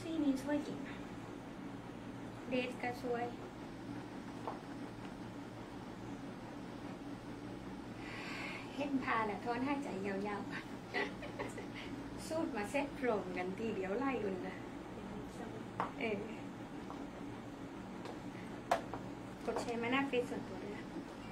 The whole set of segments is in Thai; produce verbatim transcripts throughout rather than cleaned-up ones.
ซี่นี้ช่วยจริงเดทก็ช่วยเห็นพาน่ะทอนหายใจยาวๆสูดมาเซ็ตโปร่งกันทีเดียวไล่อุ่นนะเออกดแชร์มาหน้าเฟซส่วนตัวด้วยนะ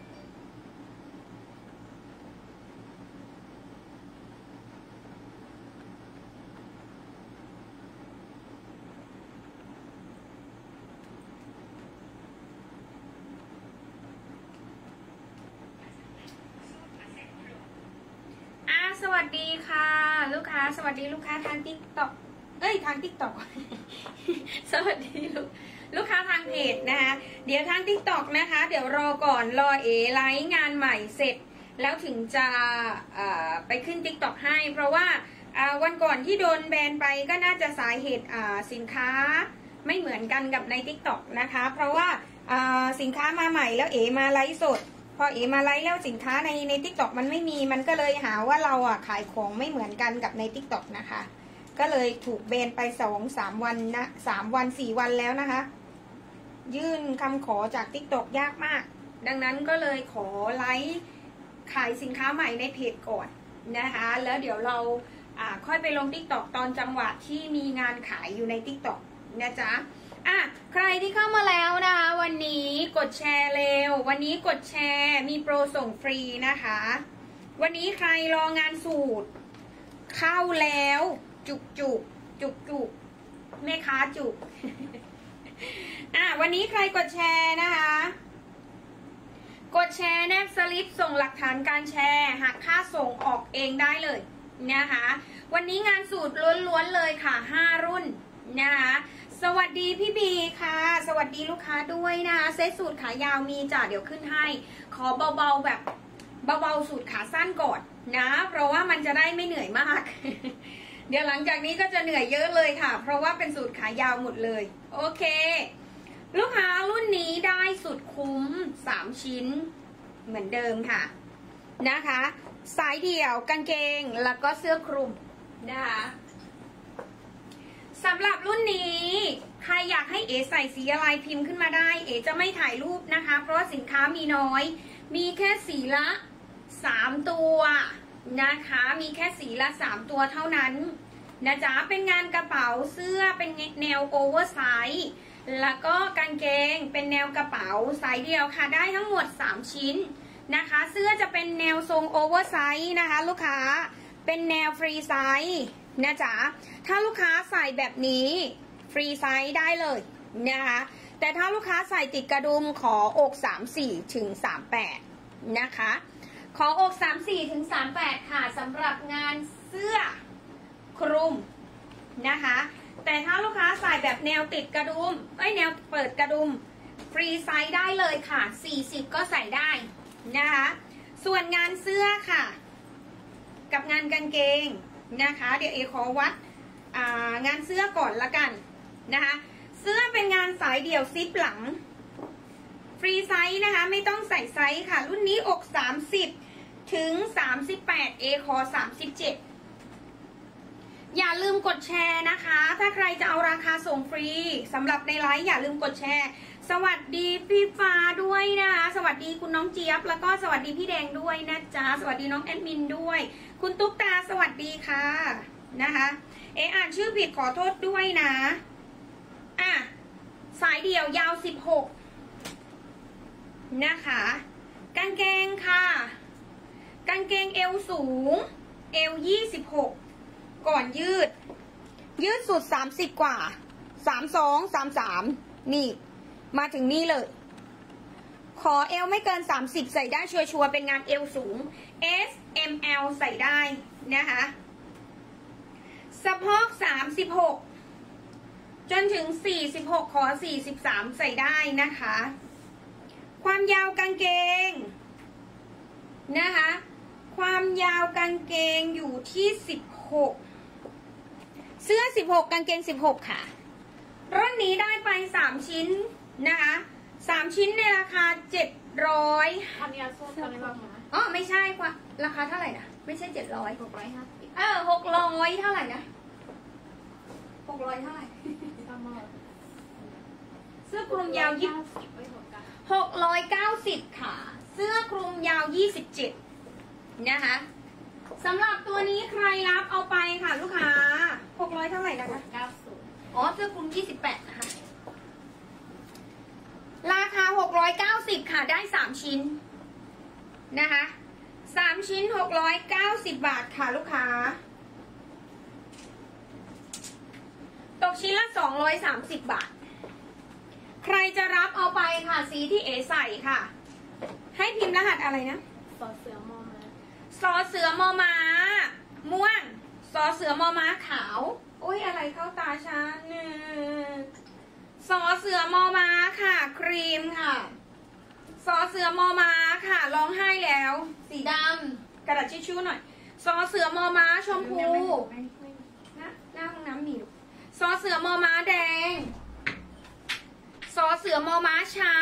สวัสดีค่ะลูกค้าสวัสดีลูกค้าทางติ๊กต็อกเอ้ยทางติ๊กต็อกสวัสดีลูกลูกค้าทางเพจนะคะเดี๋ยวทางติ๊กต็อกนะคะเดี๋ยวรอก่อนรอเอไลฟ์งานใหม่เสร็จแล้วถึงจะไปขึ้นติ๊กต็อกให้เพราะว่าวันก่อนที่โดนแบนไปก็น่าจะสาเหตุสินค้าไม่เหมือนกันกับในติ๊กต็อกนะคะเพราะว่าสินค้ามาใหม่แล้วเอมาไลฟ์สดพอเอมาไลฟ์แล้วสินค้าในในทิกตอกมันไม่มีมันก็เลยหาว่าเราอ่ะขายของไม่เหมือนกันกับในทิกตอกนะคะก็เลยถูกเบนไปสองสามวันนะสามวันสี่วันแล้วนะคะยื่นคำขอจากทิกตอกยากมากดังนั้นก็เลยขอไลฟ์ขายสินค้าใหม่ในเพจก่อนนะคะแล้วเดี๋ยวเราอ่าค่อยไปลงทิกตอกตอนจังหวะที่มีงานขายอยู่ในทิกตอกนะจ๊ะอ่ะใครที่เข้ามาแล้วนะคะวันนี้กดแชร์เร็ววันนี้กดแชร์มีโปรส่งฟรีนะคะวันนี้ใครรองานสูตรเข้าแล้วจุกจุกจุกจุกแม่ค้าจุก อ่ะวันนี้ใครกดแชร์นะคะกดแชร์แนบสลิปส่งหลักฐานการแชร์หักค่าส่งออกเองได้เลยนะคะวันนี้งานสูตรล้วนๆเลยค่ะห้ารุ่นนะคะสวัสดีพี่บีค่ะสวัสดีลูกค้าด้วยนะคะเซตสูตรขายาวมีจ้ะเดี๋ยวขึ้นให้ขอเบาๆแบบเบาๆสูตรขาสั้นก่อนนะเพราะว่ามันจะได้ไม่เหนื่อยมาก เดี๋ยวหลังจากนี้ก็จะเหนื่อยเยอะเลยค่ะเพราะว่าเป็นสูตรขายาวหมดเลยโอเคลูกค้ารุ่นนี้ได้สุดคุ้มสามชิ้นเหมือนเดิมค่ะนะคะสายเดี่ยวกางเกงแล้วก็เสื้อคลุมนะคะสำหรับรุ่นนี้ใครอยากให้เอ๋ใส่สีอะไรพิมพ์ขึ้นมาได้เอ๋จะไม่ถ่ายรูปนะคะเพราะว่าสินค้ามีน้อยมีแค่สีละสามตัวนะคะมีแค่สีละสามตัวเท่านั้นนะจ๊ะเป็นงานกระเป๋าเสื้อเป็นแนวโอเวอร์ไซส์แล้วก็กางเกงเป็นแนวกระเป๋าสายเดียวค่ะได้ทั้งหมดสามชิ้นนะคะเสื้อจะเป็นแนวทรงโอเวอร์ไซส์นะคะลูกค้าเป็นแนวฟรีไซส์นะจ๊ะถ้าลูกค้าใส่แบบนี้ฟรีไซส์ได้เลยนะคะแต่ถ้าลูกค้าใส่ติดกระดุมขออกสามสี่ถึงสามแปดนะคะขออกสามสี่ถึงสามแปดค่ะสำหรับงานเสื้อคลุมนะคะแต่ถ้าลูกค้าใส่แบบแนวติดกระดุมเอ้ยแนวเปิดกระดุมฟรีไซส์ได้เลยค่ะสี่สิบก็ใส่ได้นะคะส่วนงานเสื้อค่ะกับงานกางเกงนะคะเดี๋ยวเอขอวัดงานเสื้อก่อนละกันนะคะเสื้อเป็นงานสายเดี่ยวซิปหลังฟรีไซส์นะคะไม่ต้องใส่ไซส์ค่ะรุ่นนี้อกสามสิบถึงสามสิบแปดเอขอสามสิบเจ็ดอย่าลืมกดแชร์นะคะถ้าใครจะเอาราคาส่งฟรีสำหรับในไลฟ์อย่าลืมกดแชร์สวัสดีพี่ฟ้าด้วยนะคะสวัสดีคุณน้องเจี๊ยบแล้วก็สวัสดีพี่แดงด้วยนะจ๊ะสวัสดีน้องแอดมินด้วยคุณตุ๊กตาสวัสดีค่ะนะคะเออ่านชื่อผิดขอโทษด้วยนะอ่ะสายเดี่ยวยาวสิบหกนะคะกางเกงค่ะกางเกงเอวสูงเอวยี่สิบหกก่อนยืดยืดสุดสามสิบกว่าสามสองสามสามนี่มาถึงนี่เลยขอเอวไม่เกินสามสิบใส่ได้ชัวร์ๆเป็นงานเอวสูง S M L ใส่ได้นะคะสะโพกสามสิบหกจนถึงสี่สิบหกขอสี่สิบสามใส่ได้นะคะความยาวกางเกงนะคะความยาวกางเกงอยู่ที่สิบหกเสื้อสิบหกกางเกงสิบหกค่ะรุ่นนี้ได้ไปสามชิ้นนะคะสามชิ้นในราคาเจ็ดร้อยอันนี้ส้มตอนนี้บ้างนะอ๋อไม่ใช่กว่าราคาเท่าไหร่นะไม่ใช่เจ็ดร้อยหกร้อยห้าสิบเออหกร้อยเท่าไหร่นะหกร้อยเท่าไหร่เสื้อคลุมยาวยี่หกร้อยเก้าสิบค่ะ เสื้อคลุมยาวยี่สิบเจ็ดนะคะสำหรับตัวนี้ใครรับเอาไปค่ะลูกค้าหกร้อยเท่าไหร่นะคะเก้าสิบอ๋อเสื้อคลุมยี่สิบแปดนะคะราคาหกร้อยเก้าสิบค่ะได้สามชิ้นนะคะสามชิ้นหกร้อยเก้าสิบบาทค่ะลูกค้าตกชิ้นละสองร้อยสามสิบบาทใครจะรับเอาไปค่ะสีที่เอใส่ค่ะให้พิมพ์รหัสอะไรนะสอเสือมอม้าสอเสือมอม้าม่วงสอเสือมอม้าขาวโอ้ยอะไรเข้าตาฉันสอเสือมอม้าค่ะครีมค่ะสอเสือมอม้าค่ะร้องไห้แล้วสีดำกระดาษทิชชู่หน่อยสอเสือมอม้าชมพูนะหน้าห้องน้ำมีลูกสอเสือมอม้าแดงสอเสือมอม้าชา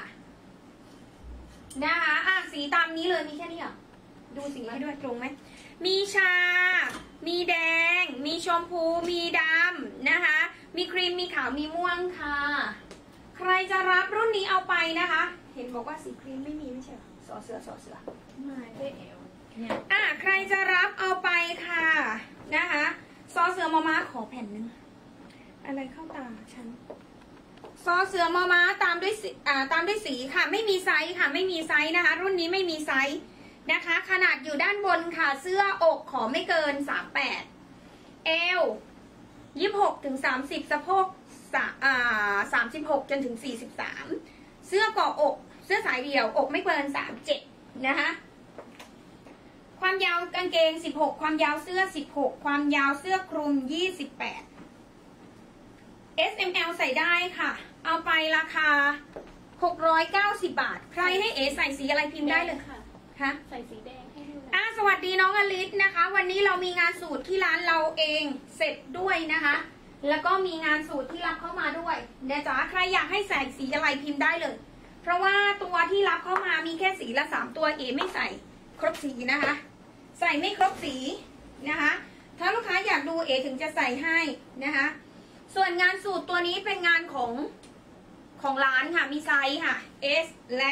นะคะอ่ะสีตามนี้เลยมีแค่นี้เหรอดูสีให้ด้วยตรงไหมมีชามีแดงมีชมพูมีดำนะคะมีครีมมีขาวมีม่วงค่ะใครจะรับรุ่นนี้เอาไปนะคะเห็นบอกว่าสีครีมไม่มีไม่ใช่เหรอสอเสือสอเสือไม่ได้เอวอ่ะใครจะรับเอาไปค่ะนะคะสอเสือมอม้าขอแผ่นนึงอะไรเข้าตาฉันซอเสือมอม้าตามด้วยอ่าตามด้วยสีค่ะไม่มีไซส์ค่ะไม่มีไซส์นะคะรุ่นนี้ไม่มีไซส์นะคะขนาดอยู่ด้านบนค่ะเสื้ออกขอไม่เกินสามแปดเอวยี่สิบหกถึงสามสิบสะโพกอ่าสามสิบหกจนถึงสี่สิบสามเสื้อก่ออกเสื้อสายเดี่ยวอกไม่เกินสามเจ็ดนะคะความยาวกางเกงสิบหกความยาวเสื้อสิบหกความยาวเสื้อคลุมยี่สิบแปดเอส เอ็ม แอล ใส่ได้ค่ะเอาไปราคาหกร้อยเก้าสิบบาทใครให้เอใส่สีอะไรพิมพ์ได้เลยค่ะคะใส่สีแดงให้ดูอ่ะสวัสดีน้องอลิสนะคะวันนี้เรามีงานสูตรที่ร้านเราเองเสร็จด้วยนะคะแล้วก็มีงานสูตรที่รับเข้ามาด้วยเดี๋ยวจ๋าใครอยากให้ใส่สีอะไรพิมพ์ได้เลยเพราะว่าตัวที่รับเข้ามามีแค่สีละสามตัวเอไม่ใส่ครบสีนะคะใส่ไม่ครบสีนะคะถ้าลูกค้าอยากดูเอถึงจะใส่ให้นะคะส่วนงานสูตรตัวนี้เป็นงานของของร้านค่ะมีไซส์ค่ะ S และ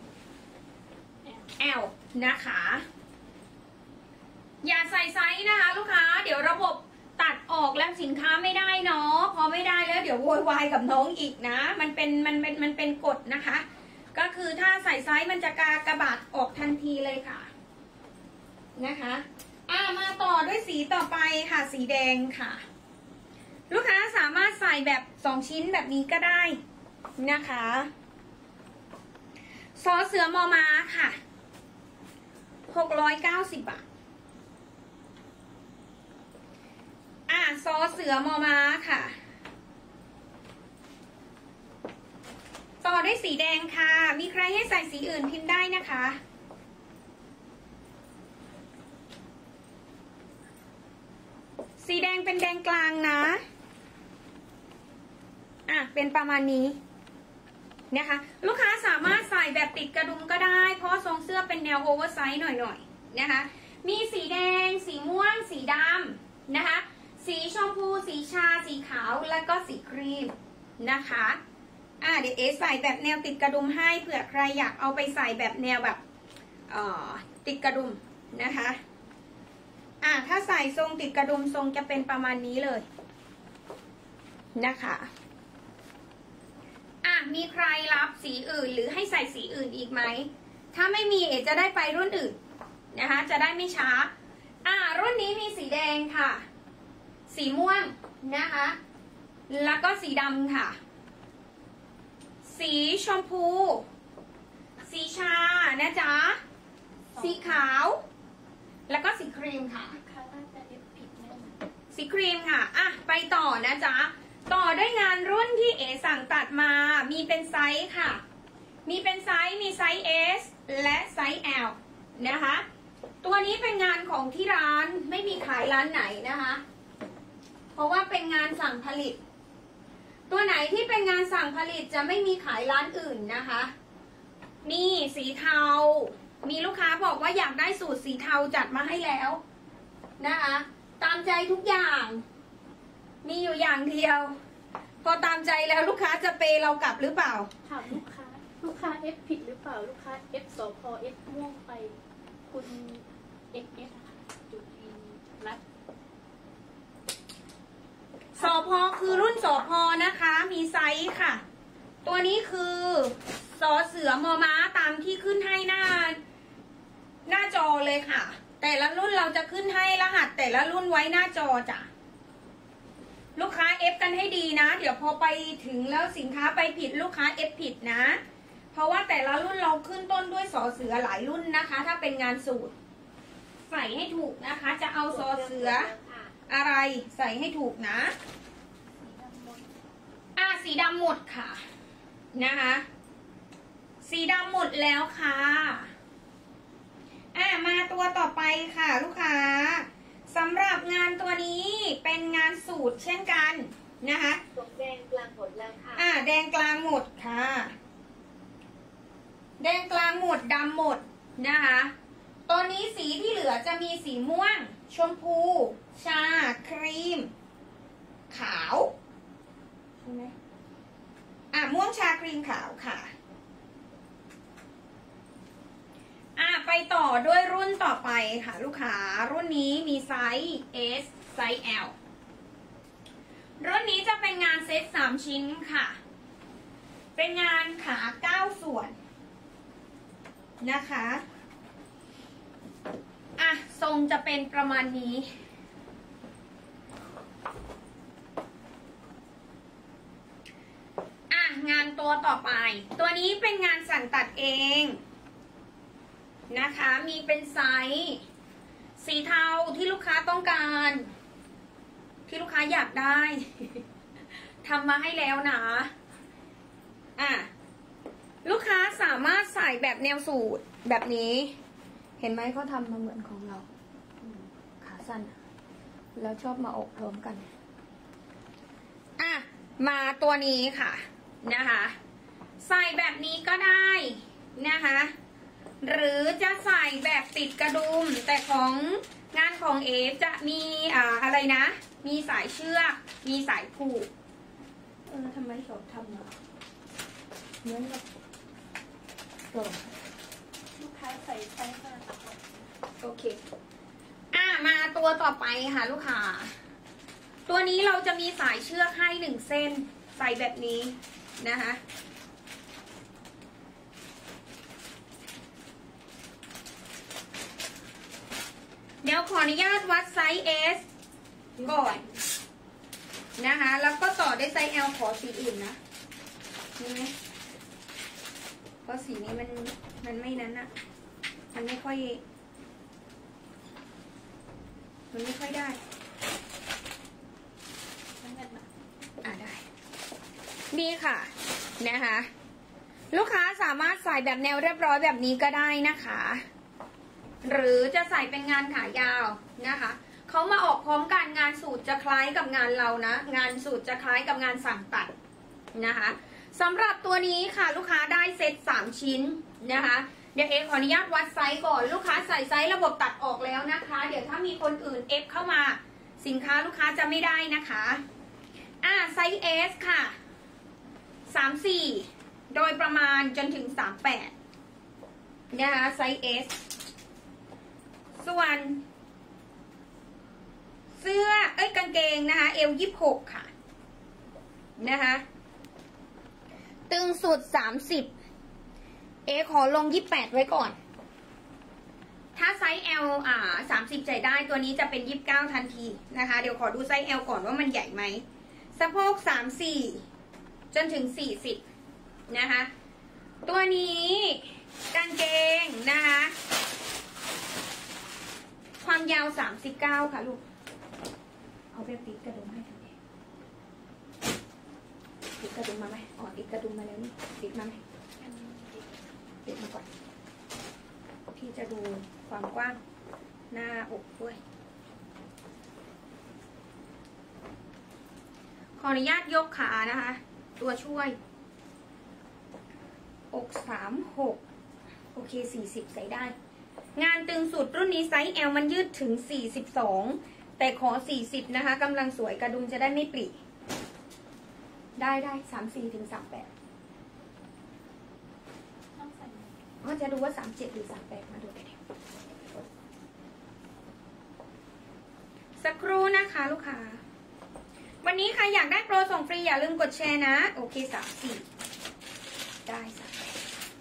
L นะคะอย่าใส่ไซส์นะคะลูกค้าเดี๋ยวระบบตัดออกแล้วสินค้าไม่ได้เนาะพอไม่ได้แล้วเดี๋ยวโวยวายกับน้องอีกนะมันเป็นมันเป็นมันเป็นกฎนะคะก็คือถ้าใส่ไซส์มันจะกากระบาดออกทันทีเลยค่ะนะคะอ่ามาต่อด้วยสีต่อไปค่ะสีแดงค่ะลูกค้าสามารถใส่แบบสองชิ้นแบบนี้ก็ได้นะคะซอเสือมอม้าค่ะหกร้อยเก้าสิบบาทอ่ะซอเสือมอม้าค่ะต่อด้วยสีแดงค่ะมีใครให้ใส่สีอื่นพิมพ์ได้นะคะสีแดงเป็นแดงกลางนะอ่ะเป็นประมาณนี้นะคะลูกค้าสามารถใส่แบบติดกระดุมก็ได้เพราะทรงเสื้อเป็นแนวโอเวอร์ไซส์หน่อยๆนะคะมีสีแดงสีม่วงสีดำนะคะสีชมพูสีชาสีขาวและก็สีครีมนะคะอ่ะเดี๋ยวเอใส่แบบแนวติดกระดุมให้เผื่อใครอยากเอาไปใส่แบบแนวแบบเอ่อติดกระดุมนะคะอ่ะถ้าใส่ทรงติดกระดุมทรงจะเป็นประมาณนี้เลยนะคะอ่ะมีใครรับสีอื่นหรือให้ใส่สีอื่นอีกไหมถ้าไม่มีเอจะได้ไปรุ่นอื่นนะคะจะได้ไม่ช้าอ่ะรุ่นนี้มีสีแดงค่ะสีม่วงนะคะแล้วก็สีดำค่ะสีชมพูสีชานะจ๊ะสีขาวแล้วก็สีครีมค่ะสีครีมค่ะอ่ะไปต่อนะจ๊ะต่อด้วยงานรุ่นที่เอสั่งตัดมามีเป็นไซส์ค่ะมีเป็นไซส์มีไซส์ S และไซส์ L นะคะตัวนี้เป็นงานของที่ร้านไม่มีขายร้านไหนนะคะเพราะว่าเป็นงานสั่งผลิตตัวไหนที่เป็นงานสั่งผลิตจะไม่มีขายร้านอื่นนะคะนี่สีเทามีลูกค้าบอกว่าอยากได้สูตรสีเทาจัดมาให้แล้วนะคะตามใจทุกอย่างมีอยู่อย่างเดียวพอตามใจแล้วลูกค้าจะเปย์เรากลับหรือเปล่าถามลูกค้าลูกค้าเอฟผิดหรือเปล่าลูกค้าเอฟสพเอฟม่วงไปคุณเอฟเอสค่ะจุดรัดสพคือรุ่นสพนะคะมีไซส์ค่ะตัวนี้คือสอเสือมอม้าตามที่ขึ้นให้หน้าหน้าจอเลยค่ะแต่ละรุ่นเราจะขึ้นให้รหัสแต่ละรุ่นไว้หน้าจอจ้ะลูกค้าเอฟกันให้ดีนะเดี๋ยวพอไปถึงแล้วสินค้าไปผิดลูกค้าเอฟผิดนะเพราะว่าแต่ละรุ่นเราขึ้นต้นด้วยสอเสือหลายรุ่นนะคะถ้าเป็นงานสูตรใส่ให้ถูกนะคะจะเอาสอเสืออะไรใส่ให้ถูกนะอ่ะสีดำหมดค่ะนะคะสีดำหมดแล้วค่ะอ่ะมาตัวต่อไปค่ะลูกค้าสำหรับงานตัวนี้เป็นงานสูตรเช่นกันนะคะแดงกลางหมดแล้วค่ะอ่ะแดงกลางหมดค่ะแดงกลางหมดดำหมดนะคะตัวนี้สีที่เหลือจะมีสีม่วงชมพูชาครีมขาวใช่ไหมอ่ะม่วงชาครีมขาวค่ะอ่ะไปต่อด้วยรุ่นต่อไปค่ะลูกค้ารุ่นนี้มีไซส์ S ไซส์ L รุ่นนี้จะเป็นงานเซตสามชิ้นค่ะเป็นงานขาเก้าส่วนนะคะอ่ะทรงจะเป็นประมาณนี้อ่ะงานตัวต่อไปตัวนี้เป็นงานสั่งตัดเองนะคะมีเป็นไซส์สีเทาที่ลูกค้าต้องการที่ลูกค้าอยากได้ ทำมาให้แล้วนะอ่ะลูกค้าสามารถใส่แบบแนวสูทแบบนี้เห็นไหมเขาทำมาเหมือนของเราขาสั้นแล้วชอบมาอกพร้อมกันอ่ะมาตัวนี้ค่ะนะคะใส่แบบนี้ก็ได้นะคะหรือจะใส่แบบติดกระดุมแต่ของงานของเอฟจะมีอ่าอะไรนะมีสายเชือกมีสายผูกเออทำไมชอบทำอ่ะเหมือนกับตัวลูกค้าใส่ไซส์มาโอเคอ่ะมาตัวต่อไปค่ะลูกค้าตัวนี้เราจะมีสายเชือกให้หนึ่งเส้นใส่แบบนี้นะคะเดี๋ยวขออนุญาตวัดไซส์ S ก่อนนะคะแล้วก็ต่อด้วยไซส์ L ขอสีอื่นนะนี่ไหมเพราะสีนี้มันมันไม่นั้นอะมันไม่ค่อยมันไม่ค่อยได้อ่าได้นี่ค่ะนะคะลูกค้าสามารถใส่แบบแนวเรียบร้อยแบบนี้ก็ได้นะคะหรือจะใส่เป็นงานขายาวนะคะเขามาออกพร้อมกันงานสูตรจะคล้ายกับงานเรานะงานสูตรจะคล้ายกับงานสั่งตัดนะคะสำหรับตัวนี้ค่ะลูกค้าได้เซตสามชิ้นนะคะเดี๋ยวเอขออนุญาตวัดไซส์ก่อนลูกค้าใส่ไซส์ระบบตัดออกแล้วนะคะเดี๋ยวถ้ามีคนอื่นเอฟเข้ามาสินค้าลูกค้าจะไม่ได้นะคะอ่าไซส์ S ค่ะสามสี่โดยประมาณจนถึงสามแปดนะคะไซส์ S ส่วนเสื้อเอ้ยกางเกงนะคะเอวยี่สิบหกค่ะนะคะตึงสุดสามสิบเอขอลงยี่สิบแปดไว้ก่อนถ้าไซส์ L อ่าสามสิบใจได้ตัวนี้จะเป็นยี่สิบเก้าทันทีนะคะเดี๋ยวขอดูไซส์ L ก่อนว่ามันใหญ่ไหมสะโพกสามสี่จนถึงสี่สิบนะคะตัวนี้กางเกงนะคะความยาวสามสิบเก้าค่ะลูกเอาแบบติดกระดุมให้ทันทีติดกระดุมมาไหมอ๋อติดกระดุมมาแล้วนี่ติดมาไหมติดมาก่อนพี่จะดูความกว้างหน้าอกด้วยขออนุญาตยกขานะคะตัวช่วยอกสามหกโอเคสี่สิบใส่ได้งานตึงสุดรุ่นนี้ไซส์ L มันยืดถึงสี่สิบสองแต่ขอสี่สิบนะคะกำลังสวยกระดุมจะได้ไม่ปริได้ได้สามสี่ถึงสามแปดต้องใส่ก็จะดูว่าสามเจ็ดหรือสามแปดมาดูกันสักครู่นะคะลูกค้าวันนี้ใครอยากได้โปรส่งฟรีอย่าลืมกดแชร์นะโอเคสามสี่ได้สามแปด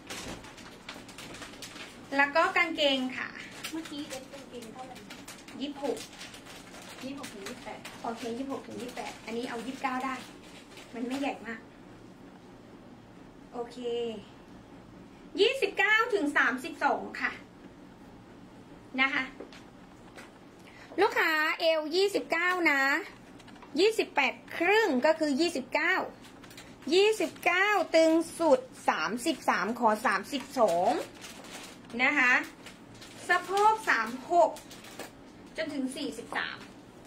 แล้วก็กางเกงค่ะเมื่อกี้เอฟเป็นเกงเท่าไหร่ยี่สิบหกยี่สิบหกถึงยี่สิบแปดโอเคยี่สิบหกถึงยี่สิบแปดอันนี้เอายี่สิบเก้าได้ มันไม่ใหญ่มากโอเคยี่สิบเก้าถึงสามสิบสองค่ะนะคะลูกค้าเอลยี่สิบเก้านะยี่สิบแปดครึ่งก็คือยี่สิบเก้า ยี่สิบเก้าตึงสุดสามสิบสามขอสามสิบสองนะคะสะโพกสามหกจนถึงสี่สิบสาม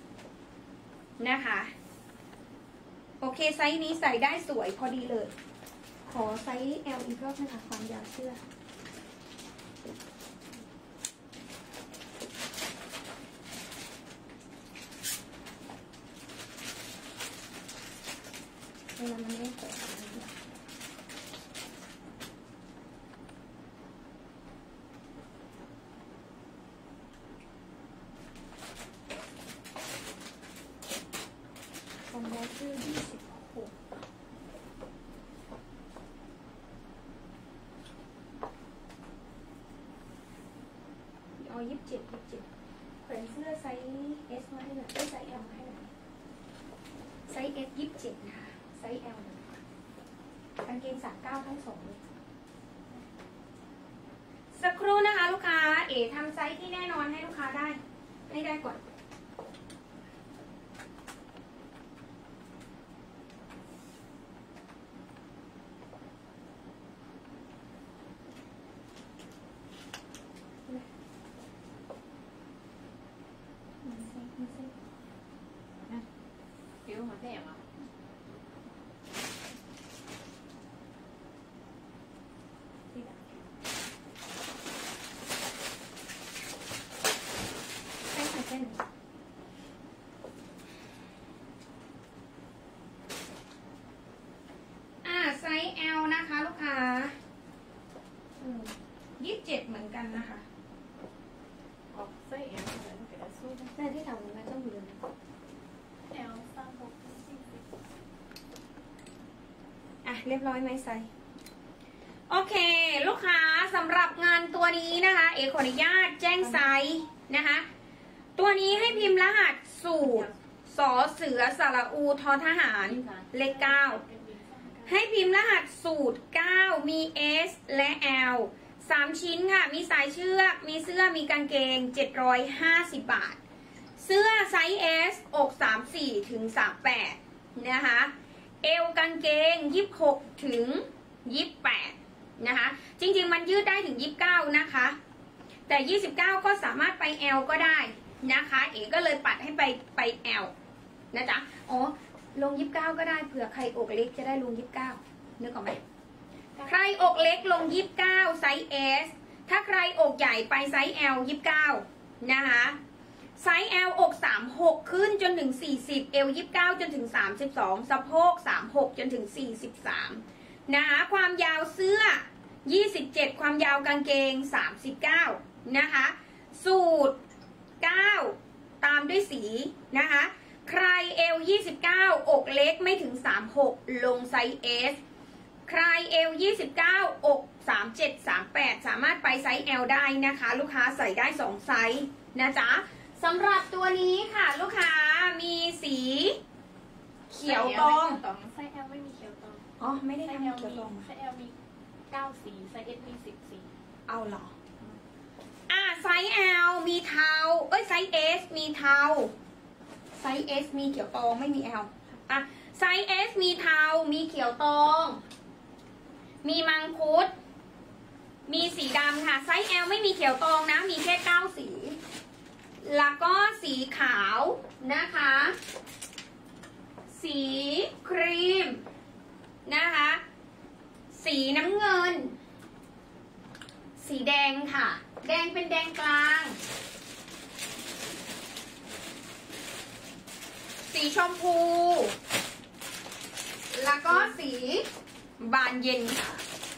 นะคะโอเคไซส์นี้ใส่ได้สวยพอดีเลยขอไซส์ L อีกรอบนะคะความยาวเสื้อเวลามันไม่เปิดความยาวเสื้อยี่สิบหกเอายี่สิบเจ็ดยี่สิบเจ็ดแขวนเสื้อไซส์ S มาให้หน่อยไซส์ L มาให้หน่อยไซส์ S ยี่สิบเจ็ดนะคะไซส์ L กางเกงสามเก้าทั้งสองเลยสักครู่นะคะลูกค้าเอ๋ทำไซส์ที่แน่นอนให้ลูกค้าได้ให้ได้ก่อนฟิวมาแท้เหรออ่าไซส์ L นะคะลูกค้ายี่สิบเจ็ดเหมือนกันนะคะออกไส้แอลเหมือนกับดัซสู้นะแม่ที่ทำมันต้องอยู่เลยแอลสามหกสี่สิบอ่ะเรียบร้อยไหมไซส์โอเคลูกค้าสำหรับงานตัวนี้นะคะเอขออนุญาตแจ้งไซส์นะคะตัวนี้ให้พิมพ์รหัสสูตรสอเสือสระอูทอทหารเลขเก้าให้พิมพ์รหัสสูตรเก้ามี S และ L สามชิ้นค่ะมีสายเชือกมีเสื้อมีกางเกงเจ็ดร้อยห้าสิบบาทเสื้อไซส์ S อกสามสี่ถึงสามแปดนะคะเอวกางเกงยี่สิบหกถึงยี่สิบแปดนะคะจริงๆมันยืดได้ถึงยี่สิบเก้านะคะแต่ยี่สิบเก้าก็สามารถไป L ก็ได้นะคะเอ๋ก็เลยปัดให้ไปไป L นะจ๊ะอ๋อลงยี่สิบเก้าก็ได้เผื่อใครอกเล็กจะได้ลงยี่สิบเก้านึกออกไหมใครอกเล็กลงยี่สิบเก้าไซส์ S ถ้าใครอกใหญ่ไปไซส์ L ยี่สิบเก้านะคะไซส์ L อกสามหกขึ้นจนถึงสี่สิบ L ยี่สิบเก้าจนถึงสามสิบสองสะโพกสามหกจนถึงสี่สิบสามนะคะความยาวเสื้อยี่สิบเจ็ดความยาวกางเกงสามสิบเก้านะคะสูตรเก้าตามด้วยสีนะคะใคร L ยี่สิบเก้าอกเล็กไม่ถึงสามหกลงไซส์ S ใคร L ยี่สิบเก้าอกสามเจ็ด สามแปดสามารถไปไซส์ L ได้นะคะลูกค้าใส่ได้สองไซส์นะจ๊ะสำหรับตัวนี้ค่ะลูกค้ามีสีเขียวตองไส้แอลไม่มีเขียวตองอ๋อไม่ได้ไส้ทำแอลเขียวมีตองไส้แอลมีเก้าสีไส้เอสมีสิบสีเอาเหรออ่าไซส์ L มีเทาเอ้ยไซส์ S มีเทาไซส์ S มีเขียวตองไม่มี L อ่ะไซส์ S มีเทามีเขียวตองมีมังคุดมีสีดำค่ะไซส์ L ไม่มีเขียวตองนะมีแค่เก้าสีแล้วก็สีขาวนะคะสีครีมนะคะสีน้ำเงินสีแดงค่ะแดงเป็นแดงกลางสีชมพูแล้วก็สีบานเย็นค่ะ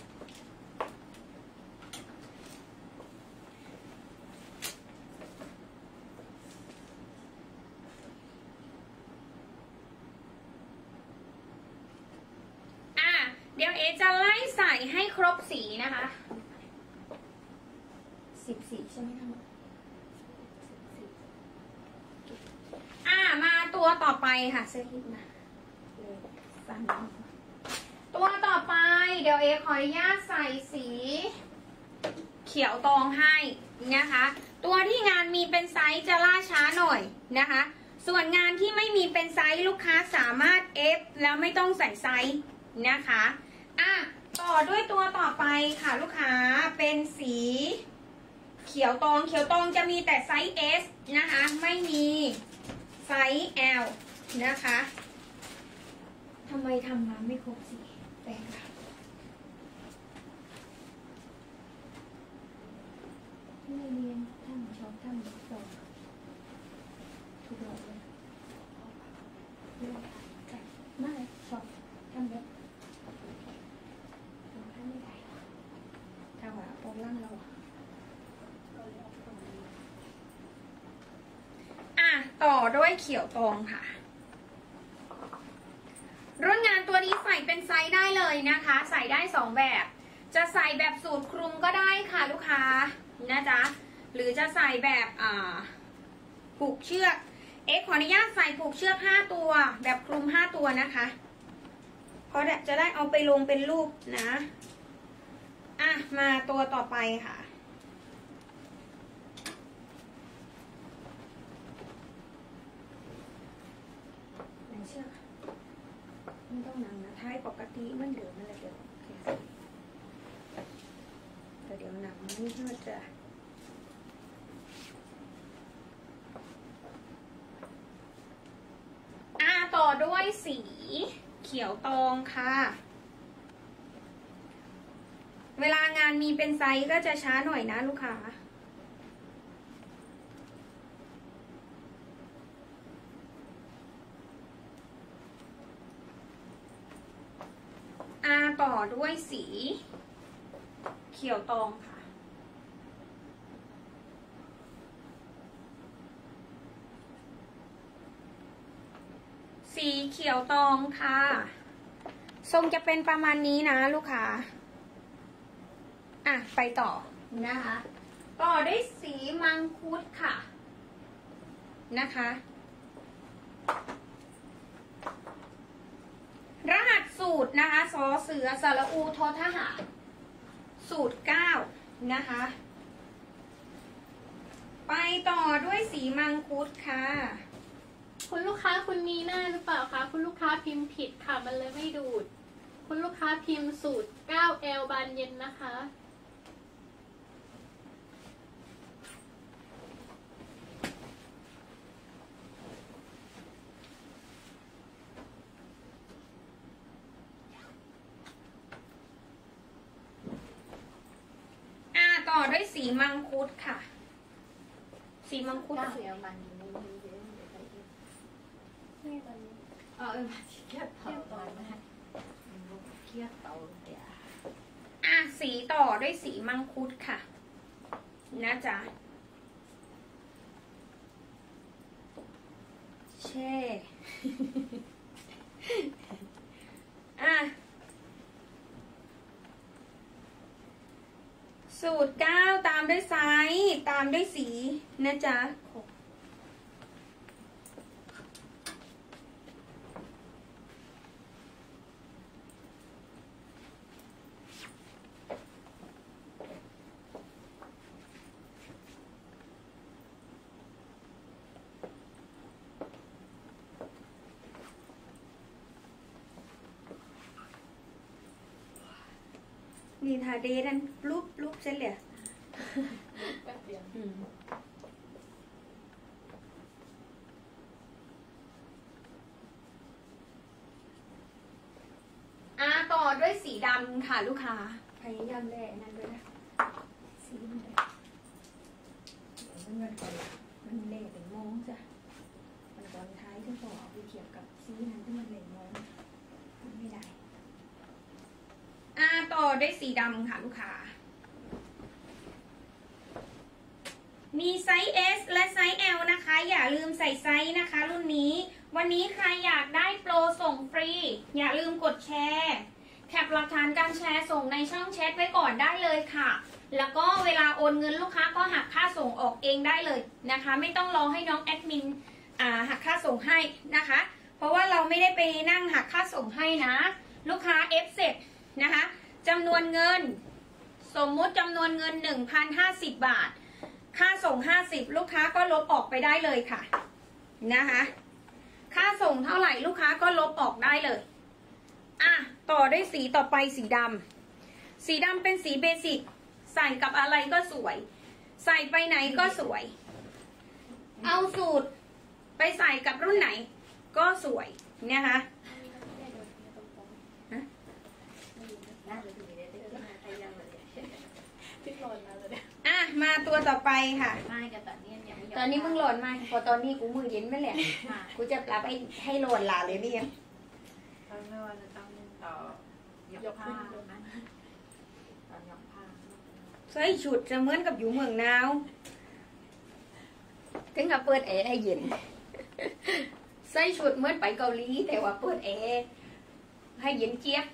อ่ะเดี๋ยวเอจะไล่ใส่ให้ครบสีนะคะสิบสีใช่ไหมทั้งหมดอ่ะมาตัวต่อไปค่ะเสื้อฮิปนะเลยฟันตัวต่อไปเดี๋ยวเอขออนุญาตใส่สีเขียวตองให้นะคะตัวที่งานมีเป็นไซส์จะล่าช้าหน่อยนะคะส่วนงานที่ไม่มีเป็นไซส์ลูกค้าสามารถเอฟแล้วไม่ต้องใส่ไซส์นะคะอ่ะต่อด้วยตัวต่อไปค่ะลูกค้าเป็นสีเขียวตองเขียวตองจะมีแต่ไซส์ S นะคะไม่มีไซส์ L นะคะทำไมทำมาไม่ครบสีแปลกค่ะไม่เรียนท่านชอบท่านดอกดอกทุกดอกเลยไม่ชอบท่านเล็บท่านไม่ได้ถ้าว่าปกล่างเราอ่ะต่อด้วยเขียวตองค่ะรุ่นงานตัวนี้ใส่เป็นไซส์ได้เลยนะคะใส่ได้สองแบบจะใส่แบบสูทคลุมก็ได้ค่ะลูกค้านะจ๊ะหรือจะใส่แบบอ่าผูกเชือกเอ๊ะขออนุญาตใส่ผูกเชือกห้าตัวแบบคลุมห้าตัวนะคะเพราะจะได้เอาไปลงเป็นรูปนะอ่ะมาตัวต่อไปค่ะไหนเชือกไม่ต้องนั่งนะท้ายปกติมันเดือดมันอะไรเดี๋ยวแต่เดี๋ยวหนังมันก็จะอ่าต่อด้วยสีเขียวตองค่ะเวลางานมีเป็นไซส์ก็จะช้าหน่อยนะลูกค้าอาต่อด้วยสีเขียวตองค่ะสีเขียวตองค่ะทรงจะเป็นประมาณนี้นะลูกค้าอ่ะไปต่อนะคะต่อด้วยสีมังคุดค่ะนะคะรหัสสูตรนะคะสอเสือสระอูทอทหารสูตรเก้านะคะไปต่อด้วยสีมังคุดค่ะคุณลูกค้าคุณมีหน้าหรือเปล่าคะคุณลูกค้าพิมพ์ผิดค่ะมันเลยไม่ดูดคุณลูกค้าพิมพ์สูตร เก้าแอล บานเย็นนะคะต่อด้วยสีมังคุดค่ะสีมังคุดเก้าแอลมันไม่มีเยอะเดี๋ยวไปเองนี่ตอนนี้เออเออมาเครียดเตาตอนนะฮะเครียดเตาเดี๋ยวอ่ะสีต่อด้วยสีมังคุดค่ะนะจ๊ะเช่ อ่ะสูตรเก้าตามด้วยไซส์ตามด้วยสีนะจ๊ะนี่ทาเดดันรูปรูปเสร็จเลยแป๊บเดียวอ่าต่อด้วยสีดำค่ะลูกค้าพยายามแล่นั่นด้วยนะสีมันได้เดี๋ยวมันมันก่อนมันเล่เป็นมองจ้ะมันตอนท้ายที่พอเอาไปเทียบกับสีนั้นที่มันเล่มองไม่ได้อ่าต่อด้วยสีดำค่ะลูกค้ามีไซส์ S และไซส์ L นะคะอย่าลืมใส่ไซส์นะคะรุ่นนี้วันนี้ใครอยากได้โปรส่งฟรีอย่าลืมกดแชร์แคปหลักฐานการแชร์ส่งในช่องแชทไว้ก่อนได้เลยค่ะแล้วก็เวลาโอนเงินลูกค้าก็หักค่าส่งออกเองได้เลยนะคะไม่ต้องรอให้น้องแอดมินอ่าหักค่าส่งให้นะคะเพราะว่าเราไม่ได้ไปนั่งหักค่าส่งให้นะลูกค้าเอฟเสร็จนะคะจำนวนเงินสมมุติจำนวนเงิน หนึ่งพันห้าสิบ บาทค่าส่งห้าสิบลูกค้าก็ลบออกไปได้เลยค่ะนะคะค่าส่งเท่าไหร่ลูกค้าก็ลบออกได้เลยอ่ะต่อด้วยสีต่อไปสีดำสีดำเป็นสีเบสิกใส่กับอะไรก็สวยใส่ไปไหนก็สวยเอาสูตรไปใส่กับรุ่นไหนก็สวยนะคะอ่ะมาตัวต่อไปค่ะตอนนี้มึงโหลดมาพอตอนนี้กูมือเย็นไม่แหละกูจะรับให้ให้โหลดหลาเลยพี่ยังต้องไม่ว่าจะต้องต่อยกผ้าไหมตอนยกผ้าใส่ชุดจะเหมือนกับอยู่เมืองหนาวถึงกับเปิดแอร์ให้เย็นใส่ชุดเหมือนไปเกาหลีแต่ว่าเปิดแอร์ให้เย็นเจี๊ยบ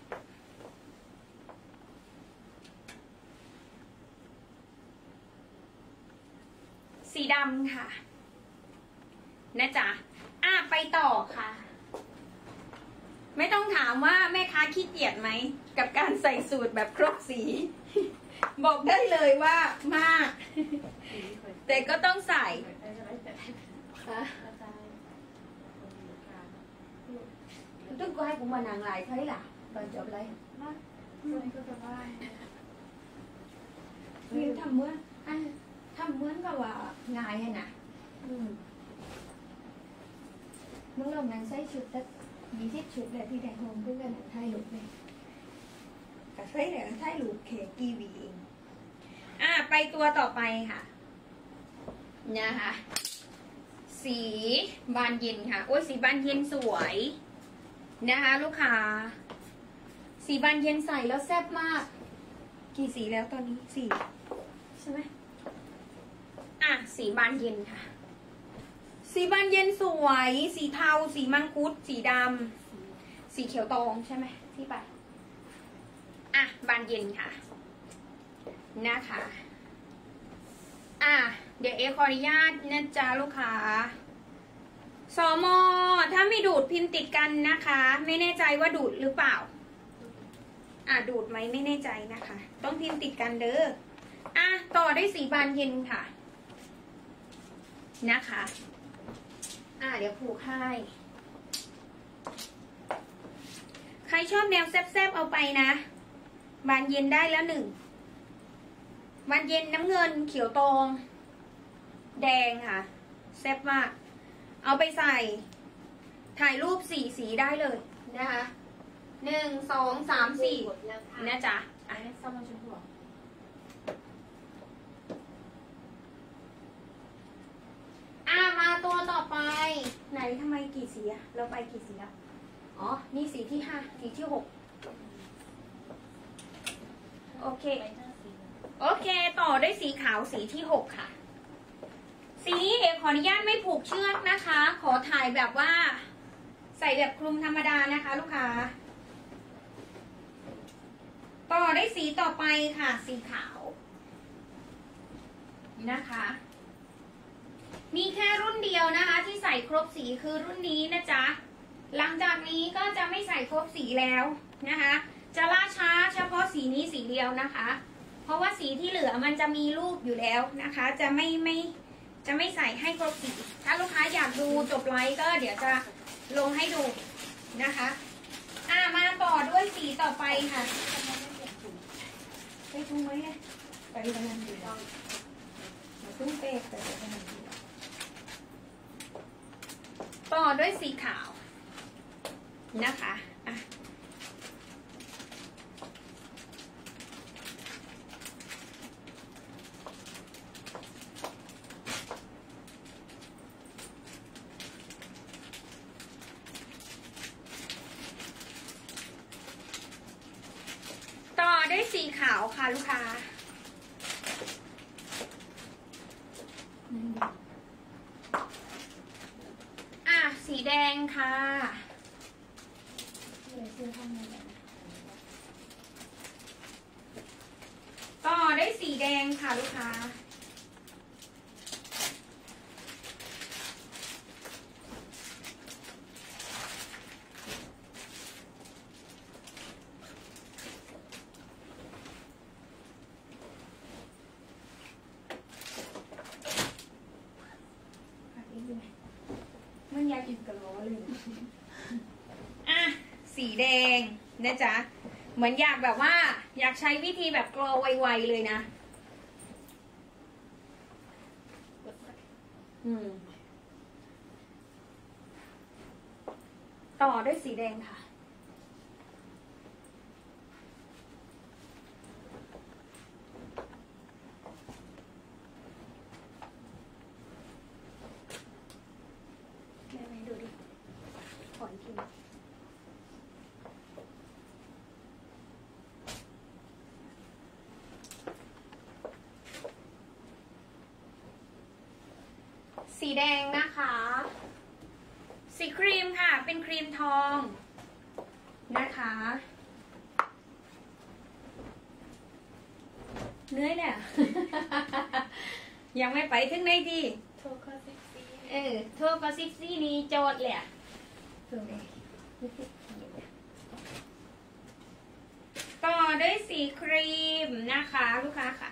สีดำค่ะนะจ๊ะอ่ะไปต่อค่ะไม่ต้องถามว่าแม่ค้าขี้เกียจไหมกับการใส่สูตรแบบครบสีบอกได้เลยว่ามากแต่ก็ต้องใส่ต้องก็ให้กูมานางลายเท่าไหร่ล่ะตอนจบเลยนี่ทำเหมือนอันทำเหมือนกับว่าง่ายอะนะมึงลองนั่งใส่ชุดแต่มีที่ชุดเลยที่แดงโฮมเพื่อนนั่งไทยลุกเลยแต่ใส่แต่ไทยลุกเคกีวีเองอ่ะไปตัวต่อไปค่ะนะคะสีบานเย็นค่ะโอ้ยสีบานเย็นสวยนะคะลูกค้าสีบานเย็นใส่แล้วแซ่บมากกี่สีแล้วตอนนี้สีใช่ไหมอ่ะสีบานเย็นค่ะสีบานเย็นสวยสีเทาสีมังคุดสีดำสีเขียวตองใช่ไหมที่ไปอ่ะบานเย็นค่ะนะคะอ่ะเดี๋ยวเอขออนุญาตนะจ๊ะลูกค้าสมอถ้าไม่ดูดพิมพ์ติดกันนะคะไม่แน่ใจว่าดูดหรือเปล่าอ่ะดูดไหมไม่แน่ใจนะคะต้องพิมพ์ติดกันเด้ออ่ะต่อด้วยสีบานเย็นค่ะนะคะอ่ะเดี๋ยวผูกให้ใครชอบแนวแซ่บๆเอาไปนะบานเย็นได้แล้วหนึ่งบานเย็นน้ำเงินเขียวตองแดงค่ะแซ่บมากเอาไปใส่ถ่ายรูปสีสีได้เลยนะคะหนึ่งสองสามสี่นะจ๊ะอ่ะซ้ำมาชมพูอ่ะมาตัวต่อไปไหนทำไมกี่สีอะเราไปกี่สีแล้วอ๋อนี่สีที่ห้าสีที่หกโอเคโอเคต่อด้วยสีขาวสีที่หกค่ะสีนี้เอกขออนุญาตไม่ผูกเชือกนะคะขอถ่ายแบบว่าใส่แบบคลุมธรรมดานะคะลูกค้าต่อได้สีต่อไปค่ะสีขาวนะคะมีแค่รุ่นเดียวนะคะที่ใส่ครบสีคือรุ่นนี้นะจ๊ะหลังจากนี้ก็จะไม่ใส่ครบสีแล้วนะคะจะล่าช้าเฉพาะสีนี้สีเดียวนะคะเพราะว่าสีที่เหลือมันจะมีรูปอยู่แล้วนะคะจะไม่ไม่จะไม่ใส่ให้ครบสีถ้าลูกค้าอยากดูจบไลฟ์ก็เดี๋ยวจะลงให้ดูนะคะอ่ะมาต่อด้วยสีต่อไปค่ะไปทุ่งไว้เลยไปทำงานดีต้องมาทุ่งเป๊กแต่ทำงานดีต่อด้วยสีขาวนะคะอ่ะสีขาวค่ะลูกค้าอ่ะสีแดงค่ะต่อได้สีแดงค่ะลูกค้ามันอยากกินกระล้อเลยอ่ะสีแดงนะจ๊ะเหมือนอยากแบบว่าอยากใช้วิธีแบบกรอไวๆเลยนะอืมต่อด้วยสีแดงค่ะได้ไหมดูดิขออีกทีสีแดงนะคะสีครีมค่ะเป็นครีมทองนะคะเนื้อเนี่ย ยังไม่ไปถึงไหนดีโทรก็เซ็กซี่เออโทรก็ซิกซี่นี่โจทย์เลยอะต่อด้วยสีครีมนะคะลูกค้าค่ะ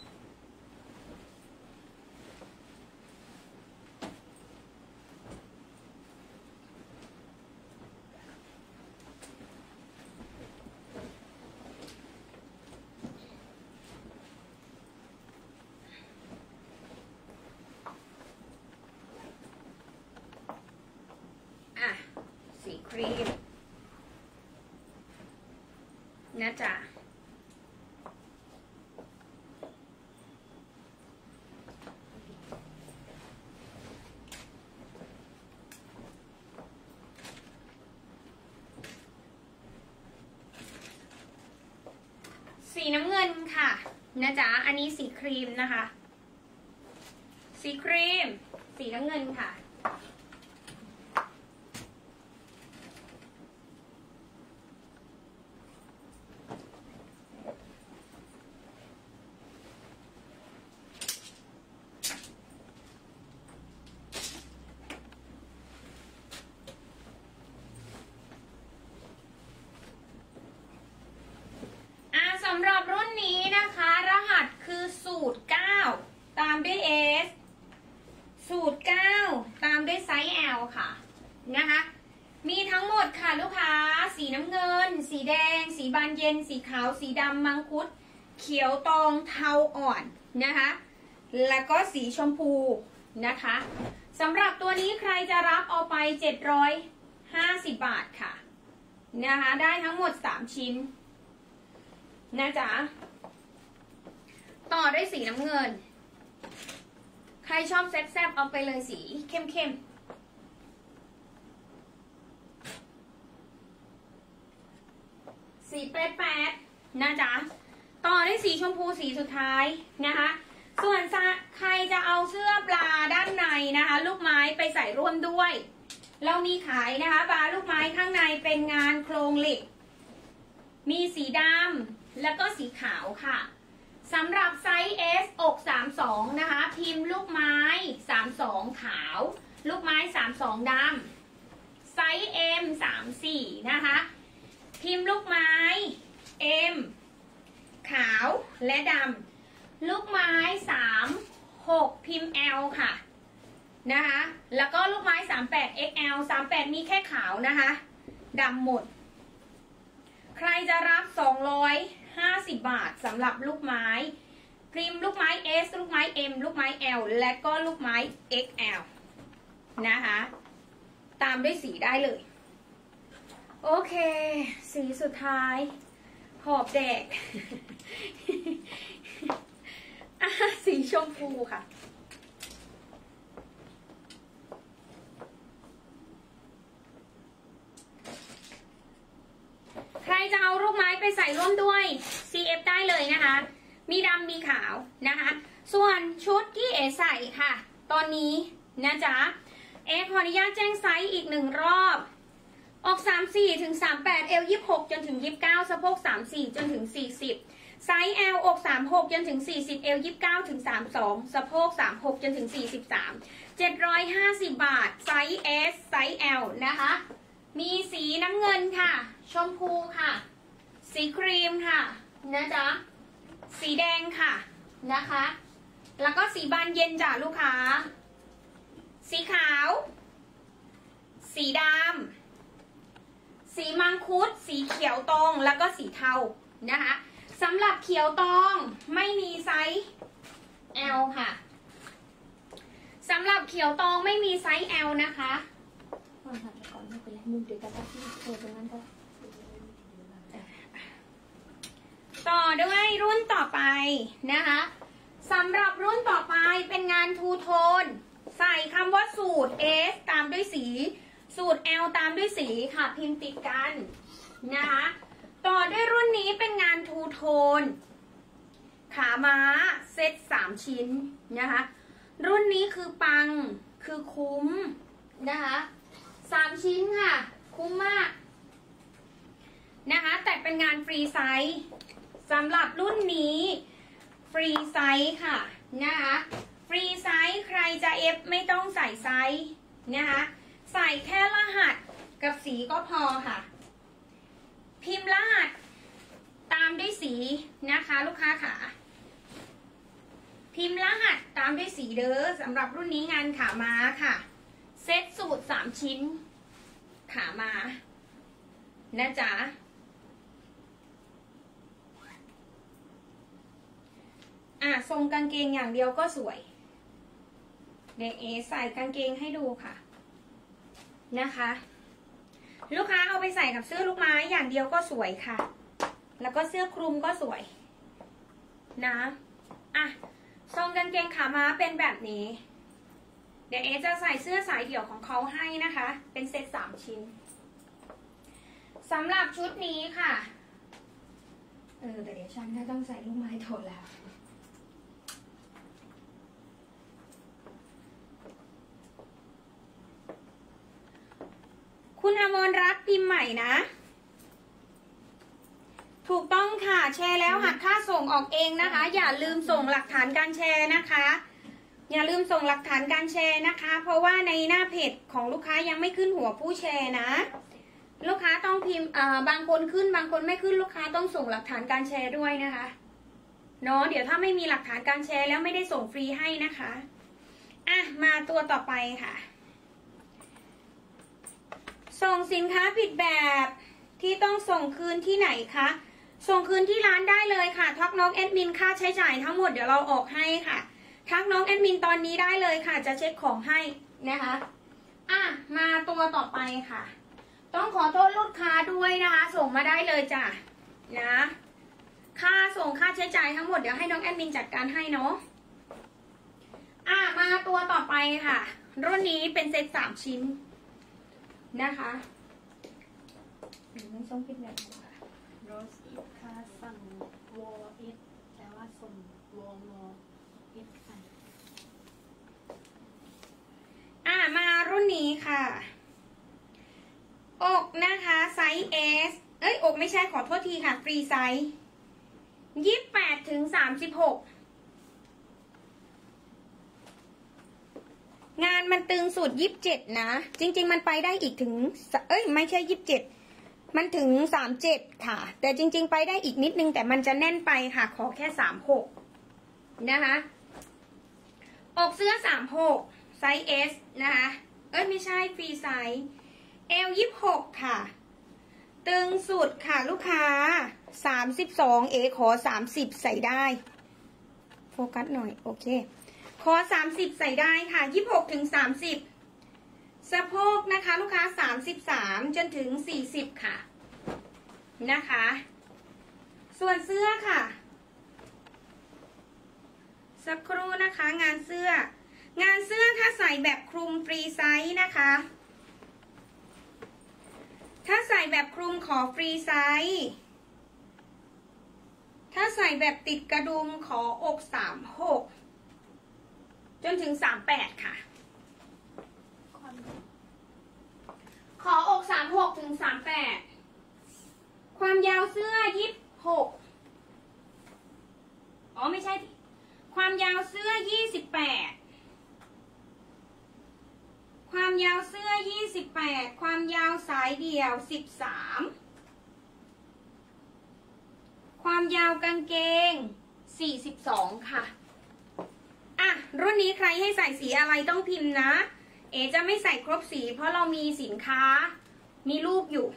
อ่ะสีครีมนะจ๊ะสีน้ำเงินค่ะนะจ๊ะอันนี้สีครีมนะคะสีครีมสีน้ำเงินค่ะสำหรับรุ่นนี้นะคะรหัสคือสูตรเก้าตามด้วย S สูตรเก้าตามด้วยไซส์ L ค่ะนะคะมีทั้งหมดค่ะลูกค้าสีน้ำเงินสีแดงสีบานเย็นสีขาวสีดำมังคุดเขียวตองเทาอ่อนนะคะแล้วก็สีชมพูนะคะสำหรับตัวนี้ใครจะรับเอาไปเจ็ดร้อยห้าสิบบาทค่ะนะคะได้ทั้งหมดสามชิ้นนะจ๊ะต่อด้วยสีน้ำเงินใครชอบแซ่บๆเอาไปเลยสีเข้มๆสีแปดๆนะจ๊ะต่อด้วยสีชมพูสีสุดท้ายนะคะส่วนใครจะเอาเสื้อปลาด้านในนะคะลูกไม้ไปใส่ร่วมด้วยเรามีขายนะคะปลาลูกไม้ข้างในเป็นงานโครงเหล็กมีสีดำแล้วก็สีขาวค่ะสำหรับไซส์ S อกสามสิบสองนะคะพิมพ์ลูกไม้สามสิบสองขาวลูกไม้สามสิบสองดำไซส์ M สามสิบสี่นะคะพิมพ์ลูกไม้ M ขาวและดำลูกไม้สามสิบหกพิมพ์ L ค่ะนะคะแล้วก็ลูกไม้สามสิบแปด เอ็กซ์ แอล สามสิบแปดมีแค่ขาวนะคะดำหมดใครจะรับสองร้อยห้าสิบบาทสำหรับลูกไม้พิมพ์ลูกไม้ S ลูกไม้ M ลูกไม้ L และก็ลูกไม้ เอ็กซ์ แอล นะคะตามด้วยสีได้เลยโอเคสีสุดท้ายหอบแดก สีชมพูค่ะใครจะเอาลูกไม้ไปใส่ร่วมด้วย ซี เอฟ ได้เลยนะคะ มีดำมีขาวนะคะ ส่วนชุดที่เอใส่ค่ะ ตอนนี้นะจ๊ะเอขออนุญาตแจ้งไซส์อีกหนึ่งรอบออกสามสี่ถึงสามแปดเอลยี่สิบหกจนถึงยี่สิบเก้าสะโพกสามสี่จนถึงสี่สิบไซส์ L อกสามหกจนถึงสี่สิบเอลยี่สิบเก้าถึงสามสองสะโพกสามหกจนถึงสี่สิบสาม เจ็ดร้อยห้าสิบบาทไซส์ S ไซส์ L นะคะมีสีน้ำเงินค่ะชมพูค่ะสีครีมค่ะนะจ๊ะสีแดงค่ะนะคะแล้วก็สีบานเย็นจ้ะลูกค้าสีขาวสีดำสีมังคุดสีเขียวตองแล้วก็สีเทานะคะสำหรับเขียวตองไม่มีไซส์ L ค่ะสำหรับเขียวตองไม่มีไซส์ L นะคะวางหันไปก่อนไม่เป็นไรมุมเดียวกันที่เธอตรงนั้นก็ต่อด้วยรุ่นต่อไปนะคะสำหรับรุ่นต่อไปเป็นงานทูโทนใส่คำว่าสูตร S ตามด้วยสีสูตร L ตามด้วยสีค่ะพิมพ์ติดกันนะคะต่อด้วยรุ่นนี้เป็นงานทูโทนขาม้าเซตสามชิ้นนะคะรุ่นนี้คือปังคือคุ้มนะคะสามชิ้นค่ะคุ้มมากนะคะแต่เป็นงานฟรีไซส์สำหรับรุ่นนี้ฟรีไซส์ค่ะนะคะฟรีไซส์ใครจะเอฟไม่ต้องใส่ไซส์นะคะใส่แค่รหัสกับสีก็พอค่ะพิมพ์รหัสตามด้วยสีนะคะลูกค้าค่ะพิมพ์รหัสตามด้วยสีเด้อสำหรับรุ่นนี้งานขาม้าค่ะเซตสูตรสามชิ้นขาม้านะจ๊ะอ่ะทรงกางเกงอย่างเดียวก็สวยเดี๋ยวเอใส่กางเกงให้ดูค่ะนะคะลูกค้าเอาไปใส่กับเสื้อลูกไม้อย่างเดียวก็สวยค่ะแล้วก็เสื้อคลุมก็สวยนะอ่ะทรงกางเกงขาม้าเป็นแบบนี้เดี๋ยวเอจะใส่เสื้อสายเดี่ยวของเขาให้นะคะเป็นเซตสามชิ้นสำหรับชุดนี้ค่ะเออแต่เดี๋ยวฉันน่าต้องใส่ลูกไม้โถแล้วคุณอมรรัตน์พิมพ์ใหม่นะถูกต้องค่ะแชร์แล้วหักค่าส่งออกเองนะคะอย่าลืมส่งหลักฐานการแชร์นะคะอย่าลืมส่งหลักฐานการแชร์นะคะเพราะว่าในหน้าเพจของลูกค้ายังไม่ขึ้นหัวผู้แชร์นะลูกค้าต้องพิมพ์อ่าบางคนขึ้นบางคนไม่ขึ้นลูกค้าต้องส่งหลักฐานการแชร์ด้วยนะคะเนาะเดี๋ยวถ้าไม่มีหลักฐานการแชร์แล้วไม่ได้ส่งฟรีให้นะคะอ่ะมาตัวต่อไปค่ะส่งสินค้าผิดแบบที่ต้องส่งคืนที่ไหนคะส่งคืนที่ร้านได้เลยค่ะทักน้องแอดมินค่าใช้จ่ายทั้งหมดเดี๋ยวเราออกให้ค่ะทักน้องแอดมินตอนนี้ได้เลยค่ะจะเช็คของให้นะคะอ่ะมาตัวต่อไปค่ะต้องขอโทษลูกค้าด้วยนะคะส่งมาได้เลยจ้ะนะค่าส่งค่าใช้จ่ายทั้งหมดเดี๋ยวให้น้องแอดมินจัดการให้เนาะอ่ะมาตัวต่อไปค่ะรุ่นนี้เป็นเซตสามชิ้นนะคะไม่ต้องคิดแบบโรสอีกค่ะสั่งวอเอสแต่ว่าส่งวอมอเอสค่ะอ่ะมารุ่นนี้ค่ะอกนะคะไซส์ S เอ้ยอกไม่ใช่ขอโทษทีค่ะฟรีไซส์ยี่สิบแปดถึงสามสิบหกงานมันตึงสุดยี่สิบเจ็ดนะจริงๆมันไปได้อีกถึงเอ้ยไม่ใช่ยี่สิบเจ็ดมันถึงสามสิบเจ็ดค่ะแต่จริงๆไปได้อีกนิดนึงแต่มันจะแน่นไปค่ะขอแค่สามสิบหกนะคะอกเสื้อสามสิบหกไซส์ S นะคะเอ้ยไม่ใช่ฟรีไซส์ L ยี่สิบหกค่ะตึงสุดค่ะลูกค้าสามสิบสองเอขอสามสิบใส่ได้โฟกัสหน่อยโอเคขอสามสิบใส่ได้ค่ะยี่สิบหกถึงสามสิบสะโพกนะคะลูกค้าสามสิบสามจนถึงสี่สิบค่ะนะคะส่วนเสื้อค่ะสักครู่นะคะงานเสื้องานเสื้อถ้าใส่แบบคลุมฟรีไซส์นะคะถ้าใส่แบบคลุมขอฟรีไซส์ถ้าใส่แบบติดกระดุมขออกสามหกจนถึงสามแปดค่ะความขออกสามหกถึงสามแปดความยาวเสื้อยี่สิบหกอ๋อไม่ใช่ ความยาวเสื้อยี่สิบแปดความยาวเสื้อยี่สิบแปดความยาวสายเดี่ยวสิบสามความยาวกางเกงสี่สิบสองค่ะอ่ะรุ่นนี้ใครให้ใส่สีอะไรต้องพิมพ์นะ เอจะไม่ใส่ครบสีเพราะเรามีสินค้ามีรูปอยู่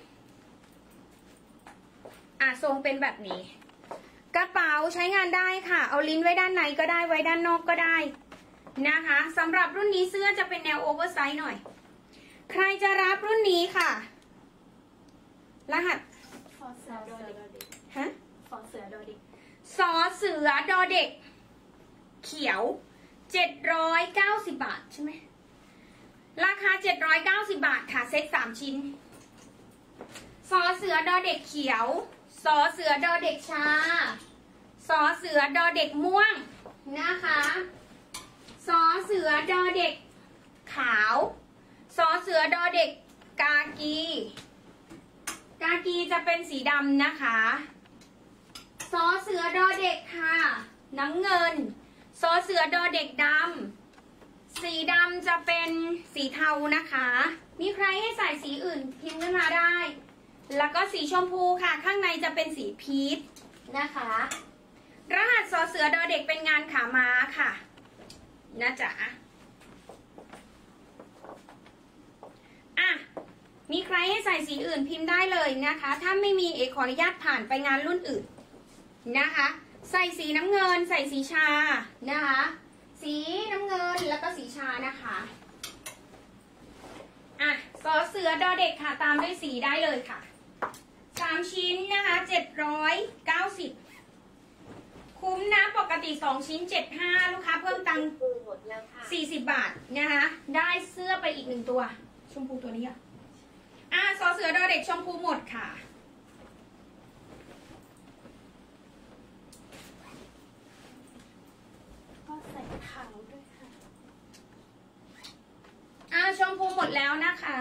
อ่ะทรงเป็นแบบนี้กระเป๋าใช้งานได้ค่ะเอาลิ้นไว้ด้านในก็ได้ไว้ด้านนอกก็ได้นะคะสำหรับรุ่นนี้เสื้อจะเป็นแนวโอเวอร์ไซส์หน่อยใครจะรับรุ่นนี้ค่ะรหัสฟอเสือดอเด็กฮะฟอเสือดอเด็กสอเสือดอเด็กเขียวเจ็ดร้อยเก้าสิบบาทใช่ไหมราคาเจ็ดร้อยเก้าสิบบาทค่ะเซ็ตสามชิ้นสอเสือดอเด็กเขียวสอเสือดอเด็กชาสอเสือดอเด็กม่วงนะคะสอเสือดอเด็กขาวสอเสือดอเด็กกากีกากีจะเป็นสีดำนะคะสอเสือดอเด็กค่ะน้ำเงินสอเสือดอเด็กดำสีดำจะเป็นสีเทานะคะมีใครให้ใส่สีอื่นพิมพ์ขึ้นมาได้แล้วก็สีชมพูค่ะข้างในจะเป็นสีพีชนะคะรหัสสอเสือดอเด็กเป็นงานขาม้าค่ะนะจ๊ะอ่ะมีใครให้ใส่สีอื่นพิมพ์ได้เลยนะคะถ้าไม่มีเอขออนุญาตผ่านไปงานรุ่นอื่นนะคะใส่สีน้ำเงินใส่สีชานะคะสีน้ำเงินแล้วก็สีชานะคะอ่ะสอเสือดอเด็กค่ะตามด้วยสีได้เลยค่ะสามชิ้นนะคะเจ็ดร้อยเก้าสิบคุ้มนะปกติสองชิ้นเจ็ดห้าลูกค้าเพิ่มตังค์สี่สิบบาทนะคะได้เสื้อไปอีกหนึ่งตัวชมพูตัวนี้อ่ะอ่ะสอเสือดอเด็กชมพูหมดค่ะก็ใส่ขาวด้วยค่ะอ่ะชมพูหมดแล้วนะคะ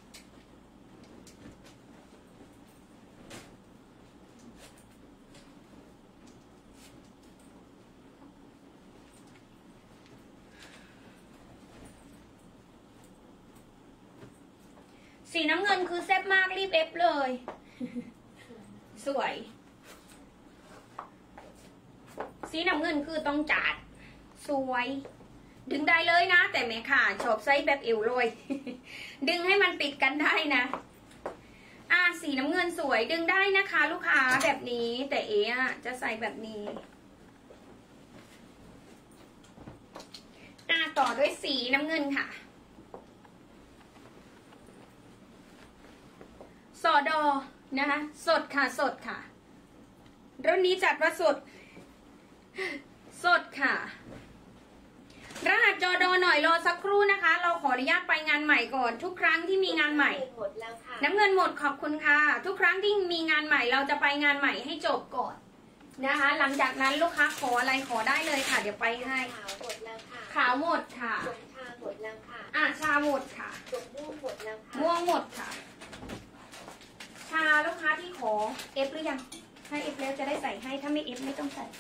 สีน้ำเงินคือแซ่บมากรีบเอฟเลย สวย สีน้ำเงินคือต้องจัดสวย ดึงได้เลยนะแต่แม่ค่ะชอบไซส์แบบเอวลอย ดึงให้มันติดกันได้นะอ่ะสีน้ำเงินสวยดึงได้นะคะลูกค้าแบบนี้แต่เอ๋อะจะใส่แบบนี้อ่ะต่อด้วยสีน้ำเงินค่ะสอดอนะคะสดค่ะสดค่ะรุ่นนี้จัดว่าสดสดค่ะรหัสจอดอหน่อยรอสักครู่นะคะเราขออนุญาตไปงานใหม่ก่อนทุกครั้งที่มีงานใหม่น้ำเงินหมดขอบคุณค่ะทุกครั้งที่มีงานใหม่เราจะไปงานใหม่ให้จบก่อนนะคะหลังจากนั้นลูกค้าขออะไรขอได้เลยค่ะเดี๋ยวไปให้ขาวหมดแล้วค่ะขาวหมดค่ะชาหมดแล้วค่ะอ่ะชาหมดค่ะม่วงหมดแล้วค่ะม่วงหมดค่ะชาลูกค้าที่ขอเอฟหรือยังถ้าเอฟแล้วจะได้ใส่ให้ถ้าไม่เอฟไม่ต้องใส่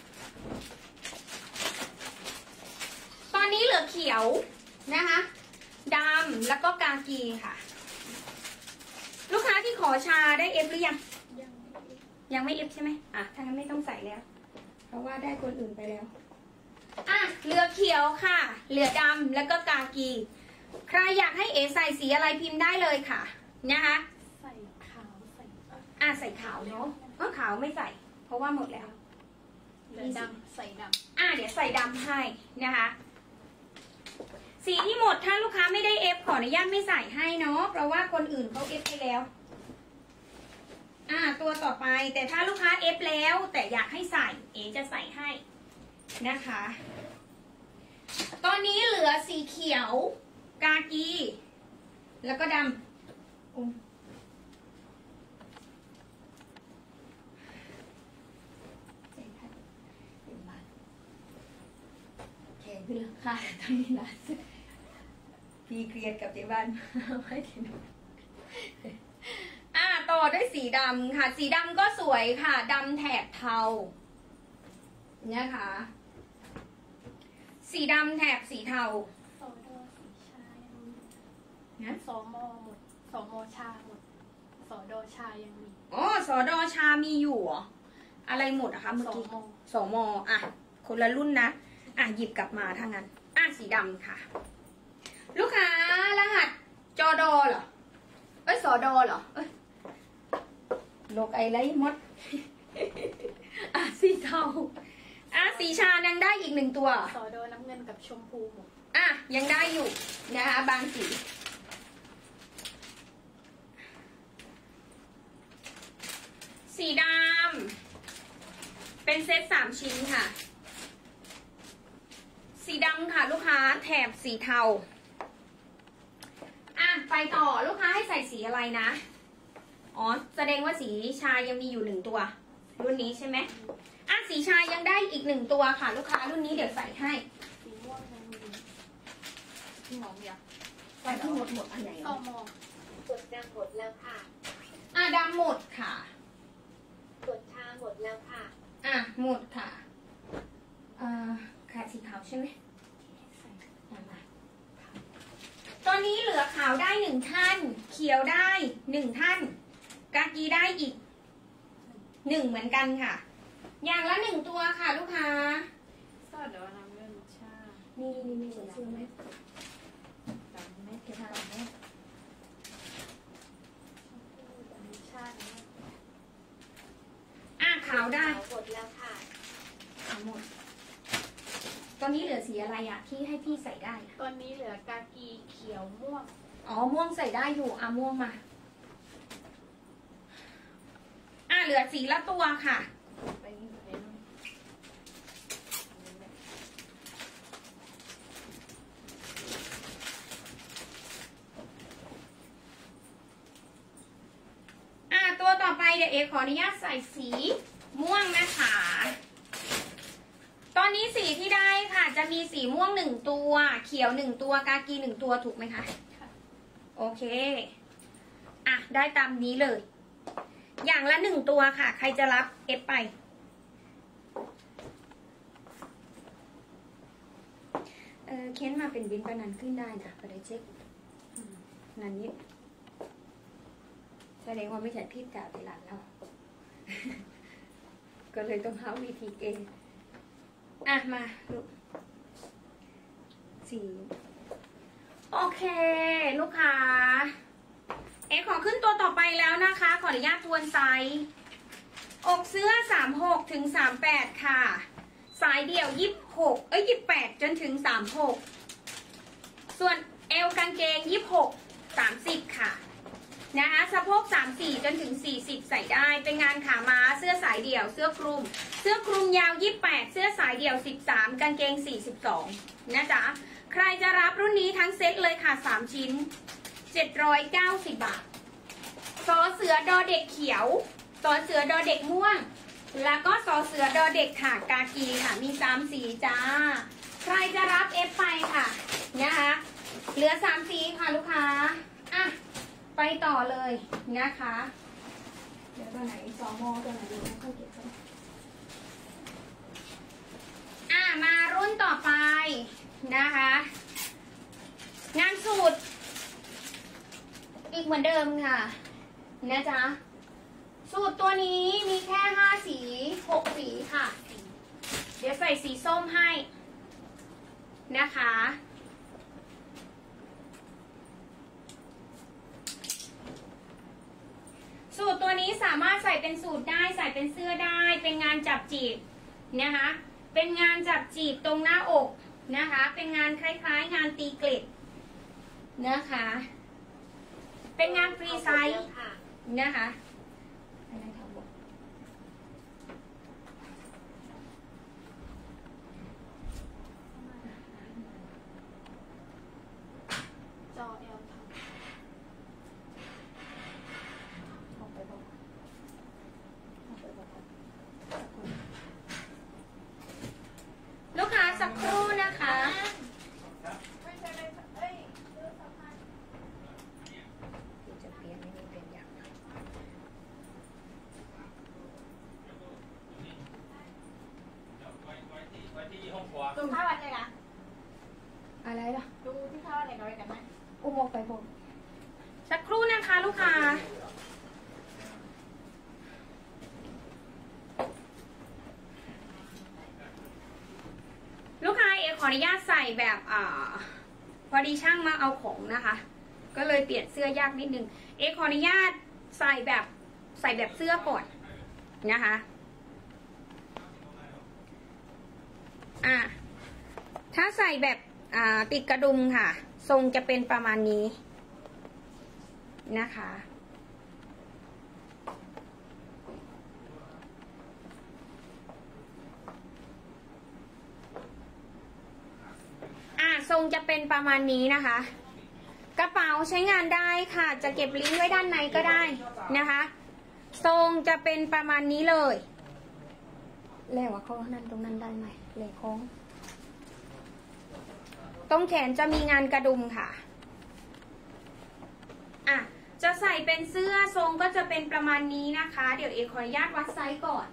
ตอนนี้เหลือเขียวนะคะดำแล้วก็กากีค่ะลูกค้าที่ขอชาได้เอฟหรือยังยังไม่เอฟใช่ไหมอ่ะถ้างั้นไม่ต้องใส่แล้วเพราะว่าได้คนอื่นไปแล้วอ่ะเหลือเขียวค่ะเหลือดำแล้วก็กากีใครอยากให้เอใส่สีอะไรพิมพ์ได้เลยค่ะนะคะใส่ขาวใส่อ่ะใส่ขาวเนาะก็ขาวไม่ใส่เพราะว่าหมดแล้วดำใส่ดำอ่ะเดี๋ยวใส่ดำให้นะคะสีที่หมดถ้าลูกค้าไม่ได้เอฟขออนุญาตไม่ใส่ให้เนาะเพราะว่าคนอื่นเขาเอฟไปแล้วอ่ะตัวต่อไปแต่ถ้าลูกค้าเอฟแล้วแต่อยากให้ใส่เอจะใส่ให้นะคะตอนนี้เหลือสีเขียวกากีแล้วก็ดำอุ้มใส่ผ้าขึ้นแล้วค่ะตอนนี้ล่าสุดพี่เครียดกับที่บ้านไม่ถึงอ่าต่อด้วยสีดำค่ะ สีดำก็สวยค่ะดำแถบเทาเนี่ยค่ะ สีดำแถบสีเทาสอดอสีชายังมีนะสอมอหมดสอมอชาหมดสอดอชายังมีอ๋อสอดอชามีอยู่เหรออะไรหมดอะคะเมื่อสอกี้มอสมอ่ะ คนละรุ่นนะ อ่ะ หยิบกลับมาทางนั้น อ่ะ สีดำค่ะ ลูกค้ารหัสจอดอเหรอ เอ้ยสอดอเหรอ เอ้ยโลกไอไรมด อ่ะ สีเทา อ่ะ สีชายังได้อีกหนึ่งตัวสอดอน้ำเงินกับชมพูหมดอ่ะ ยังได้อยู่นะคะ บางสี สีดำ เป็นเซตสามชิ้นค่ะ สีดำค่ะลูกค้าแถบสีเทา อ่ะ ไปต่อลูกค้าให้ใส่สีอะไรนะ อ๋อ แสดงว่าสีชายังมีอยู่หนึ่งตัว รุ่นนี้ใช่ไหมอ่ะ สีชายังได้อีกหนึ่งตัวค่ะ ลูกค้ารุ่นนี้เดี๋ยวใส่ให้สีม่วงยังมีพี่น้องเดียวใส่ทั้งหมดหมดอันไหนสอมอกดดำหมดแล้วค่ะอ่ะดำหมดค่ะกดชาหมดแล้วค่ะอ่ะหมดค่ะอ่าขาดสีขาวใช่ไหมอ่ะมาตอนนี้เหลือขาวได้หนึ่งท่าน เขียวได้หนึ่งท่าน กากีได้อีกหนึ่งเหมือนกันค่ะ อย่างละหนึ่งตัวค่ะลูกค้าสอดอน้ำเงินชานี่นี่นี่ซื้อไหมดำแม่เก็บดำแม่ชมพูอันนี้ชาเนี่ยอ่ะขาวได้หมดแล้วค่ะขาวหมด ตอนนี้เหลือสีอะไรอะที่ให้พี่ใส่ได้อะตอนนี้เหลือกากีเขียวม่วงอ๋อม่วงใส่ได้อยู่อ่ะม่วงมา อ่ะเหลือสีละตัวค่ะไปนี่ไปนี่อ่ะตัวต่อไปเดี๋ยวเอขออนุญาตใส่สีม่วงนะคะ ตอนนี้สีที่ได้ค่ะจะมีสีม่วงหนึ่งตัว เขียวหนึ่งตัวกากีหนึ่งตัวถูกไหมคะค่ะโอเค อ่ะได้ตามนี้เลย อย่างละหนึ่งตัวค่ะ ใครจะรับเอฟไป เออเค้นมาเป็นวินปนันขึ้นได้นะก็ได้เช็คอืมนันนี้แสดงว่าไม่ใช่พี่จ่าไปหลานเรา ก็เลยต้องหาวิธีเกณฑ์อ่ะ มาลูกสี่โอเค ลูกค้า เอขอขึ้นตัวต่อไปแล้วนะคะ ขออนุญาตทวนไซส์อกเสื้อสามหกถึงสามแปดค่ะ สายเดี่ยวยี่สิบหกเอ้ยยี่สิบแปดจนถึงสามหกส่วนเอวกางเกงยี่สิบหก สามสิบค่ะ นะคะสะโพกสามสี่จนถึงสี่สิบใส่ได้เป็นงานขาม้าเสื้อสายเดี่ยวเสื้อคลุม เสื้อคลุมยาวยี่สิบแปดเสื้อสายเดี่ยวสิบสามกางเกงสี่สิบสองนะจ๊ะใครจะรับรุ่นนี้ทั้งเซ็ตเลยค่ะสามชิ้นเจ็ดร้อยเก้าสิบบาทสอเสือดอเด็กเขียวสอเสือดอเด็กม่วงแล้วก็สอเสือดอเด็กค่ะกากีค่ะมีสามสีจ้าใครจะรับเอฟไปค่ะนะคะเหลือสามสีค่ะลูกค้าอ่ะไปต่อเลยนะคะเดี๋ยวตัวไหนสอมอตัวไหนดีไม่ค่อยเก็บกันอ่ะมารุ่นต่อไปนะคะงานสูตรอีกเหมือนเดิมค่ะนะจ๊ะสูตรตัวนี้มีแค่ห้าสีหกสีค่ะเดี๋ยวใส่สีส้มให้นะคะสูตรตัวนี้สามารถใส่เป็นสูตรได้ใส่เป็นเสื้อได้เป็นงานจับจีบนะคะเป็นงานจับจีบตรงหน้าอกนะคะเป็นงานคล้ายๆ งานตีเกล็ดนะคะเป็นงานฟรีไซส์นะคะอะไรคะบอกจอเอลทออกไปบอกออกไปบอกลูกค้าสักครู่นะคะำบอกสักครู่นะคะลูกค้าลูกค้าเอขออนุญาตใส่แบบอ่าพอดีช่างมาเอาของนะคะก็เลยเปลี่ยนเสื้อยากนิดนึงเอขออนุญาตใส่แบบใส่แบบเสื้อก่อนนะคะอ่ะถ้าใส่แบบอ่าติดกระดุมค่ะทรงจะเป็นประมาณนี้นะคะอ่ะทรงจะเป็นประมาณนี้นะคะกระเป๋าใช้งานได้ค่ะจะเก็บลิ้นไว้ด้านในก็ได้นะคะทรงจะเป็นประมาณนี้เลยแล้วว่าเขานั่นตรงนั้นได้ไหมเลยโค้งตรงแขนจะมีงานกระดุมค่ะอ่ะจะใส่เป็นเสื้อทรงก็จะเป็นประมาณนี้นะคะเดี๋ยวเอขออนุญาตวัดไซส์ก่อน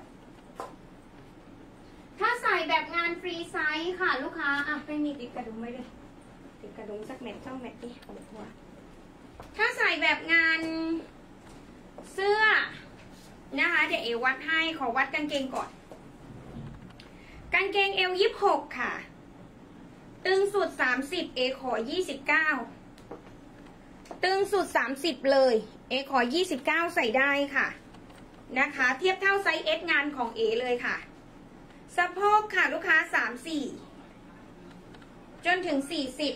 ถ้าใส่แบบงานฟรีไซส์ค่ะลูกค้าอ่ะไม่มีติดกระดุมไว้เลยติดกระดุมสักเม็ดช่องเม็ดดิเอาหัวถ้าใส่แบบงานเสื้อนะคะเดี๋ยวเอวัดให้ขอวัดกางเกงก่อนกางเกงเอวยี่สิบหกค่ะตึงสุดสามสิบเอขอยี่สิบเก้าตึงสุดสามสิบเลยเอขอยี่สิบเก้าใส่ได้ค่ะนะคะเทียบเท่าไซส์ S งานของเอเลยค่ะสะโพกค่ะลูกค้าสามสี่จนถึงสี่สิบ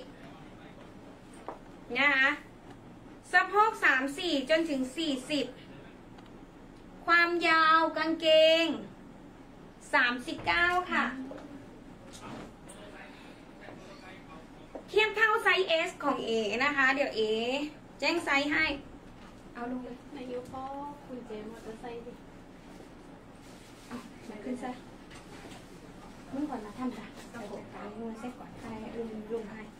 นะคะสะโพกสามสี่จนถึงสี่สิบความยาวกางเกงสามสิบเก้าค่ะเทียบเท่าไซส์ S ของเอนะคะเดี๋ยวเอแจ้งไซส์ให้เอาลงเลยนายกก็คุณเจมอเตอร์ไซค์ดิเอามาขึ้นซะมึงก่อนนะท่านจ้ะใส่จากการมือเซ็ตก่อนให้ลุงลุงให้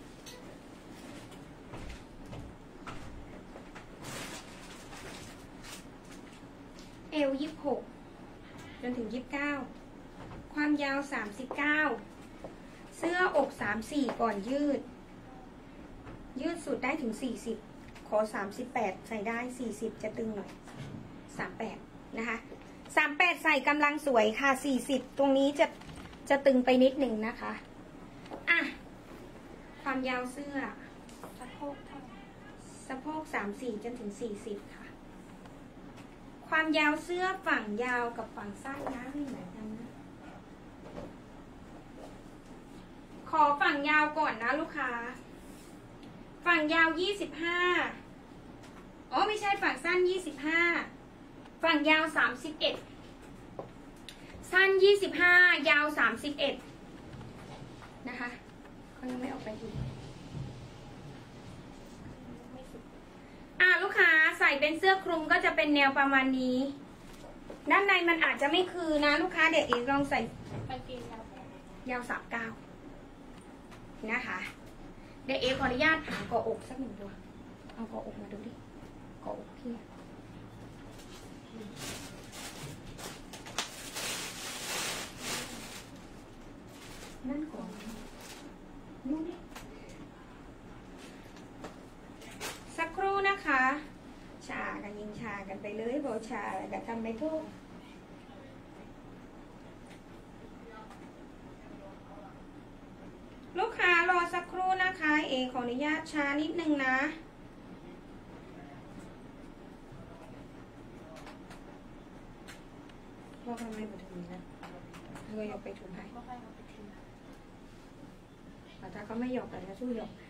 เอวยี่สิบหกจนถึงยี่สิบเก้าความยาวสามสิบเก้าเสื้ออกสามสี่ก่อนยืดยืดสุดได้ถึงสี่สิบขอสามสิบแปดใส่ได้สี่สิบจะตึงหน่อยสามแปดนะคะสามแปดใส่กำลังสวยค่ะสี่สิบตรงนี้จะจะตึงไปนิดหนึ่งนะคะอ่ะความยาวเสื้อสะโพกเท่าสะโพกสามสี่จนถึงสี่สิบค่ะความยาวเสื้อฝั่งยาวกับฝั่งสั้นนะไม่เหมือนกันนะขอฝั่งยาวก่อนนะลูกค้าฝั่งยาวยี่สิบห้าอ๋อไม่ใช่ฝั่งสั้นยี่สิบห้าฝั่งยาวสามสิบเอ็ดสั้นยี่สิบห้ายาวสามสิบเอ็ดนะคะเขายังไม่ออกไปอีกอ่ะลูกค้าใส่เป็นเสื้อคลุมก็จะเป็นแนวประมาณนี้ด้านในมันอาจจะไม่คือนะลูกค้าเดี๋ยวเองลองใส่กางเกงยาวยาวสามเก้านะคะเดี๋ยวเอขออนุญาตหาเกาะอกสักหนึ่งตัวเอาเกาะอกมาดูดิเกาะอกพี่นั่นก่อนนู่นนี่สักครู่นะคะชากันยิงชากันไปเลยบอกชาแต่ทำไม่ถูกลูกค้ารอสักครู่นะคะเอขออนุญาตช้านิดนึงนะว่าทำไมมาถึงนะเราอยากไปถูกไหมก็ค่อยเอาไปทิ้งถ้าเขาไม่หยอกแต่จะสู้หยอก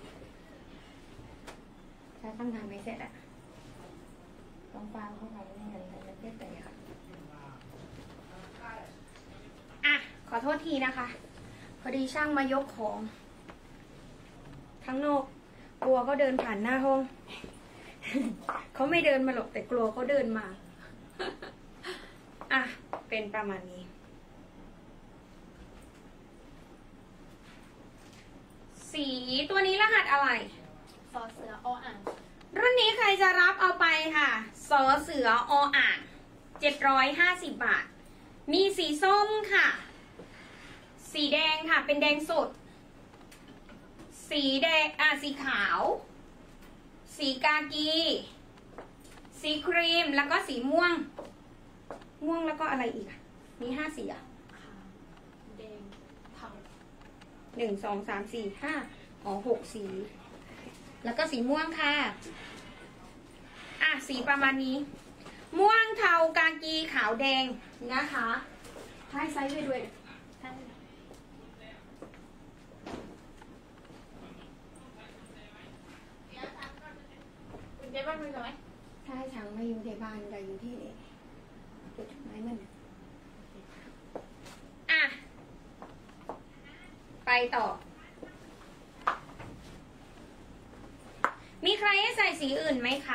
ถ้าตั้งทางไม่เสร็จอะต้องฟังเขาทำยังไงกันจะเจ็บใจค่ะอ่ะขอโทษทีนะคะพอดีช่างมายกของข้างนอกกลัวเขาเดินผ่านหน้าห้อง เขาไม่เดินมาหรอกแต่กลัวเขาเดินมา อ่ะเป็นประมาณนี้สีตัวนี้รหัสอะไรซอเสือออ่างรุ่นนี้ใครจะรับเอาไปค่ะสอเสือออ่างเจ็ดร้อยห้าสิบบาทมีสีส้มค่ะสีแดงค่ะเป็นแดงสดสีแดงอ่ะสีขาวสีกากี สีครีม แล้วก็สีม่วง ม่วงแล้วก็อะไรอีกอะมีห้าสีอะขาวแดงเทาหนึ่ง สอง สาม สี่ ห้าอ๋อหกสี แล้วก็สีม่วงค่ะ อ่ะ สีประมาณนี้ ม่วงเทากากีขาวแดงนะคะให้ไซส์ไปด้วยใช่คุณเจ๊บ้านมือกันไหมถ้าให้ช้างมาอยู่ที่บ้านจะอยู่ที่นี่จุดไม้มันอ่ะ ไปต่อ มีใครให้ใส่สีอื่นไหมคะ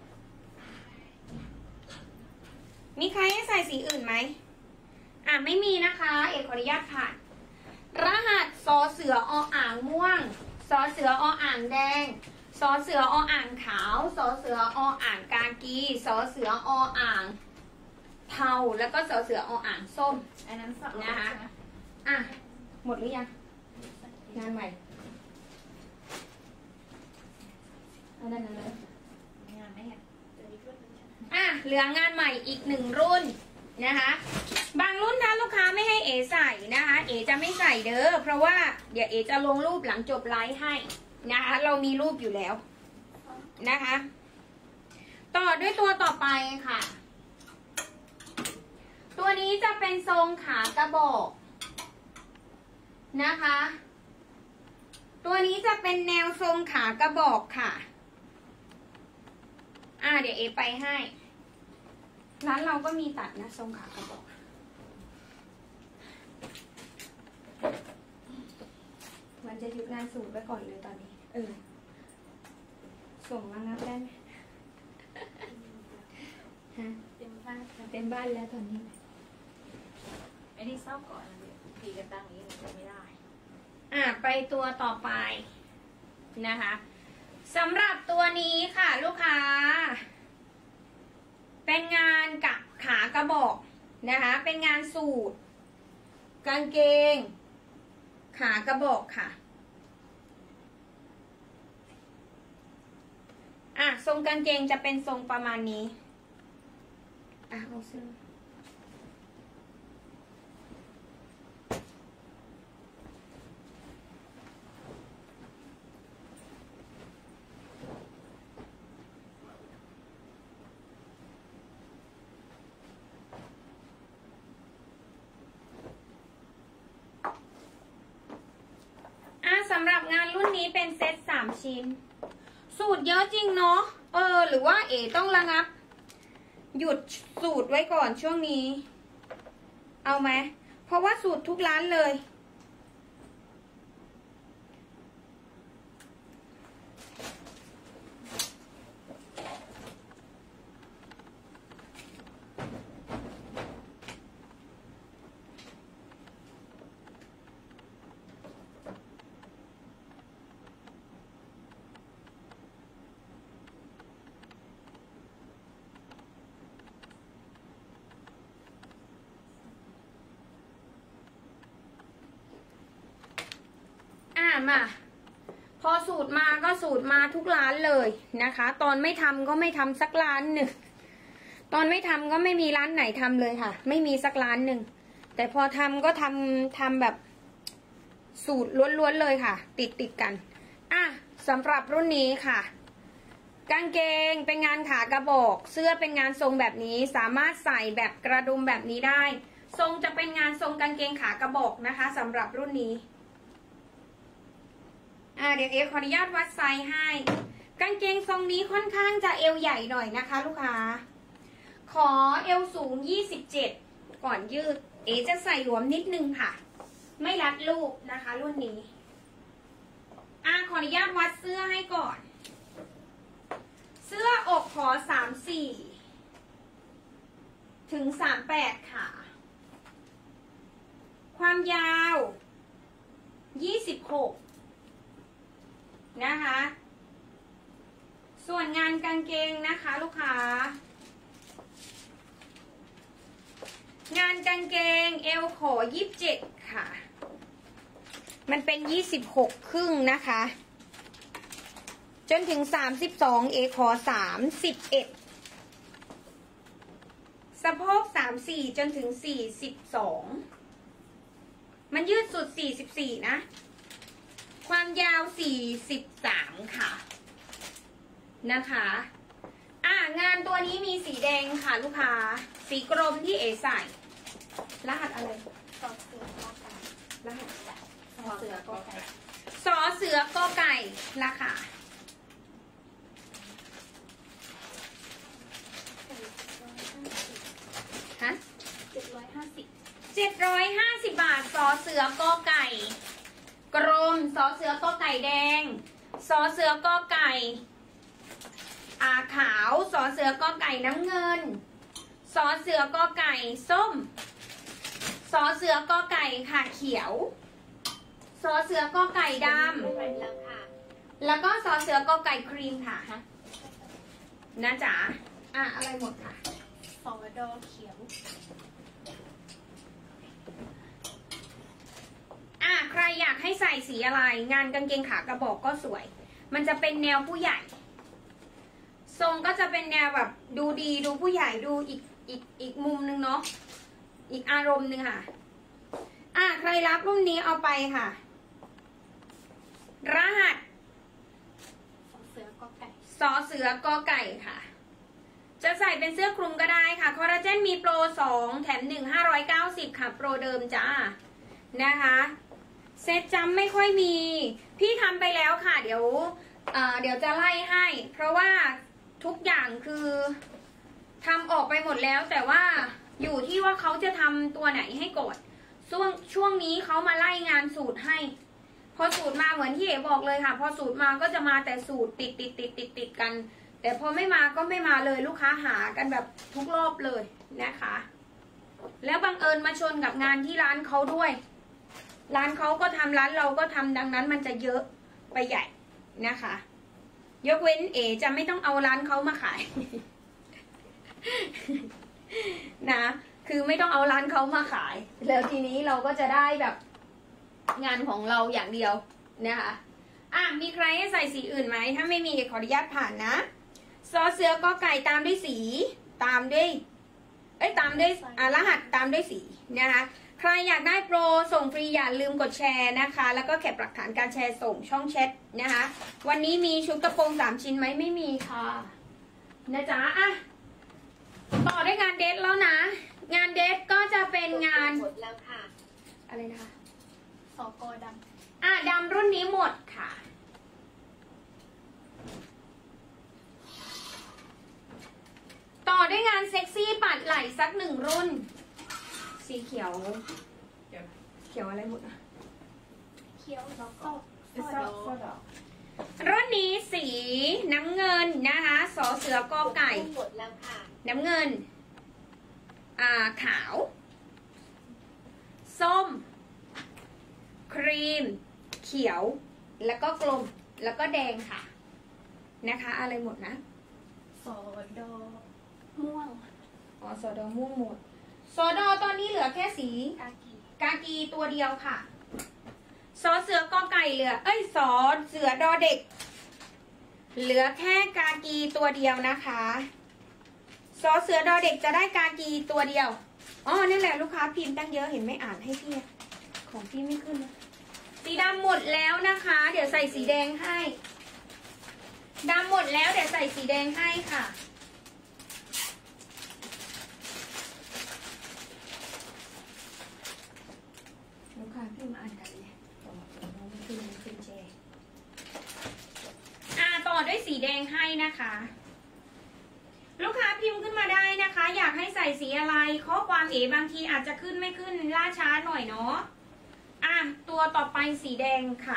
มีใครให้ใส่สีอื่นไหม อ่ะ ไม่มีนะคะ เอกขออนุญาตผ่าน รหัสสอเสือออ่างม่วงสอเสือออ่างแดงสอเสือออ่างขาวสอเสือออ่างกากีสอเสือออ่างเทาแล้วก็สอเสือออ่างส้มอันนั้นสับนะคะ อ่ะ หมดหรือยัง งานใหม่เอาด้านนั้นเลยงานไหมอ่ะเดี๋ยวนี้ก็เป็นชั้นอ่ะ เหลืองานใหม่อีกหนึ่งรุ่นนะคะ บางรุ่นถ้าลูกค้าไม่ให้เอใส่นะคะ เอจะไม่ใส่เด้อ เพราะว่าเดี๋ยวเอจะลงรูปหลังจบไลฟ์ให้นะคะ เรามีรูปอยู่แล้วนะคะ ต่อด้วยตัวต่อไปค่ะ ตัวนี้จะเป็นทรงขากระบอกนะคะ ตัวนี้จะเป็นแนวทรงขากระบอกค่ะ อ่าเดี๋ยวเอไปให้ร้านเราก็มีตัดนะทรงขากระบอก มันจะหยุดงานสูตรไว้ก่อนเลยตอนนี้ เออ ส่งมางับได้ไหมฮะเต็มบ้านเต็มบ้านแล้วตอนนี้ไม่ได้เศร้าก่อนนะเดี๋ยวตีกันตั้งนี้มันไม่ได้อ่ะไปตัวต่อไปนะคะสำหรับตัวนี้ค่ะลูกค้า เป็นงานกับขากระบอกนะคะ เป็นงานสูทกางเกง ขากระบอกค่ะ อ่ะทรงกางเกงจะเป็นทรงประมาณนี้ อ่ะเอาเสื้อสำหรับงานรุ่นนี้เป็นเซตสามชิ้น สูตรเยอะจริงเนาะ เออ หรือว่าเอ๋ต้องระงับ หยุดสูตรไว้ก่อนช่วงนี้ เอาไหม เพราะว่าสูตรทุกร้านเลย มาพอสูตรมาก็สูตรมาทุกร้านเลยนะคะ ตอนไม่ทำก็ไม่ทำสักร้านหนึ่งตอนไม่ทำก็ไม่มีร้านไหนทำเลยค่ะ ไม่มีสักร้านหนึ่งแต่พอทำก็ทำทำแบบสูตรล้วนๆเลยค่ะ ติดติดกันอ่ะสำหรับรุ่นนี้ค่ะ กางเกงเป็นงานขากระบอกเสื้อเป็นงานทรงแบบนี้สามารถใส่แบบกระดุมแบบนี้ได้ ทรงจะเป็นงานทรงกางเกงขากระบอกนะคะสำหรับรุ่นนี้อ่าเดี๋ยวเอขออนุญาตวัดไซส์ให้กางเกงทรงนี้ค่อนข้างจะเอวใหญ่หน่อยนะคะลูกค้าขอเอวสูงยี่สิบเจ็ดก่อนยืดเอจะใส่หลวมนิดนึงค่ะไม่รัดรูปนะคะรุ่นนี้อ่าขออนุญาตวัดเสื้อให้ก่อนเสื้ออกขอสามสี่ถึงสามแปดค่ะความยาวยี่สิบหกนะคะส่วนงานกางเกงนะคะลูกค้างานกางเกงเอวขอยี่สิบเจ็ดค่ะมันเป็นยี่สิบหกครึ่งนะคะจนถึงสามสิบสองเอขอสามสิบเอ็ดสะโพกสามสี่จนถึงสี่สิบสองมันยืดสุดสี่สิบสี่นะความยาวสี่สิบสามค่ะนะคะอ่างานตัวนี้มีสีแดงค่ะลูกค้าสีกรมที่เอใส่รหัสอะไรสอบเสือก็ไก่รหัสสอบเสือก็ไก่สอเสือกอไก่ราคาฮะเจ็ดร้อยห้าสิบเจ็ดร้อยห้าสิบบาทสอเสือกอไก่กรมสอเสือกอไก่แดงสอเสือกอไก่อาขาวสอเสือกอไก่น้ำเงินสอเสือกอไก่ส้มสอเสือกอไก่ค่ะเขียวสอเสือกอไก่ดหมดแล้วค่ะำแล้วก็สอเสือกอไก่ครีมค่ะนะจ๊ะอ่ะอะไรหมดค่ะสอดอเขียวอ่ะใครอยากให้ใส่สีอะไรงานกางเกงขากระบอกก็สวย มันจะเป็นแนวผู้ใหญ่ทรงก็จะเป็นแนวแบบดูดีดูผู้ใหญ่ดูอีกอีกอีกมุมนึงเนาะอีกอารมณ์นึงค่ะอ่ะใครรับรุ่นนี้เอาไปค่ะรหัสสอเสือก็ไก่สอเสือกอไก่ค่ะจะใส่เป็นเสื้อคลุมก็ได้ค่ะคอลลาเจนมีโปรสองแถมหนึ่งห้าร้อยเก้าสิบค่ะโปรเดิมจ้านะคะเซตจำไม่ค่อยมีพี่ทำไปแล้วค่ะเดี๋ยวเอ่อเดี๋ยวจะไล่ให้ เพราะว่าทุกอย่างคือทำออกไปหมดแล้วแต่ว่าอยู่ที่ว่าเขาจะทำตัวไหนให้ก่อนช่วงช่วงนี้เขามาไล่งานสูตรให้พอสูตรมาเหมือนที่เอ๋บอกเลยค่ะพอสูตรมาก็จะมาแต่สูตรติดติดติดติดติดกันแต่พอไม่มาก็ไม่มาเลยลูกค้าหากันแบบทุกรอบเลยนะคะแล้วบังเอิญมาชนกับงานที่ร้านเขาด้วยร้านเขาก็ทำร้านเราก็ทำดังนั้นมันจะเยอะไปใหญ่นะคะยกเว้นเอจะไม่ต้องเอาร้านเขามาขาย นะคือไม่ต้องเอาร้านเขามาขายแล้วทีนี้เราก็จะได้แบบงานของเราอย่างเดียวนะคะอ่ะมีใครให้ใส่สีอื่นไหมถ้าไม่มีขออนุญาตผ่านนะซอเสือก็ไก่ตามด้วยสีตามด้วยเอ้ยตามด้วยอ่ะรหัสตามด้วยสีนะคะใครอยากได้โปรส่งฟรีอย่าลืมกดแชร์นะคะแล้วก็แคปหลักฐานการแชร์ส่งช่องแชทนะคะวันนี้มีชุดกระโปรงสามชิ้นไหมไม่มีค่ะนะจ๊ะอ่ะต่อด้วยงานเดทแล้วนะงานเดทก็จะเป็นงานหมดแล้วค่ะอะไรนะคะสอกอดอ่ะดำรุ่นนี้หมดค่ะต่อด้วยงานเซ็กซี่ปัดไหล่สักหนึ่งรุ่นสีเขียวเขียวอะไรหมดอ่ะำเขียวแล้วก็สอดอรุ่นนี้สีน้ำเงินนะคะสอเสือกอไก่หมดแล้วค่ะน้ำเงินอ่าขาว ส้ม ครีม เขียว แล้วก็กลม แล้วก็แดงค่ะนะคะอะไรหมดนะสอดอม่วงอ๋อสอดอม่วงหมดสอดอตอนนี้เหลือแค่สีกากีกากีตัวเดียวค่ะสอเสือกอไก่เหลือเอ้ยสอเสือดอเด็กเหลือแค่กากีตัวเดียวนะคะสอเสือดอเด็กจะได้กากีตัวเดียวอ๋อนี่แหละลูกค้าพิมพ์ตั้งเยอะเห็นไม่อ่านให้พี่ของพี่ไม่ขึ้นนะสีดำหมดแล้วนะคะ เดี๋ยวใส่สีแดงให้ดำหมดแล้วเดี๋ยวใส่สีแดงให้ค่ะลูกค้าพิมพ์อ่านกันเลยขึ้นขึ้นเจอ่าต่อด้วยสีแดงให้นะคะ ลูกค้าพิมพ์ขึ้นมาได้นะคะ อยากให้ใส่สีอะไรข้อความเอบางทีอาจจะขึ้นไม่ขึ้นล่าช้าหน่อยเนาะอ่ะตัวต่อไปสีแดงค่ะ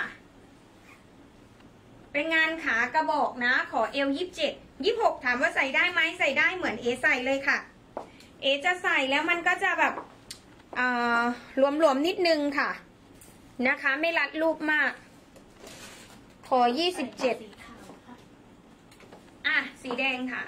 เป็นงานขากระบอกนะขอเอลยี่สิบเจ็ดยี่สิบหกถามว่าใส่ได้ไหมใส่ได้เหมือนเอใส่เลยค่ะเอจะใส่แล้วมันก็จะแบบอ่าหลวมๆนิดนึงค่ะนะคะไม่รัดรูปมากขอยี่สิบเจ็ดสีขาวค่ะอ่ะสีแดงค่ะ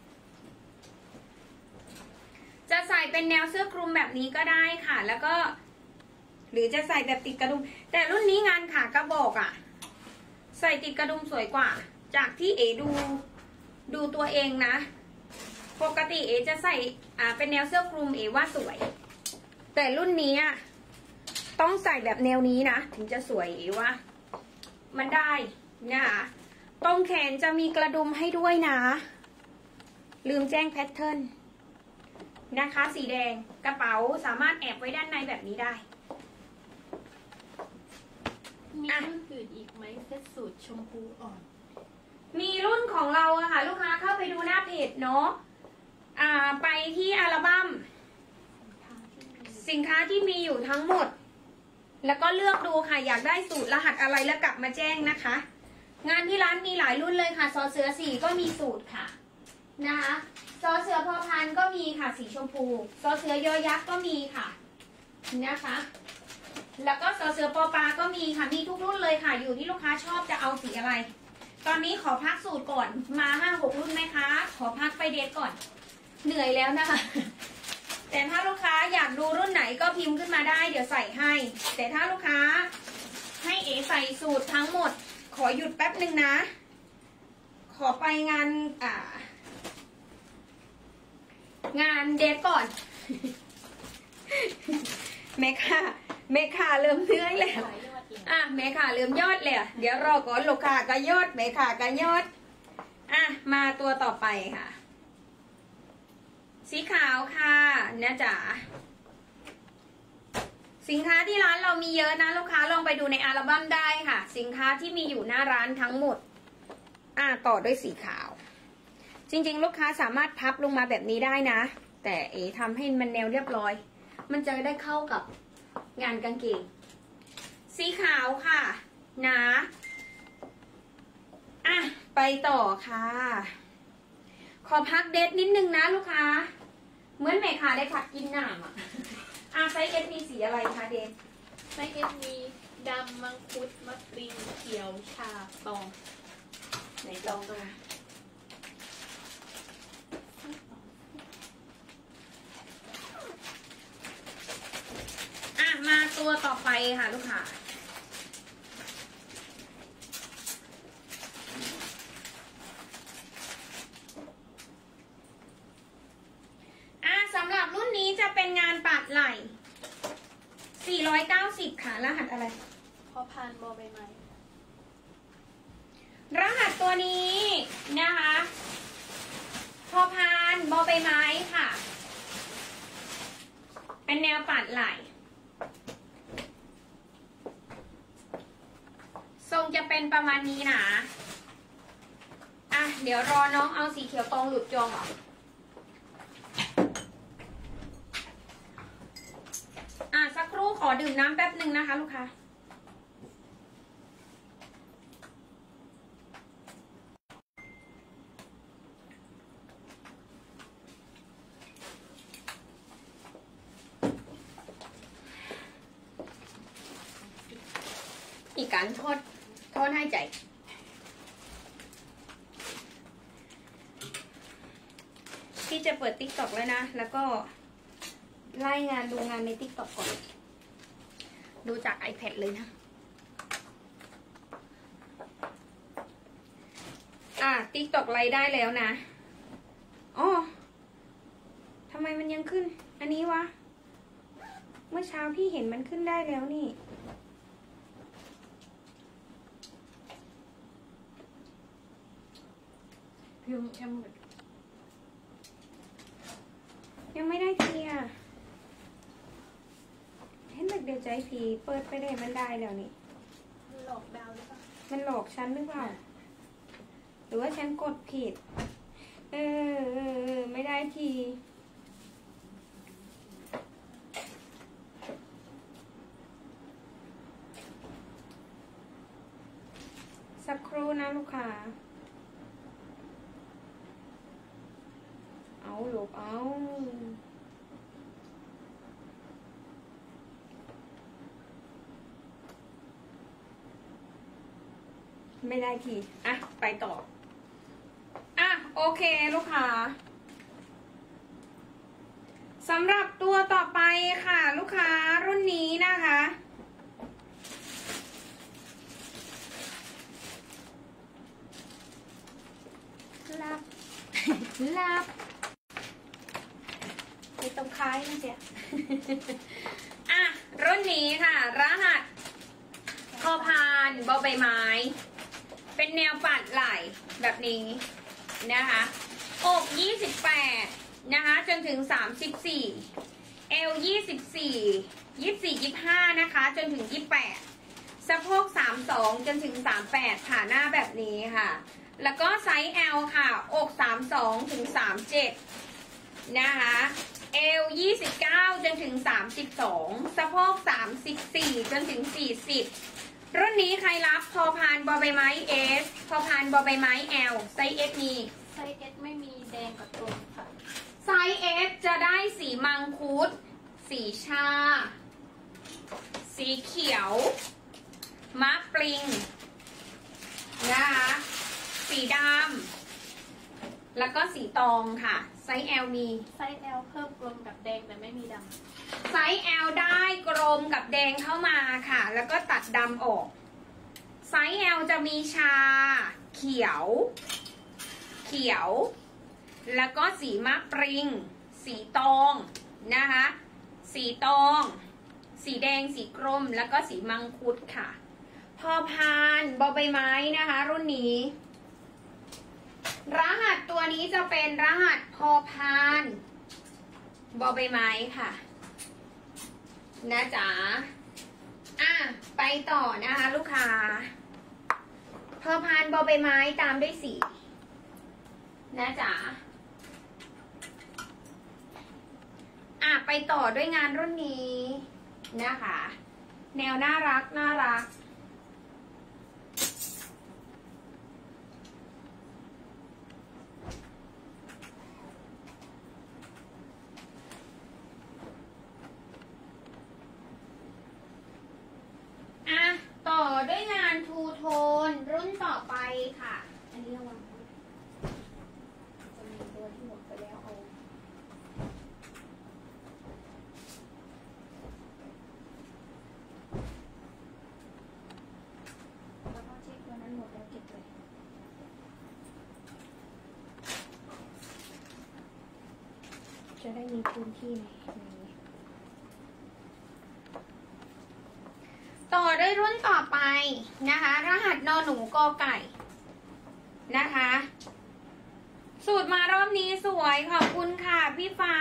จะใส่เป็นแนวเสื้อคลุมแบบนี้ก็ได้ค่ะแล้วก็หรือจะใส่แบบติดกระดุมแต่รุ่นนี้งานขากระบอกอะ่ะใส่ติดกระดุมสวยกว่าจากที่เอดูดูตัวเองนะปกติเอจะใส่อ่าเป็นแนวเสื้อคลุมเอว่าสวยแต่รุ่นนี้ต้องใส่แบบแนวนี้นะถึงจะสวยเอว่ามันได้นะคะตรงแขนจะมีกระดุมให้ด้วยนะลืมแจ้งแพทเทิร์นนะคะสีแดงกระเป๋าสามารถแอบไว้ด้านในแบบนี้ได้มีรุ่นอื่นอีกไหมเซตสูตรชมพูอ่อนมีรุ่นของเราอะค่ะลูกค้าเข้าไปดูหน้าเพจเนาะอ่าไปที่อัลบั้มสินค้าที่มีอยู่ทั้งหมดแล้วก็เลือกดูค่ะอยากได้สูตรรหัสอะไรแล้วกลับมาแจ้งนะคะงานที่ร้านมีหลายรุ่นเลยค่ะซอเสือสี่ก็มีสูตรค่ะนะคะซอเสือพอพันก็มีค่ะสีชมพูซอเสือยอยักษ์ก็มีค่ะนะคะแล้วก็ซอเสือปอปลาก็มีค่ะมีทุกรุ่นเลยค่ะอยู่ที่ลูกค้าชอบจะเอาสีอะไรตอนนี้ขอพักสูตรก่อนมาห้าหกรุ่นไหมคะขอพักไปเดทก่อนเหนื่อยแล้วนะคะแต่ถ้าลูกค้าอยากดูรุ่นไหนก็พิมพ์ขึ้นมาได้เดี๋ยวใส่ให้แต่ถ้าลูกค้าให้เอใส่สูตรทั้งหมดขอหยุดแป๊บหนึ่งนะขอไปงานอ่างานเดทก่อนแม่ค่ะแม่ค่ะเริ่มเหนื่อยแล้วอ่ะแม่ค่ะเริ่มยอดเลยเดี๋ยวรอก่อนลูกค้าก็ยอดแม่ค่ะก็ยอดอ่ะมาตัวต่อไปค่ะสีขาวค่ะนะจ๋าสินค้าที่ร้านเรามีเยอะนะลูกค้าลองไปดูในอัลบั้มได้ค่ะสินค้าที่มีอยู่หน้าร้านทั้งหมดอ่ะต่อด้วยสีขาวจริงๆลูกค้าสามารถพับลงมาแบบนี้ได้นะแต่เอ๋ทำให้มันแนวเรียบร้อยมันจะได้เข้ากับงานกางเกงสีขาวค่ะนะอ่ะไปต่อค่ะขอพักเดทนิดนึงนะลูกค้าเหมือนแม่ค่ะได้ผัดกินหนามอ่ะอ่ะไซส์เอสมีสีอะไรคะเดทไซส์เอ็มมีดำมังคุดมะปริงเขียวชาตองไหนลองดูอ่ะมาตัวต่อไปค่ะลูกค้าอ่ะสำหรับรุ่นนี้จะเป็นงานปาดไหล่สี่ร้อยเก้าสิบค่ะรหัสอะไรพอพานบอใบไม้รหัสตัวนี้นะคะพอพานบอใบไม้ค่ะเป็นแนวปาดไหล่ทรงจะเป็นประมาณนี้นะอ่ะเดี๋ยวรอน้องเอาสีเขียวตองหลุดจองอ่ะอ่ะสักครู่ขอดื่มน้ำแป๊บหนึ่งนะคะลูกค้าอีกการทอดทอดให้ใจที่จะเปิด ติ๊กต็อก แล้วนะแล้วก็ไล่งานดูงานใน ติ๊กต็อก ก่อนดูจาก ไอแพด เลยนะอ่ะ ติ๊กต็อก ไล่ได้แล้วนะอ๋อทำไมมันยังขึ้นอันนี้วะเมื่อเช้าพี่เห็นมันขึ้นได้แล้วนี่ยังไม่ได้ทีอ่ะเห็นแบบเดียวใจผีเปิดไปได้มันได้แล้วนี่มันหลอกดาวหรือเปล่ามันหลอกฉันหรือเปล่าหรือว่าฉันกดผิดเออเออไม่ได้ทีสักครู่นะลูกค้าเอาลูกเอาไม่ได้ทีอ่ะไปต่ออ่ะโอเคลูกค้าสำหรับตัวต่อไปค่ะลูกค้ารุ่นนี้นะคะลับ ลับไม่ต้องคล้ายนะเจ๊ อ่ะรุ่นนี้ค่ะรหัสพอพานบอใบไม้ เป็นแนวปัดไหล่แบบนี้นะคะอกยี่สิบแปดนะคะจนถึงสามสิบสี่เอวยี่สิบสี่ยี่สิบสี่ยี่สิบห้านะคะจนถึงยี่สิบแปดสะโพกสามสองจนถึงสามแปดขาหน้าแบบนี้ค่ะแล้วก็ไซส์ L ค่ะอกสามสองถึงสามเจ็ดนะคะเอวยี่สิบเก้าจนถึงสามสิบสองสะโพกสามสิบสี่จนถึงสี่สิบรุ่นนี้ใครรับพอพานบอใบไม้ S พอพานบอใบไม้ L ไซส์ S มีไซส์เอสไม่มีแดงกับตรงค่ะไซส์ S จะได้สีมังคุดสีชาสีเขียวมะปริงนะคะสีดำแล้วก็สีตองค่ะไซส์ L มีไซส์ L เพิ่มกลมกับแดงแต่ไม่มีดำไซส์ L ได้กรมกับแดงเข้ามาค่ะแล้วก็ตัดดำออกไซส์ L จะมีชาเขียวเขียวแล้วก็สีมะปริงสีตองนะคะสีตองสีแดงสีกรมแล้วก็สีมังคุดค่ะพอพานบอใบไม้นะคะรุ่นนี้รหัสตัวนี้จะเป็นรหัสพอพานบอใบไม้ค่ะนะจ๊ะอ่ะไปต่อนะคะลูกค้าพอพานบอใบไม้ตามด้วยสีนะจ๊ะอ่ะไปต่อด้วยงานรุ่นนี้นะคะแนวน่ารักน่ารักอ่ะต่อด้วยงานทูโทนรุ่นต่อไปค่ะอันนี้ระวังจะมีตัวที่หมดไปแล้วเอาแล้วก็เช็คตัวนั้นหมดแล้วเก็บเลยจะได้มีพื้นที่ในนี้ต่อด้วยรุ่นต่อไปนะคะรหัสนอหนูกอไก่นะคะสูตรมารอบนี้สวยขอบคุณค่ะพี่ฟ้า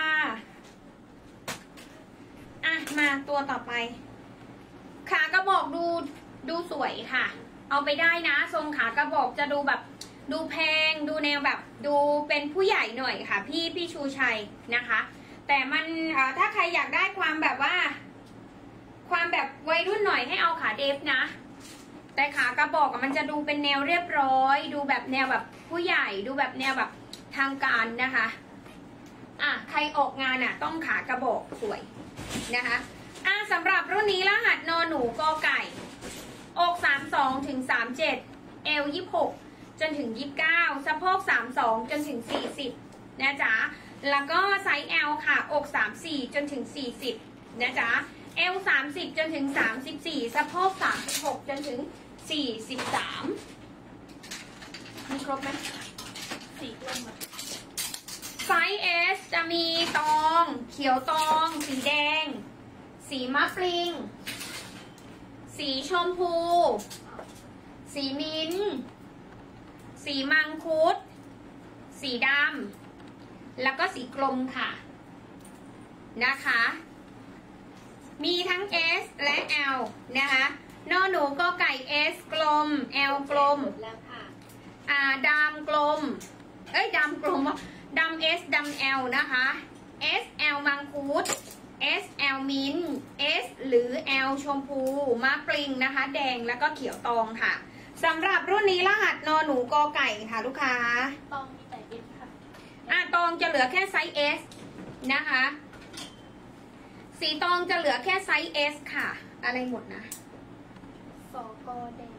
อ่ะมาตัวต่อไปขากระบอกดูดูสวยค่ะเอาไปได้นะทรงขากระบอกจะดูแบบดูแพงดูแนวแบบดูเป็นผู้ใหญ่หน่อยค่ะพี่พี่ชูชัยนะคะแต่มันเอ่อถ้าใครอยากได้ความแบบว่าความแบบวัยรุ่นหน่อยให้เอาขาเดฟนะแต่ขากระบอกมันจะดูเป็นแนวเรียบร้อยดูแบบแนวแบบผู้ใหญ่ดูแบบแนวแบบทางการนะคะอ่ะใครออกงานอ่ะต้องขากระบอกสวยนะคะอ่ะสำหรับรุ่นนี้รหัสนอหนูกอไก่อกสามสองถึงสามเจ็ดเอวยี่สิบหกจนถึงยี่สิบเก้าสะโพกสามสองจนถึงสี่สิบนะจ๊ะแล้วก็ไซส์ L ค่ะอกสามสี่จนถึงสี่สิบนะจ๊ะเอวสามสิบจนถึงสามสิบสี่สะโพกสามสิบหกจนถึงสี่สิบสามมีครบไหมสีกลมอะไซส์ S จะมีตองเขียวตองสีแดงสีมะปริงสีชมพูสีมิ้นท์สีมังคุดสีดำแล้วก็สีกลมค่ะนะคะมีทั้ง S และ L นะคะนอหนูก็ไก่ S กลม L กลมหมดแล้วค่ะอ่าดำกลมเอ้ยดำกลมดำ S ดำ L นะคะ S L มังคุด S L มิ้นท์ S หรือ L ชมพูมะปริงนะคะแดงแล้วก็เขียวตองค่ะสำหรับรุ่นนี้รหัสนอหนูกอไก่ค่ะลูกค้าตองมีแต่เอสค่ะอ่ะตองจะเหลือแค่ไซส์ S นะคะสีตองจะเหลือแค่ไซส์ S ค่ะ อะไรหมดนะสอกอแดง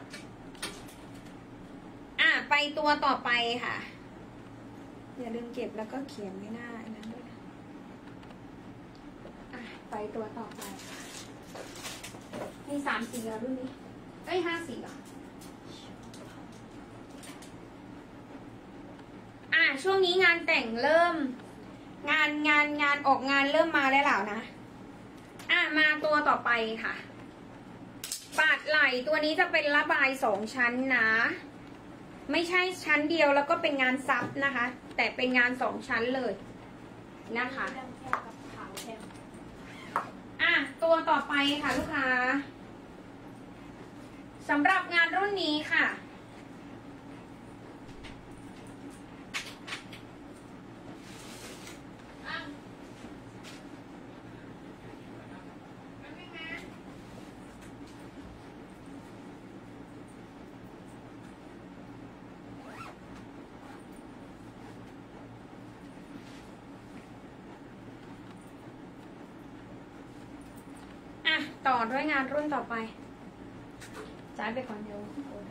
อ่ะไปตัวต่อไปค่ะอย่าลืมเก็บแล้วก็เขียนไว้หน้าอันนั้นด้วยนะอ่ะไปตัวต่อไปค่ะมีสามสีแล้วรุ่นนี้เอ้ยห้าสีเหรออ่ะช่วงนี้งานแต่งเริ่ม งานงานงานออกงานเริ่มมาได้แล้วนะอ่ะมาตัวต่อไปค่ะปาดไหล่ตัวนี้จะเป็นระบายสองชั้นนะไม่ใช่ชั้นเดียวแล้วก็เป็นงานซับนะคะแต่เป็นงานสองชั้นเลยนะคะดำแค่กับขาวแค่อ่ะตัวต่อไปค่ะลูกค้าสำหรับงานรุ่นนี้ค่ะต่อด้วยงานรุ่นต่อไปจ่ายไปก่อนเดี๋ยว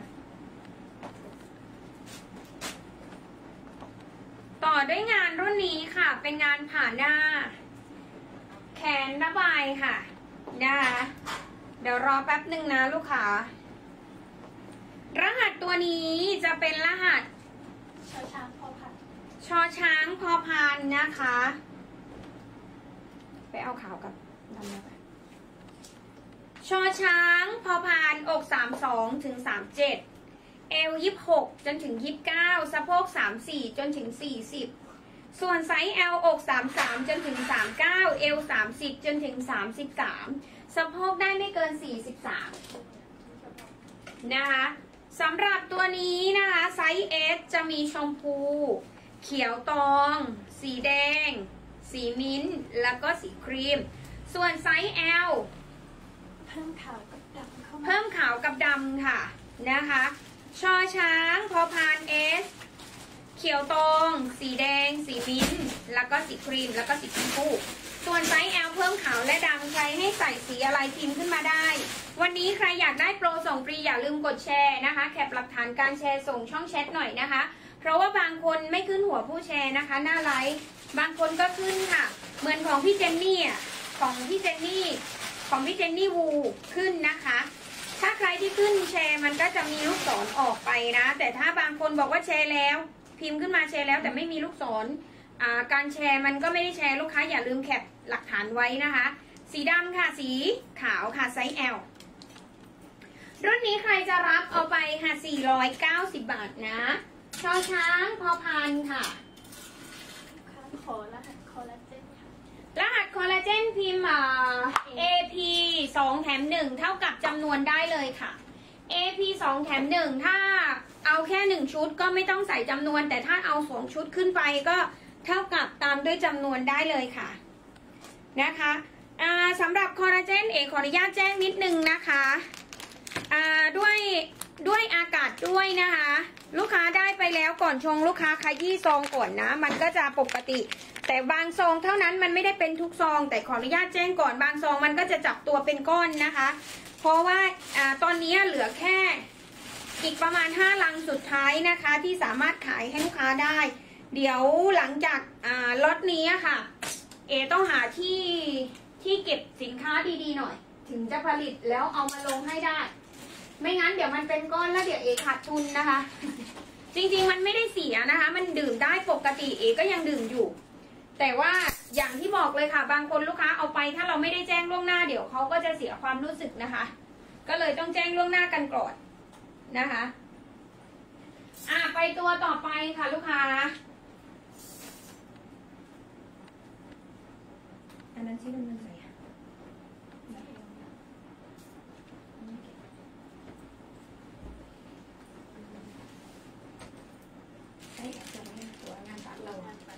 ต่อด้วยงานรุ่นนี้ค่ะเป็นงานผ่าหน้าแขนระบายค่ะนะคะเดี๋ยวรอแป๊บหนึ่งนะลูกค้ารหัสตัวนี้จะเป็นรหัสชอช้างพอพันชอช้างพอพานนะคะไปเอาขาวกับดำมาไปชอช้างพอพานอกสามสองถึงสามเจ็ดเอวยี่สิบหกจนถึงยี่สิบเก้าสะโพกสามสี่จนถึงสี่สิบส่วนไซส์ L อกสามสามจนถึงสามเก้าเอวสามสิบจนถึงสามสิบสามสะโพกได้ไม่เกินสี่สิบสามนะคะสำหรับตัวนี้นะคะไซส์ S จะมีชมพูเขียวตอง สีแดง สีมิ้นท์แล้วก็สีครีมส่วนไซส์ L เพิ่มขาวกับดำเข้ามาเพิ่มขาวกับดำค่ะนะคะชอช้างพอพานเอสเขียวตองสีแดงสีมิ้นท์แล้วก็สีครีมแล้วก็สีชมพูส่วนไซส์ L เพิ่มขาวและดำใครให้ใส่สีอะไรพิมพ์ขึ้นมาได้วันนี้ใครอยากได้โปรส่งฟรีอย่าลืมกดแชร์นะคะแคปหลักฐานการแชร์ส่งช่องแชทหน่อยนะคะเพราะว่าบางคนไม่ขึ้นหัวผู้แชร์นะคะหน้าไลฟ์บางคนก็ขึ้นค่ะเหมือนของพี่เจนนี่อ่ะของพี่เจนนี่ของพี่เจนนี่วูขึ้นนะคะถ้าใครที่ขึ้นแชร์มันก็จะมีลูกศรออกไปนะแต่ถ้าบางคนบอกว่าแชร์แล้วพิมพ์ขึ้นมาแชร์แล้วแต่ไม่มีลูกศรอ่าการแชร์มันก็ไม่ได้แชร์ลูกค้าอย่าลืมแคปหลักฐานไว้นะคะสีดำค่ะสีขาวค่ะไซส์ L รุ่นนี้ใครจะรับเอาไปค่ะสี่ร้อยเก้าสิบบาทนะชอช้างพอพานค่ะขอรหัสคอลลาเจนค่ะรหัสคอลลาเจนพิมพ์ เอ พี สองแถมหนึ่งเท่ากับจำนวนได้เลยค่ะ เอ พี สองแถมหนึ่งถ้าเอาแค่หนึ่งชุดก็ไม่ต้องใส่จำนวนแต่ถ้าเอาสองชุดขึ้นไปก็เท่ากับตามด้วยจำนวนได้เลยค่ะนะคะสำหรับคอลลาเจนเอกขออนุญาตแจ้งนิดนึงนะคะด้วยด้วยอากาศด้วยนะคะลูกค้าได้ไปแล้วก่อนชงลูกค้าขยี้ซองก่อนนะมันก็จะปกติแต่บางซองเท่านั้นมันไม่ได้เป็นทุกซองแต่ขออนุญาตแจ้งก่อนบางซองมันก็จะจับตัวเป็นก้อนนะคะเพราะว่าอตอนนี้เหลือแค่อีกประมาณห้าลังสุดท้ายนะคะที่สามารถขายให้ลูกค้าได้เดี๋ยวหลังจากล็อตนี้ค่ะเอต้องหาที่ที่เก็บสินค้าดีๆหน่อยถึงจะผลิตแล้วเอามาลงให้ได้ไม่งั้นเดี๋ยวมันเป็นก้อนแล้วเดี๋ยวเอขาดทุนนะคะจริงๆมันไม่ได้เสียนะคะมันดื่มได้ปกติเอก็ยังดื่มอยู่แต่ว่าอย่างที่บอกเลยค่ะบางคนลูกค้าเอาไปถ้าเราไม่ได้แจ้งล่วงหน้าเดี๋ยวเขาก็จะเสียความรู้สึกนะคะก็เลยต้องแจ้งล่วงหน้ากันก่อนนะคะอ่ะไปตัวต่อไปค่ะลูกค้าอันนั้นที่มันมันใส่ใช่จะไม่ตัวงานตัดเรา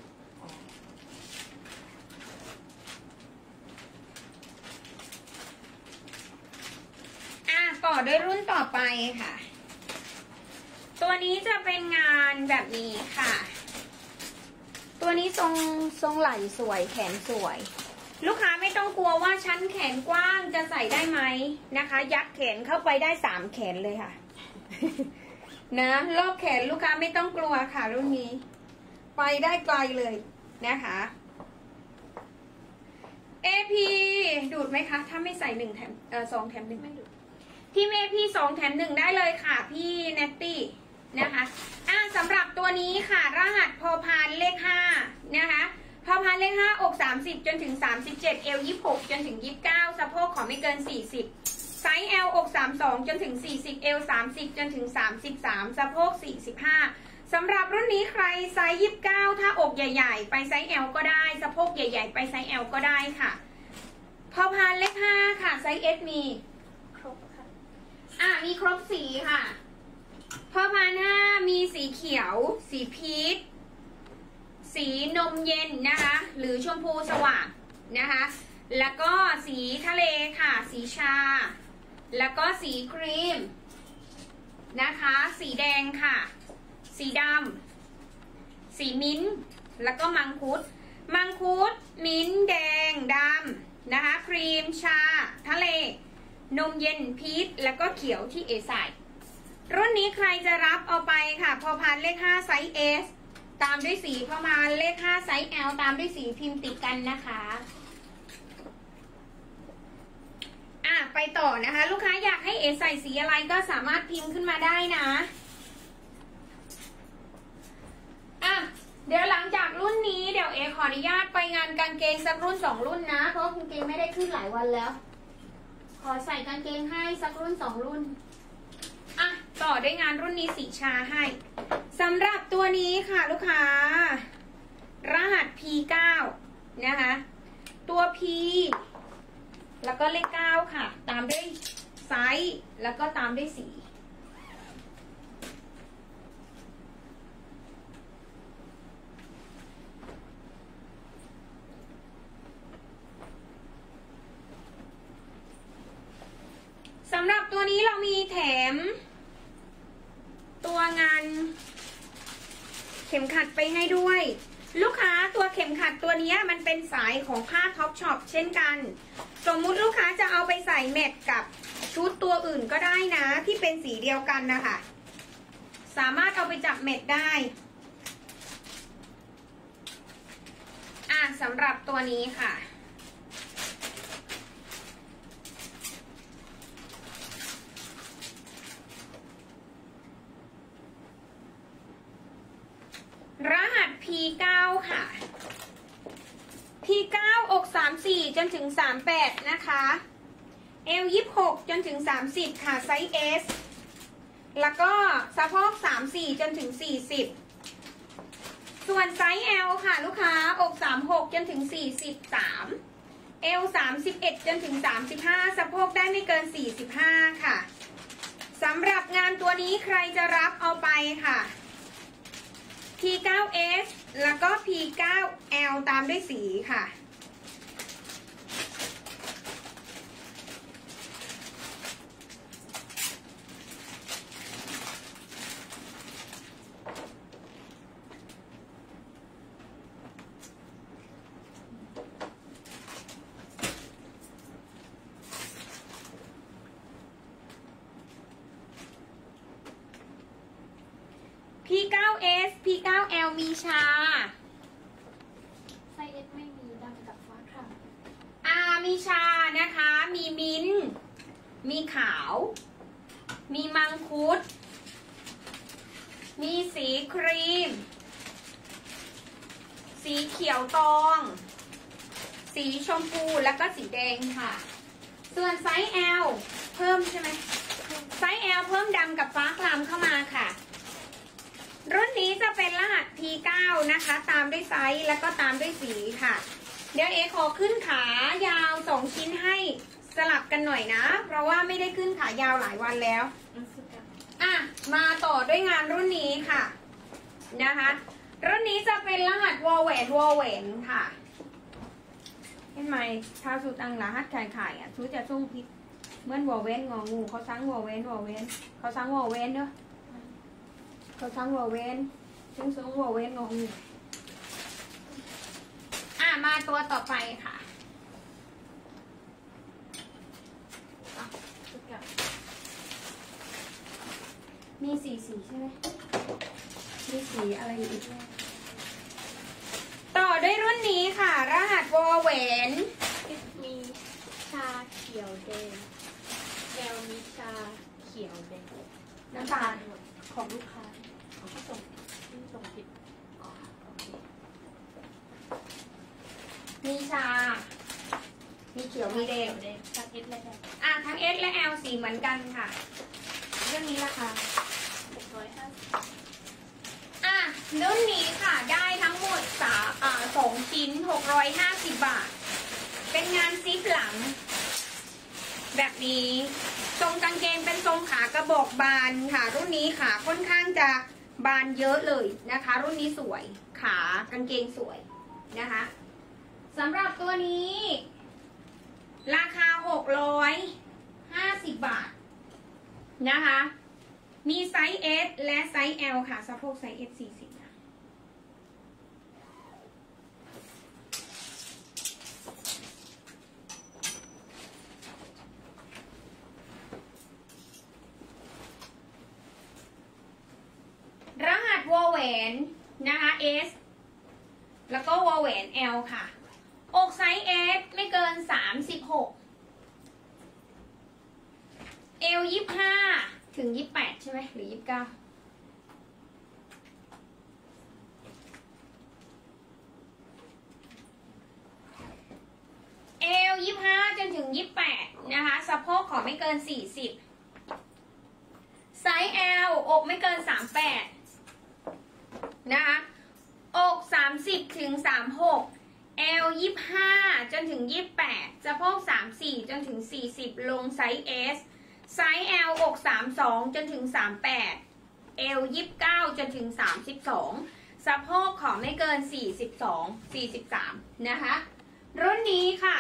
ต่อด้วยรุ่นต่อไปค่ะตัวนี้จะเป็นงานแบบนี้ค่ะตัวนี้ทรงทรงไหล่สวยแขนสวยลูกค้าไม่ต้องกลัวว่าชั้นแขนกว้างจะใส่ได้ไหมนะคะยัดแขนเข้าไปได้สามแขนเลยค่ะ นะรอบแขนลูกค้าไม่ต้องกลัวค่ะรุ่นนี้ไปได้ไกลเลยนะคะ เอ พี ดูดไหมคะถ้าไม่ใส่หนึ่งแถมเออสองแถมหนึ่งไม่ดูดพิมพ์ เอ พี สองแถมหนึ่งได้เลยค่ะพี่เนตตี้นะคะอ่ะสำหรับตัวนี้ค่ะรหัสพอพานเลขห้านะคะพอพานเลขห้าอกสามสิบจนถึงสามสิบเจ็ดเอวยี่สิบหกจนถึงยี่สิบเก้าสะโพกขอไม่เกินสี่สิบไซส์ L อกสามสิบสองจนถึงสี่สิบเอวสามสิบจนถึงสามสิบสามสะโพกสี่สิบห้าสำหรับรุ่นนี้ใครไซส์ยี่สิบเก้าถ้าอกใหญ่ๆไปไซส์ L ก็ได้สะโพกใหญ่ๆไปไซส์ L ก็ได้ค่ะพอพานเลขห้าค่ะไซส์ S มีครบค่ะอ่ะมีครบสีค่ะพอพานห้ามีสีเขียวสีพีชสีนมเย็นนะคะหรือชมพูสว่างนะคะแล้วก็สีทะเลค่ะสีชาแล้วก็สีครีมนะคะสีแดงค่ะสีดำสีมิ้นท์แล้วก็มังคุดมังคุดมิ้นท์แดงดำนะคะครีมชาทะเลนมเย็นพีชแล้วก็เขียวที่เอใส่รุ่นนี้ใครจะรับเอาไปค่ะพอพานเลขห้าไซส์ S ตามด้วยสีพอพานเลขห้าไซส์ L ตามด้วยสีพิมพ์ติดกันนะคะอ่ะไปต่อนะคะลูกค้าอยากให้เอใส่สีอะไรก็สามารถพิมพ์ขึ้นมาได้นะอ่ะเดี๋ยวหลังจากรุ่นนี้เดี๋ยวเอขออนุญาตไปงานกางเกงสักรุ่นสองรุ่นนะเพราะกางเกงไม่ได้ขึ้นหลายวันแล้วขอใส่กางเกงให้สักรุ่นสองรุ่นอ่ะต่อด้วยงานรุ่นนี้สีชาให้สำหรับตัวนี้ค่ะลูกค้ารหัส พี เก้า นะคะตัว P แล้วก็เลขเก้าค่ะตามด้วยไซส์แล้วก็ตามด้วยสีสำหรับตัวนี้เรามีแถมตัวงานเข็มขัดไปให้ด้วยลูกค้าตัวเข็มขัดตัวนี้มันเป็นสายของผ้าท็อปช็อปเช่นกันสมมุติลูกค้าจะเอาไปใส่แมทกับชุดตัวอื่นก็ได้นะที่เป็นสีเดียวกันนะคะสามารถเอาไปจับแมทได้อ่ะสำหรับตัวนี้ค่ะรหัส พี เก้า ค่ะ พี เก้า อกสามสิบสี่จนถึงสามสิบแปดนะคะเอวยี่สิบหกจนถึงสามสิบค่ะไซส์ S แล้วก็สะโพกสามสิบสี่จนถึงสี่สิบส่วนไซส์ L ค่ะลูกค้าอกสามสิบหกจนถึงสี่สิบสามเอวสามสิบเอ็ดจนถึงสามสิบห้าสะโพกได้ไม่เกินสี่สิบห้าค่ะสำหรับงานตัวนี้ใครจะรับเอาไปค่ะ พี เก้า เอส แล้วก็ พี เก้า แอล ตามด้วยสีค่ะพี เก้า เอส พี เก้า แอล มีชาไซส์ S ไม่มีดำกับฟ้าค่ะอ่ามีชานะคะมีมิ้นท์มีขาวมีมังคุดมีสีครีมสีเขียวตองสีชมพูแล้วก็สีแดงค่ะส่วนไซส์ L เพิ่มใช่ไหมไซส์ L เพิ่มดำกับฟ้าคลามเข้ามาค่ะรุ่นนี้จะเป็นรหัส พี เก้า นะคะตามด้วยไซส์แล้วก็ตามด้วยสีค่ะเดี๋ยวเอขอขึ้นขายาวสองชิ้นให้สลับกันหน่อยนะเพราะว่าไม่ได้ขึ้นขายาวหลายวันแล้วอ่ะมาต่อด้วยงานรุ่นนี้ค่ะนะคะรุ่นนี้จะเป็นรหัสวอลเวนวอลเวนค่ะเห็นไหมถ้าสูตังรหัสขายขายอ่ะสูจะส่งผิดเหมือนวอลเวนงองูเขาสั่งวอลเวนวอลเวนเขาสั่งวอลเวนเนอะเขาสั่งวอลเวนซึ่งส่งวอลเวนงองูอ่ะมาตัวต่อไปค่ะมีสีสีใช่ไหมมีสีอะไรอีกต่อด้วยรุ่นนี้ค่ะรหัสวอลเวนมีชาเขียวแดงแอลมีชาเขียวแดงน้ำตาลของลูกค้าที่ส่งที่ส่งผิดอ๋อโอเคมีชา มีเขียวมีแดงแดงจากเอสและแดงอ่ะทั้ง S และ L สีเหมือนกันค่ะ เรื่องนี้ราคาหกร้อยห้าสิบอ่ะรุ่นนี้ค่ะได้ทั้งหมดสาอ่าสองชิ้นหกร้อยห้าสิบบาท เป็นงานซิปหลัง แบบนี้ทรงกางเกงเป็นทรงขากระบอกบานค่ะ รุ่นนี้ขาค่อนข้างจะบานเยอะเลยนะคะ รุ่นนี้สวยขากางเกงสวยนะคะสำหรับตัวนี้ ราคาหกร้อยห้าสิบบาทนะคะ มีไซส์ S และไซส์ L ค่ะสะโพกไซส์ S สี่สิบนะรหัสวอลแหวนนะคะ S แล้วก็วอลแหวน L ค่ะ อกไซส์ S ไม่เกินสามสิบหก เอวยี่สิบห้าถึงยี่สิบแปดใช่ไหมหรือยี่สิบเก้าเอวยี่สิบห้าจนถึงยี่สิบแปดนะคะสะโพกขอไม่เกินสี่สิบไซส์ L อกไม่เกินสามสิบแปดนะคะอกสามสิบถึงสามสิบหกเอวยี่สิบห้าจนถึงยี่สิบแปดสะโพกสามสิบสี่จนถึงสี่สิบลงไซส์ Sไซส์ L อกสามสิบสองจนถึงสามสิบแปดเอวยี่สิบเก้าจนถึงสามสิบสองสะโพกขอไม่เกินสี่สิบสอง สี่สิบสามนะคะรุ่นนี้ค่ะ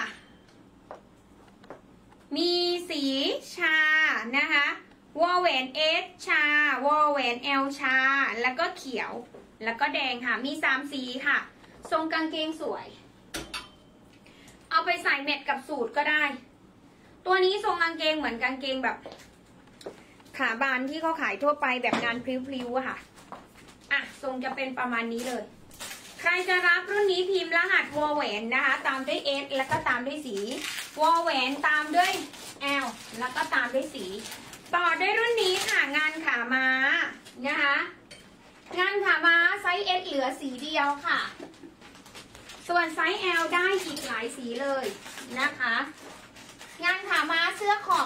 มีสีชานะคะวอลแหวน S ชาวอลแหวน L ชาแล้วก็เขียวแล้วก็แดงค่ะมีสามสีค่ะทรงกางเกงสวยเอาไปใส่แมทกับสูทก็ได้ตัวนี้ทรงกางเกงเหมือนกางเกงแบบขาบานที่เขาขายทั่วไปแบบงานพริ้วๆอะค่ะอ่ะทรงจะเป็นประมาณนี้เลยใครจะรับรุ่นนี้พิมพ์รหัสวอลแหวนนะคะตามด้วย S แล้วก็ตามด้วยสีวอลแหวนตามด้วย L แล้วก็ตามด้วยสีต่อด้วยรุ่นนี้ค่ะงานขาม้านะคะงานขาม้าไซส์ S เหลือสีเดียวค่ะส่วนไซส์ L ได้อีกหลายสีเลยนะคะงานขาม้าเสื้อขอบ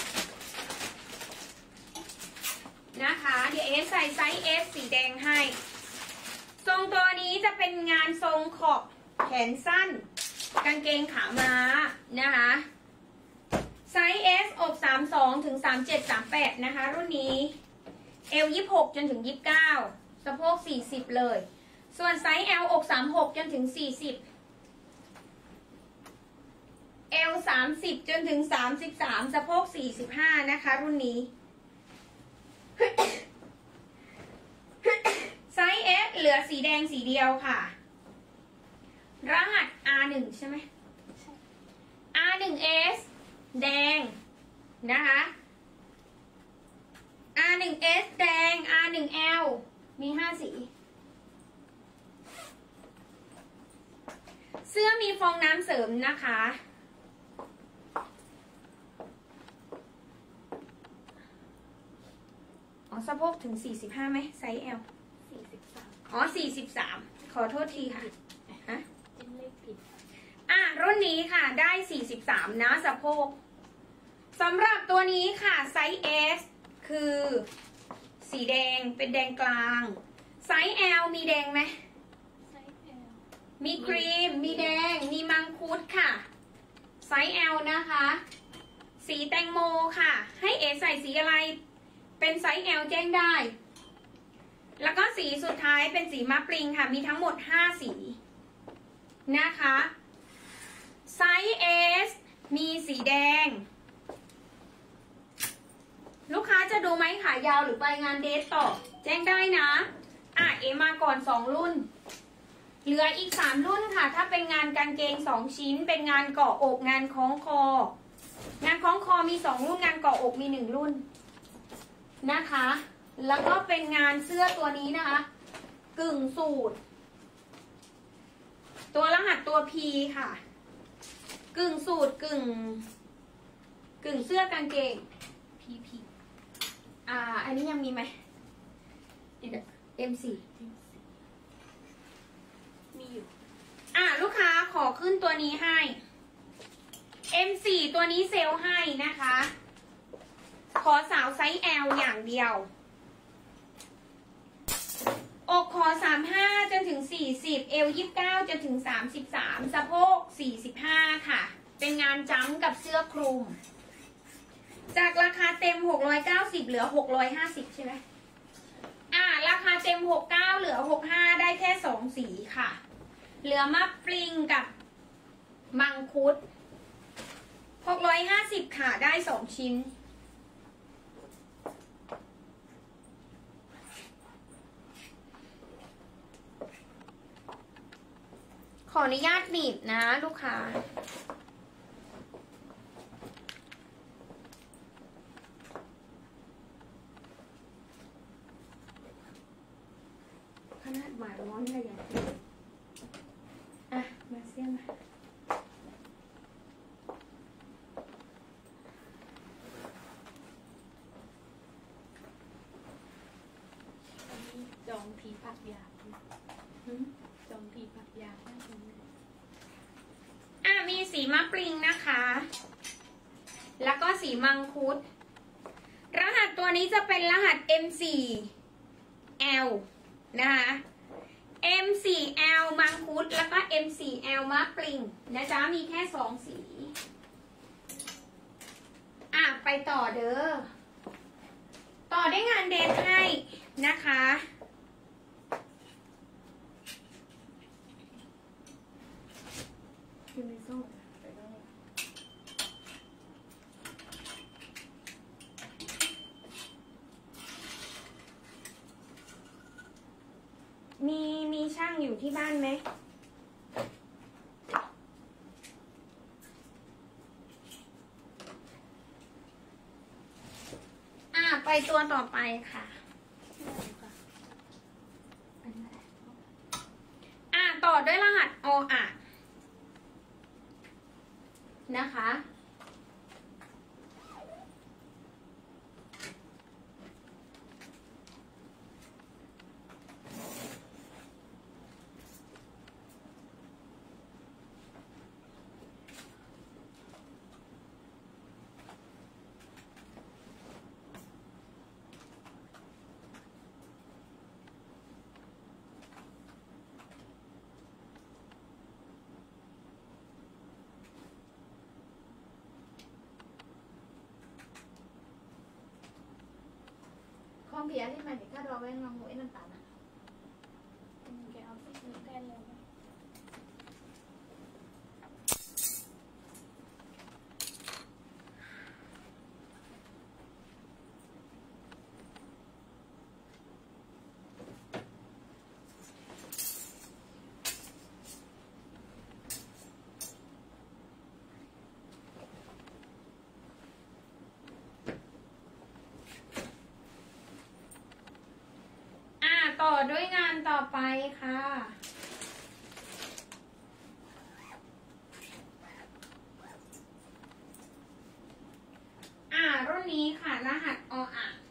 นะคะเดี๋ยวเอสใส่ไซส์ S สีแดงให้ทรงตัวนี้จะเป็นงานทรงขอบแขนสั้นกางเกงขาม้านะคะไซส์ S อกสามสิบสองถึงสามสิบเจ็ด สามสิบแปดนะคะรุ่นนี้เอวยี่สิบหกจนถึงยี่สิบเก้าสะโพกสี่สิบเลยส่วนไซส์ L อกสามสิบหกจนถึงสี่สิบเอวสามสิบจนถึงสามสิบสามสะโพกสี่สิบห้านะคะรุ่นนี้ ไซส์ S เหลือสีแดงสีเดียวค่ะ รหัส อาร์ หนึ่ง ใช่ไหม อาร์ หนึ่ง เอส แดงนะคะ อาร์ หนึ่ง เอส แดง อาร์ หนึ่ง แอล มีห้าสีเสื้อมีฟองน้ำเสริมนะคะอ๋อสะโพกถึงสี่สิบห้าไหมไซส์ L สี่สิบสามอ๋อสี่สิบสามขอโทษทีค่ะฮะจิ้มเลขผิดอ่ะรุ่นนี้ค่ะได้สี่สิบสามนะสะโพกสำหรับตัวนี้ค่ะไซส์ S คือสีแดงเป็นแดงกลางไซส์ L มีแดงไหมไซส์ L มีครีมมีแดงมีมังคุดค่ะไซส์ L นะคะสีแตงโมค่ะให้เอใส่สีอะไรเป็นไซส์ L แจ้งได้แล้วก็สีสุดท้ายเป็นสีมะปริงค่ะมีทั้งหมดห้าสีนะคะไซส์ S มีสีแดงลูกค้าจะดูไหมขายาวหรือไปงานเดทต่อแจ้งได้นะอ่ะเอมาก่อนสองรุ่นเหลืออีกสามรุ่นค่ะถ้าเป็นงานกางเกงสองชิ้นเป็นงานเกาะอกงานคล้องคองานคล้องคอมีสองรุ่นงานเกาะอกมีหนึ่งรุ่นนะคะแล้วก็เป็นงานเสื้อตัวนี้นะคะกึ่งสูทตัวรหัสตัว P ค่ะกึ่งสูทกึ่งกึ่งเสื้อกางเกง พี พี อ่าอันนี้ยังมีไหมเอ็ม สี่มีอยู่อ่ะลูกค้าขอขึ้นตัวนี้ให้ เอ็ม สี่ ตัวนี้เซลล์ให้นะคะ ขอสาวไซส์ L อย่างเดียว อกขอสามสิบห้าจนถึงสี่สิบเอวยี่สิบเก้าจนถึงสามสิบสามสะโพกสี่สิบห้าค่ะ เป็นงานจั๊มกับเสื้อคลุม จากราคาเต็มหกร้อยเก้าสิบเหลือหกร้อยห้าสิบใช่ไหมอ่าราคาเต็มหกสิบเก้าเหลือหกสิบห้าได้แค่สองสีค่ะ เหลือมะปริงกับมังคุดหกร้อยห้าสิบค่ะได้สองชิ้นขออนุญาตหนีบนะลูกค้าขนาดหมาร้อนเลยอย่างนี้อ่ะมาเสี้ยมาจองผีผักยาจองผีผักยาได้ตรงนี้อ่ะมีสีมะปริงนะคะ แล้วก็สีมังคุด รหัสตัวนี้จะเป็นรหัส เอ็ม โฟร์ แอล นะคะ เอ็ม โฟร์ แอล มังคุด แล้วก็ เอ็ม โฟร์ แอล มะปริงนะจ๊ะมีแค่สองสี อ่ะไปต่อเด้อ ต่อได้งานเดทให้นะคะอยู่ในโซ่ไปได้มีมีช่างอยู่ที่บ้านไหมอ่ะไปตัวต่อไปค่ะอ่ะต่อด้วยรหัสออ่ะนะคะ con bia thì mày cái đó bên lòng mũi nằm tàn à แกเอาสักนิดได้เลยไหมอ่ะต่อด้วยงานต่อไปค่ะ อ่ะรุ่นนี้ค่ะรหัสออ่าง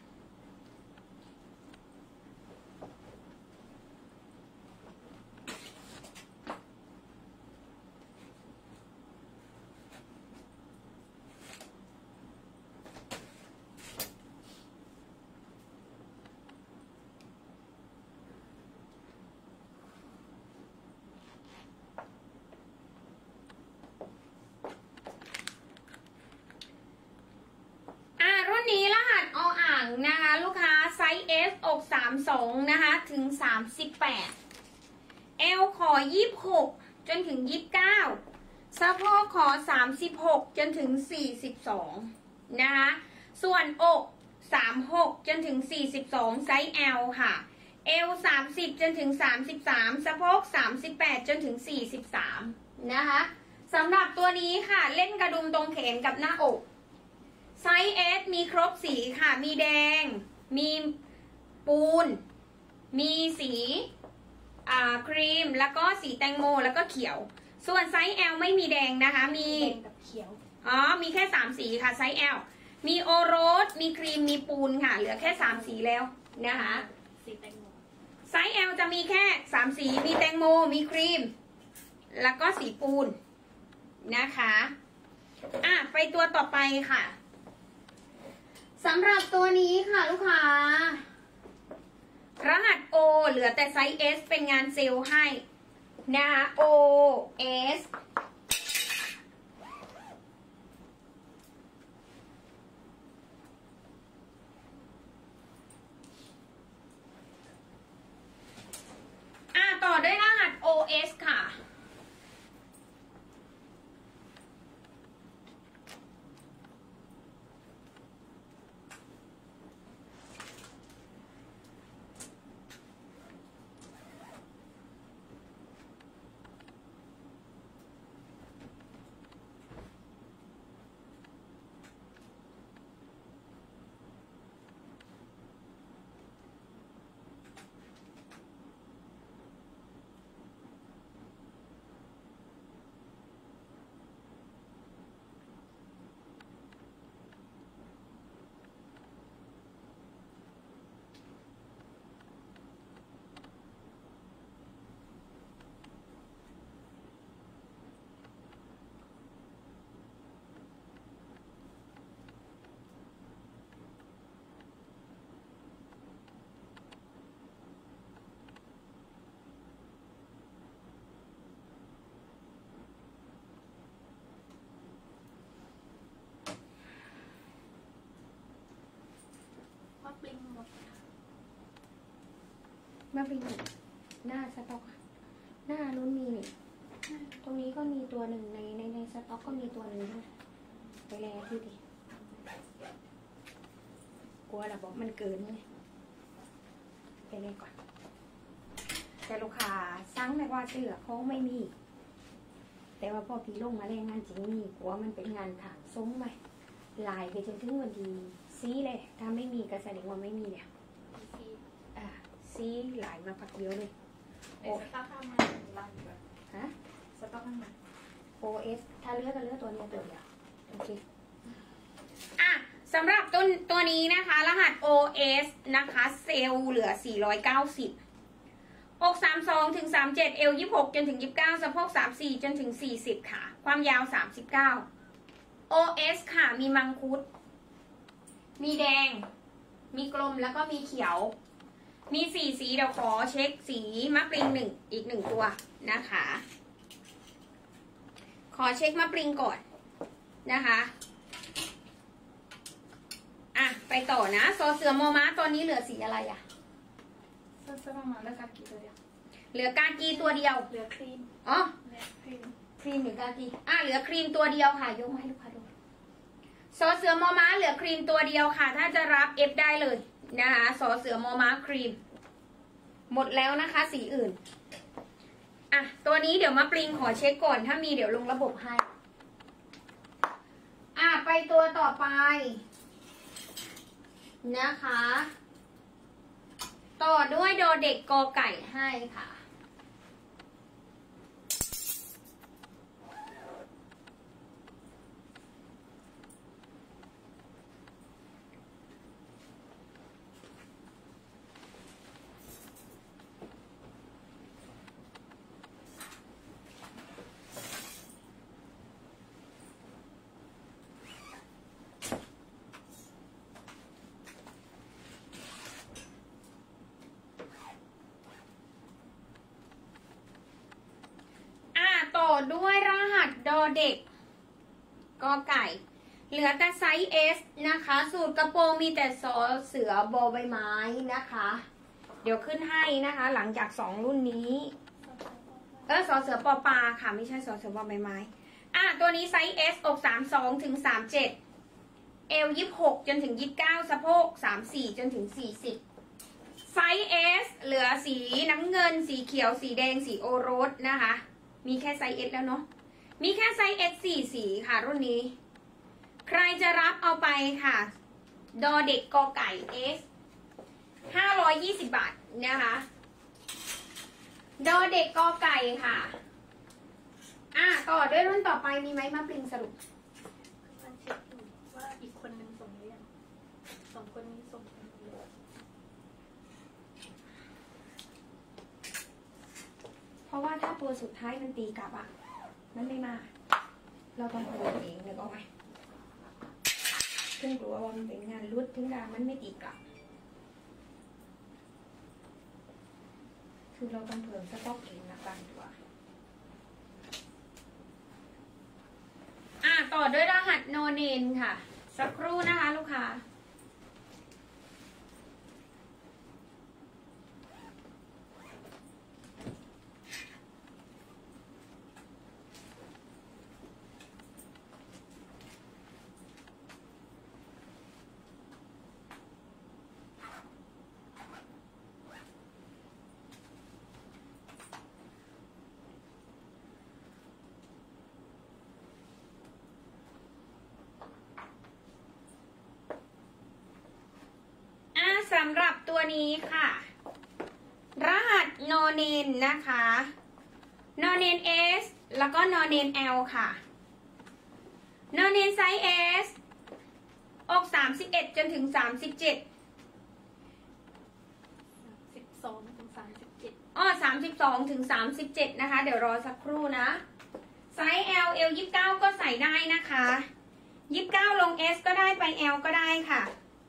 อ่ะรุ่นนี้รหัสออ่างนะคะลูกค้าไซส์ S อกสามสิบสองนะคะถึงสามสิบแปด L ขอยี่สิบหกจนถึงยี่สิบเก้าสะโพกขอสามสิบหกจนถึงสี่สิบสองนะคะส่วนอกสามสิบหกจนถึงสี่สิบสองไซส์ L ค่ะ L สามสิบจนถึงสามสิบสามสะโพกสามสิบแปดจนถึงสี่สิบสามนะคะสำหรับตัวนี้ค่ะเล่นกระดุมตรงแขนกับหน้าอกไซส์ S มีครบสีค่ะมีแดงมีปูนมีสีอ่าครีมแล้วก็สีแตงโมแล้วก็เขียวส่วนไซส์ L ไม่มีแดงนะคะมีแดงกับเขียวอ๋อมีแค่สามสีค่ะไซส์ L มีโอโรสมีครีมมีปูนค่ะเหลือแค่สามสีแล้วนะคะสีแตงโมไซส์ L จะมีแค่สามสีมีแตงโมมีครีมแล้วก็สีปูนนะคะอ่ะไปตัวต่อไปค่ะสำหรับตัวนี้ค่ะลูกค้ารหัส O เหลือแต่ไซส์ S เป็นงานเซลล์ให้นะคะ O S อ่ะต่อด้วยรหัส โอ เอส ค่ะมาปริงหมดค่ะมาเป็นหน้าสต็อกค่ะหน้านู้นมีนี่ตรงนี้ก็มีตัวหนึ่งในในในสต็อกก็มีตัวหนึ่งด้วยไปแล้วที่ดิกลัวระบบมันเกินเลยไปเลยก่อนแต่ลูกค้าสั่งไม่ว่าเสื้อเขาไม่มีแต่ว่าพอพี่ลงมาแรงงานจริงมีกลัวมันเป็นงานถางซุ้มไหมลายไปจนถึงวันที่ซีเลยถ้าไม่มีก็แสดงว่าไม่มีเนี่ยซีอ่าซีหลายมาพักเดียวเลยในสต๊อกข้างในร้านอยู่แบบฮะสต๊อกข้างในโอ เอส ถ้าเลือกก็เลือกตัวนี้ตัวเดียวโอเคอ่ะสำหรับตัวตัวนี้นะคะรหัส โอ เอส นะคะเซลล์เหลือสี่ร้อยเก้าสิบอกสามสองถึงสามเจ็ดเอวยี่สิบหกจนถึงยี่สิบเก้าสะโพกสามสี่จนถึงสี่สิบค่ะความยาวสามสิบเก้า โอ เอส ค่ะมีมังคุดมีแดงมีกลมแล้วก็มีเขียวมีสี่สีเดี๋ยวขอเช็คสีมะปริงหนึ่งอีกหนึ่งตัวนะคะขอเช็คมะปริงก่อนนะคะอ่ะไปต่อนะซอเสือโมม้าตอนนี้เหลือสีอะไรอะเสื้อเสื้อมาแล้วกันกี่ตัวเดียวเหลือกากีตัวเดียวเหลือครีมอ๋อเนี่ยครีมครีมหรือกากีอ่ะเหลือครีมตัวเดียวค่ะยกมาให้ลูกค้าดูซอเสือโมม้าเหลือครีมตัวเดียวค่ะถ้าจะรับเอฟได้เลยนะคะซอเสือโมม้าครีมหมดแล้วนะคะสีอื่นอ่ะตัวนี้เดี๋ยวมาปริงขอเช็คก่อนถ้ามีเดี๋ยวลงระบบให้อ่ะไปตัวต่อไปนะคะต่อด้วยโดเด็กกอไก่ให้ค่ะด้วยรหัสดอเด็กกอไก่เหลือแต่ไซส์ S นะคะสูตรกระโปรงมีแต่ซอเสือบอใบไม้นะคะเดี๋ยวขึ้นให้นะคะหลังจากสองรุ่นนี้เออซอเสือปอปลาค่ะไม่ใช่ซอเสือบอใบไม้อ่ะตัวนี้ไซส์ S อกสามสองถึงสามเจ็ดเอวยี่สิบหกจนถึงยี่สิบเก้าสะโพกสามสี่จนถึงสี่สิบไซส์ S เหลือสีน้ำเงินสีเขียวสีแดงสีโอรสนะคะมีแค่ไซส์ S แล้วเนาะมีแค่ไซส์ S สี่สีค่ะรุ่นนี้ใครจะรับเอาไปค่ะดอเด็กกอไก่ S ห้าร้อยยี่สิบบาทนะคะดอเด็กกอไก่ค่ะอ่ะต่อด้วยรุ่นต่อไปมีไหมมาปริงสรุปมันเช็คอยู่ว่าอีกคนนึงส่งหรือยังสองคนนี้ส่งกันหรือยังเพราะว่าถ้าตัวสุดท้ายมันตีกลับอ่ะมันไม่มาเราต้องเอาเองเลยก็ไหมซึ่งรู้ว่ามันเป็นงานรุดถึงดามันไม่ตีกลับคือเราต้องเพิ่มสต็อกเองนะบางตัวอ่ะต่อด้วยรหัสโนเนนค่ะสักครู่นะคะลูกค้าสำหรับตัวนี้ค่ะรหัสโนเนนนะคะโนเนน S แล้วก็โนเนน L ค่ะโนเนนไซส์ S อกสามสิบเอ็ดจนถึงสามสิบเจ็ดสิบสองถึงสามสิบเจ็ดอ้อสามสิบสองถึงสามสิบเจ็ดนะคะเดี๋ยวรอสักครู่นะไซส์ L L ยี่สิบเก้าก็ใส่ได้นะคะยี่สิบเก้าลง S ก็ได้ไป L ก็ได้ค่ะ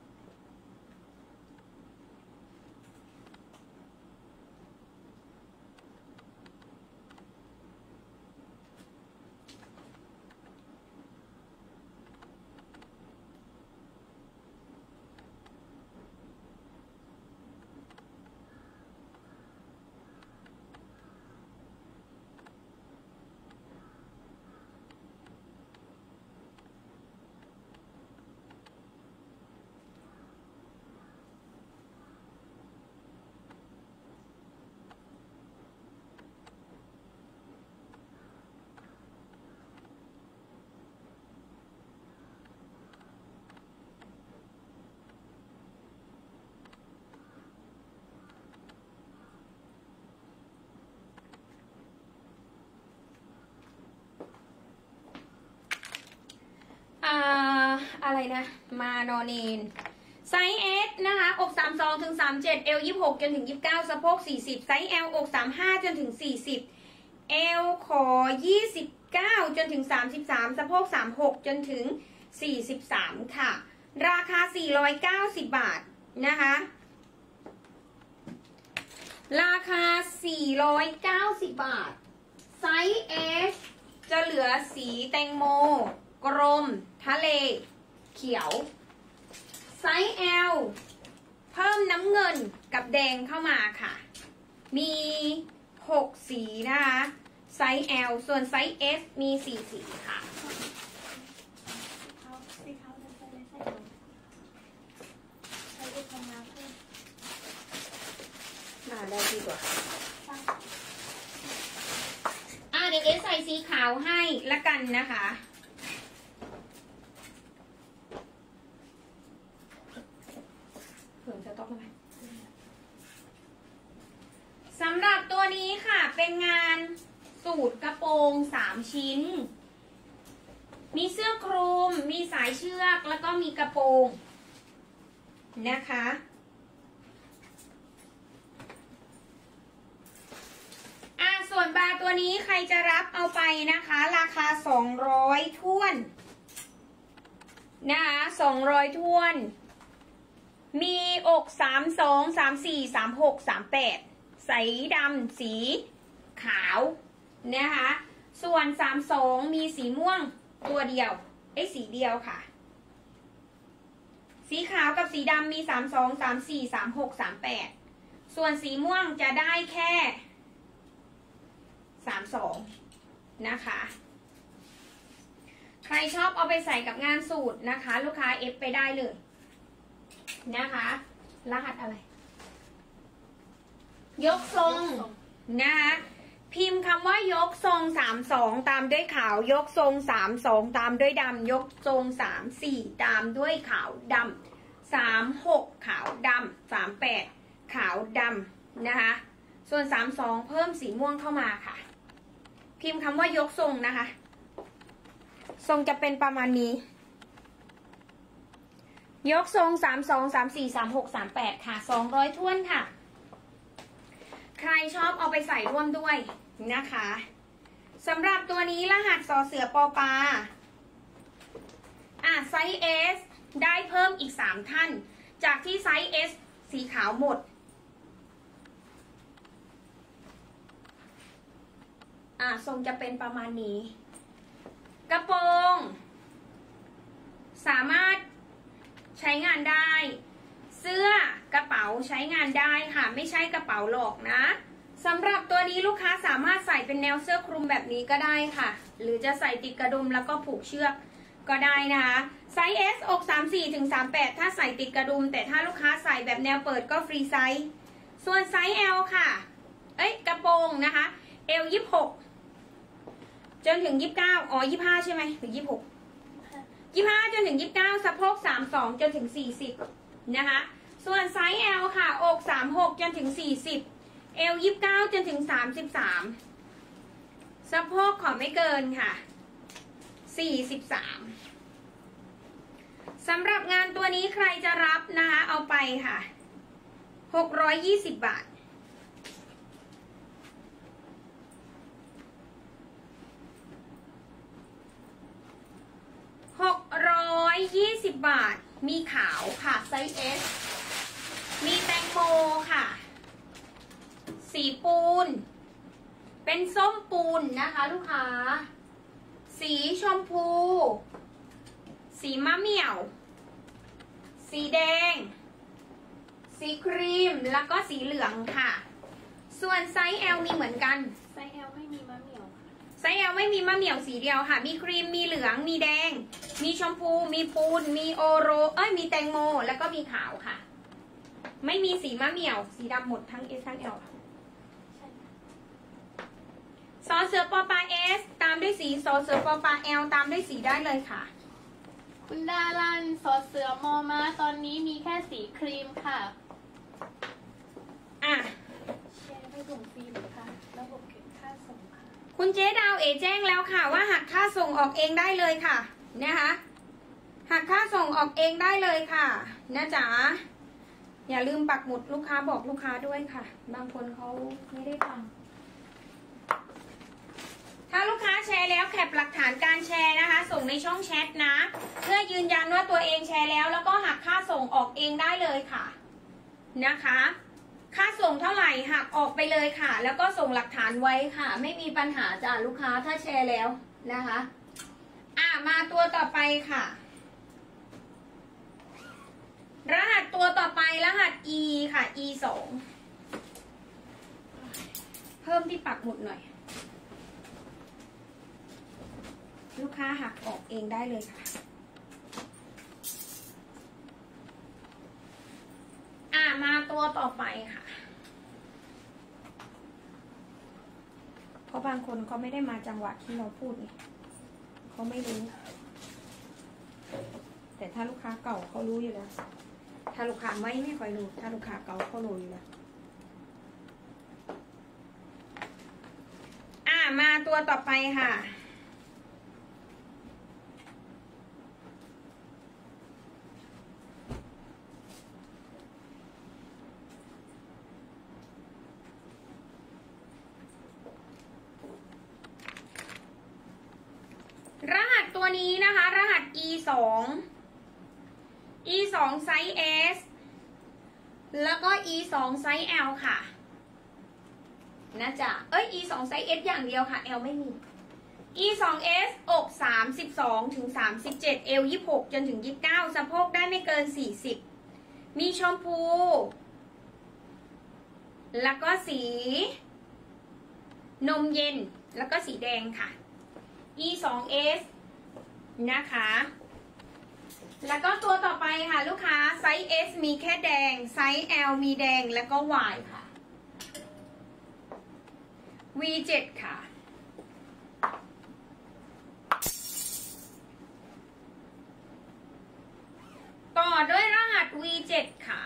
อะไรนะมาโนเนนไซส์ S นะคะอกสามสิบสองถึงสามสิบเจ็ด L ยี่สิบหกจนถึงยี่สิบเก้าสะโพกสี่สิบไซส์ L อกสามสิบห้าจนถึงสี่สิบ L ขอยี่สิบเก้าจนถึงสามสิบสามสะโพกสามสิบหกจนถึงสี่สิบสามค่ะราคาสี่ร้อยเก้าสิบบาทนะคะราคาสี่ร้อยเก้าสิบบาทไซส์ S จะเหลือสีแตงโมกรมทะเลเขียวไซส์ L เพิ่มน้ำเงินกับแดงเข้ามาค่ะมีหกสีนะคะไซส์ L ส่วนไซส์ S มีสี่สีค่ะเขาสีขาวจะใส่เลยใส่เอาใส่ได้ทำงานเพิ่มมาได้ดีกว่าอ่ะเดี๋ยวเอสใส่สีขาวให้ละกันนะคะสำหรับตัวนี้ค่ะเป็นงานสูทกระโปรงสามชิ้นมีเสื้อคลุมมีสายเชือกแล้วก็มีกระโปรงนะคะอ่ะส่วนบาร์ตัวนี้ใครจะรับเอาไปนะคะราคาสองร้อยถ้วนนะคะสองร้อยถ้วนมีอกสามสองสามสี่สามหกสามแปดสีดำสีขาวนะคะส่วนสามสองมีสีม่วงตัวเดียวไอ้สีเดียวค่ะสีขาวกับสีดำมีสามสองสามสี่สามหกสามแปดส่วนสีม่วงจะได้แค่สามสองนะคะใครชอบเอาไปใส่กับงานสูทนะคะลูกค้าเอฟไปได้เลยนะคะรหัสอะไรยกทรงนะคะพิมพ์คำว่ายกทรงสามสองตามด้วยขาวยกทรงสามสองตามด้วยดำยกทรงสามสี่ตามด้วยขาวดำสามหกขาวดำสามแปดขาวดำนะคะส่วนสามสองเพิ่มสีม่วงเข้ามาค่ะพิมพ์คำว่ายกทรงนะคะทรงจะเป็นประมาณนี้ยกทรงสามสองสามสี่สามหกสามแปดค่ะสองร้อยถ้วนค่ะใครชอบเอาไปใส่ร่วมด้วยนะคะสำหรับตัวนี้รหัสสอเสือปอปาอ่ะไซส์ S ได้เพิ่มอีกสามท่านจากที่ไซส์ S สีขาวหมดอ่ะทรงจะเป็นประมาณนี้กระโปรงสามารถใช้งานได้เสื้อกระเป๋าใช้งานได้ค่ะไม่ใช่กระเป๋าหลอกนะสำหรับตัวนี้ลูกค้าสามารถใส่เป็นแนวเสื้อคลุมแบบนี้ก็ได้ค่ะหรือจะใส่ติดกระดุมแล้วก็ผูกเชือกก็ได้นะคะไซส์ S อก สามสิบสี่ถึงสามสิบแปด ถ้าใส่ติดกระดุมแต่ถ้าลูกค้าใส่แบบแนวเปิดก็ฟรีไซส์ส่วนไซส์ L ค่ะเอ้ยกระโปรงนะคะ L ยี่สิบหกจนถึงยี่สิบเก้าอ๋อยี่สิบห้าใช่ไหมหรือยี่สิบหก ยี่สิบห้าจนถึงยี่สิบเก้าสะโพกสามสิบสองจนถึงสี่สิบนะคะส่วนไซส์ L ค่ะอกสามสิบหกจนถึงสี่สิบ L ยี่สิบเก้าจนถึงสามสิบสามสะโพกขอไม่เกินค่ะสี่สิบสามสำหรับงานตัวนี้ใครจะรับนะคะเอาไปค่ะหกร้อยยี่สิบบาทหกร้อยยี่สิบบาทมีขาวค่ะไซส์ S มีแตงโมค่ะสีปูนเป็นส้มปูนนะคะลูกค้าสีชมพูสีมะเหมี่ยวสีแดงสีครีมแล้วก็สีเหลืองค่ะส่วนไซส์ L มีเหมือนกันไซส์ L ไม่มีมะเหมี่ยวค่ะไซส์ L ไม่มีมะเหมี่ยวสีเดียวค่ะมีครีมมีเหลืองมีแดงมีชมพูมีปูนมีโอโรเอ้ยมีแตงโมแล้วก็มีขาวค่ะไม่มีสีมะเหมี่ยวสีดำหมดทั้ง S ทั้ง L ซอเสือปอปลา S ตามด้วยสีซอเสือปอปลา L ตามด้วยสีได้เลยค่ะคุณดารันซอเสือมอมาตอนนี้มีแค่สีครีมค่ะอ่ะแชร์ไปส่งฟรีหรือคะระบบเก็บค่าส่งค่ะคุณเจ๊ดาวเอแจ้งแล้วค่ะว่าหักค่าส่งออกเองได้เลยค่ะนะคะหักค่าส่งออกเองได้เลยค่ะนะจ๊ะอย่าลืมปักหมุดลูกค้าบอกลูกค้าด้วยค่ะบางคนเขาไม่ได้ฟังถ้าลูกค้าแชร์แล้วแคปหลักฐานการแชร์นะคะส่งในช่องแชทนะเพื่อยืนยันว่าตัวเองแชร์แล้วแล้วก็หักค่าส่งออกเองได้เลยค่ะนะคะค่าส่งเท่าไหร่หักออกไปเลยค่ะแล้วก็ส่งหลักฐานไว้ค่ะไม่มีปัญหาจ้ะลูกค้าถ้าแชร์แล้วนะคะอ่ะมาตัวต่อไปค่ะรหัสตัวต่อไปรหัส E ค่ะ E สองเพิ่มที่ปักหมุดหน่อยลูกค้าหักออกเองได้เลยค่ะอ่ะมาตัวต่อไปค่ะเพราะบางคนเขาไม่ได้มาจังหวะที่เราพูดไงเขาไม่รู้แต่ถ้าลูกค้าเก่าเขารู้อยู่แล้วถ้าลูกค้าไม่ไม่ค่อยรู้ถ้าลูกค้าเก่าเขารู้อยู่แล้วอ่ะมาตัวต่อไปค่ะรหัสตัวนี้นะคะรหัส E สอง E สองไซส์ S แล้วก็ E สองไซส์ L ค่ะนะจ๊ะเอ้ย E สองไซส์ S อย่างเดียวค่ะ L ไม่มี E สอง S อกสามสิบสองถึงสามสิบเจ็ด L ยี่สิบหกจนถึงยี่สิบเก้าสะโพกได้ไม่เกินสี่สิบมีชมพูแล้วก็สีนมเย็นแล้วก็สีแดงค่ะ E สอง S นะคะแล้วก็ตัวต่อไปค่ะลูกค้าไซส์ S มีแค่แดงไซส์ L มีแดงแล้วก็ Y ค่ะ วี เจ็ด ค่ะต่อด้วยรหัส วี เจ็ด ค่ะ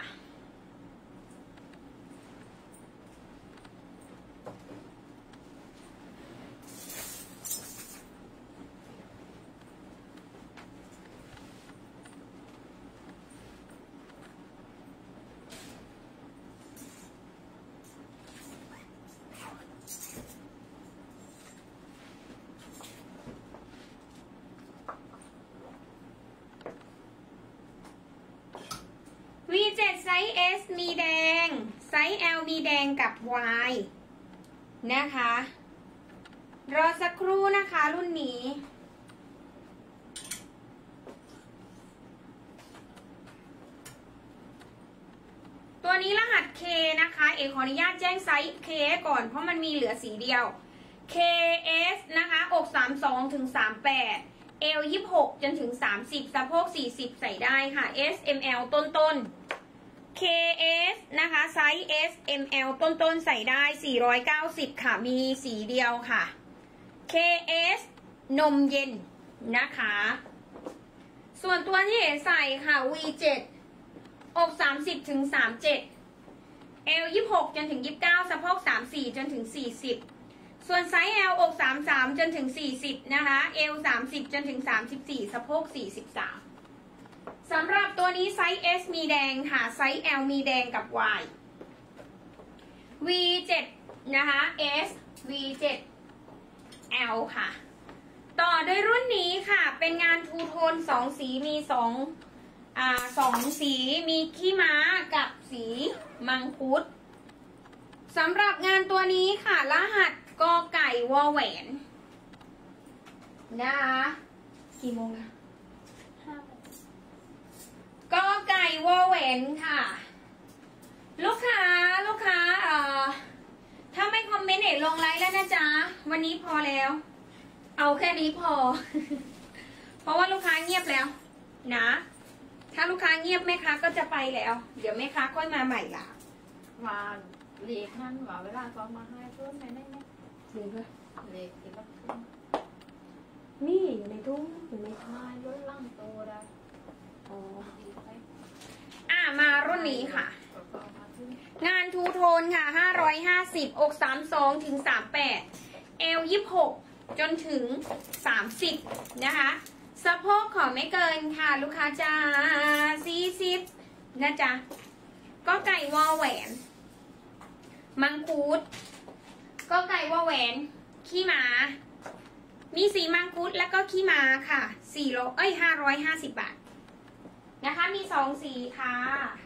มีแดงไซส์ L มีแดงกับ Y นะคะรอสักครู่นะคะรุ่นนี้ตัวนี้รหัส K นะคะเอกขออนุญาตแจ้งไซส์ K ก่อนเพราะมันมีเหลือสีเดียว เค เอส นะคะอกสามสิบสองถึงสามสิบแปด เอวยี่สิบหกจนถึงสามสิบสะโพกสี่สิบใส่ได้ค่ะ S M L ต้นต้น เค เอส นะคะไซส์ S M L ต้นต้นใส่ได้สี่ร้อยเก้าสิบค่ะมีสีเดียวค่ะ เค เอส นมเย็นนะคะส่วนตัวที่เอ๋ใส่ค่ะ วี เจ็ด อกสามสิบถึงสามสิบเจ็ด เอวยี่สิบหกจนถึงยี่สิบเก้าสะโพกสามสิบสี่จนถึงสี่สิบส่วนไซส์ L อกสามสิบสามจนถึงสี่สิบนะคะ เอวสามสิบจนถึงสามสิบสี่สะโพกสี่สิบสามสำหรับตัวนี้ไซส์ S มีแดงค่ะไซส์ L มีแดงกับ Y วี เจ็ด นะคะ S วี เจ็ด L ค่ะต่อด้วยรุ่นนี้ค่ะเป็นงานทูโทนสองสีมีสองอ่าสองสีมีขี้ม้ากับสีมังคุดสำหรับงานตัวนี้ค่ะรหัสกอไก่วอแหวนนะคะกี่โมงนะห้ากอไก่วอแหวนค่ะลูกค้าลูกค้าเอ่อถ้าไม่คอมเมนต์เอกลงไลน์แล้วนะจ๊ะวันนี้พอแล้วเอาแค่นี้พอ เพราะว่าลูกค้าเงียบแล้วนะถ้าลูกค้าเงียบแม่ค้าก็จะไปแล้วเดี๋ยวแม่ค้าค่อยมาใหม่ละมาเล็กนั่นว่าเวลาก็มาให้เพิ่มไปได้ไหมจริงปะเล็กที่ว่าขึ้นนี่อยู่ในทุ่งอยู่ในมาลดล่างตัวได้อ๋อดีไหมอ่ะมารุ่นนี้ค่ะก็มาขึ้นงานทูโทนค่ะห้าร้อยห้าสิบอกสามสิบสองถึงสามสิบแปดเอวยี่สิบหกจนถึงสามสิบนะคะสะโพกขอไม่เกินค่ะลูกค้าจ้าสี่สิบนะจ๊ะก็ไก่วอแหวนมังคุดก็ไก่วอแหวนขี้หมามีสีมังคุดแล้วก็ขี้หมาค่ะสี่โลเอ้ยห้าร้อยห้าสิบบาทนะคะมีสองสีค่ะ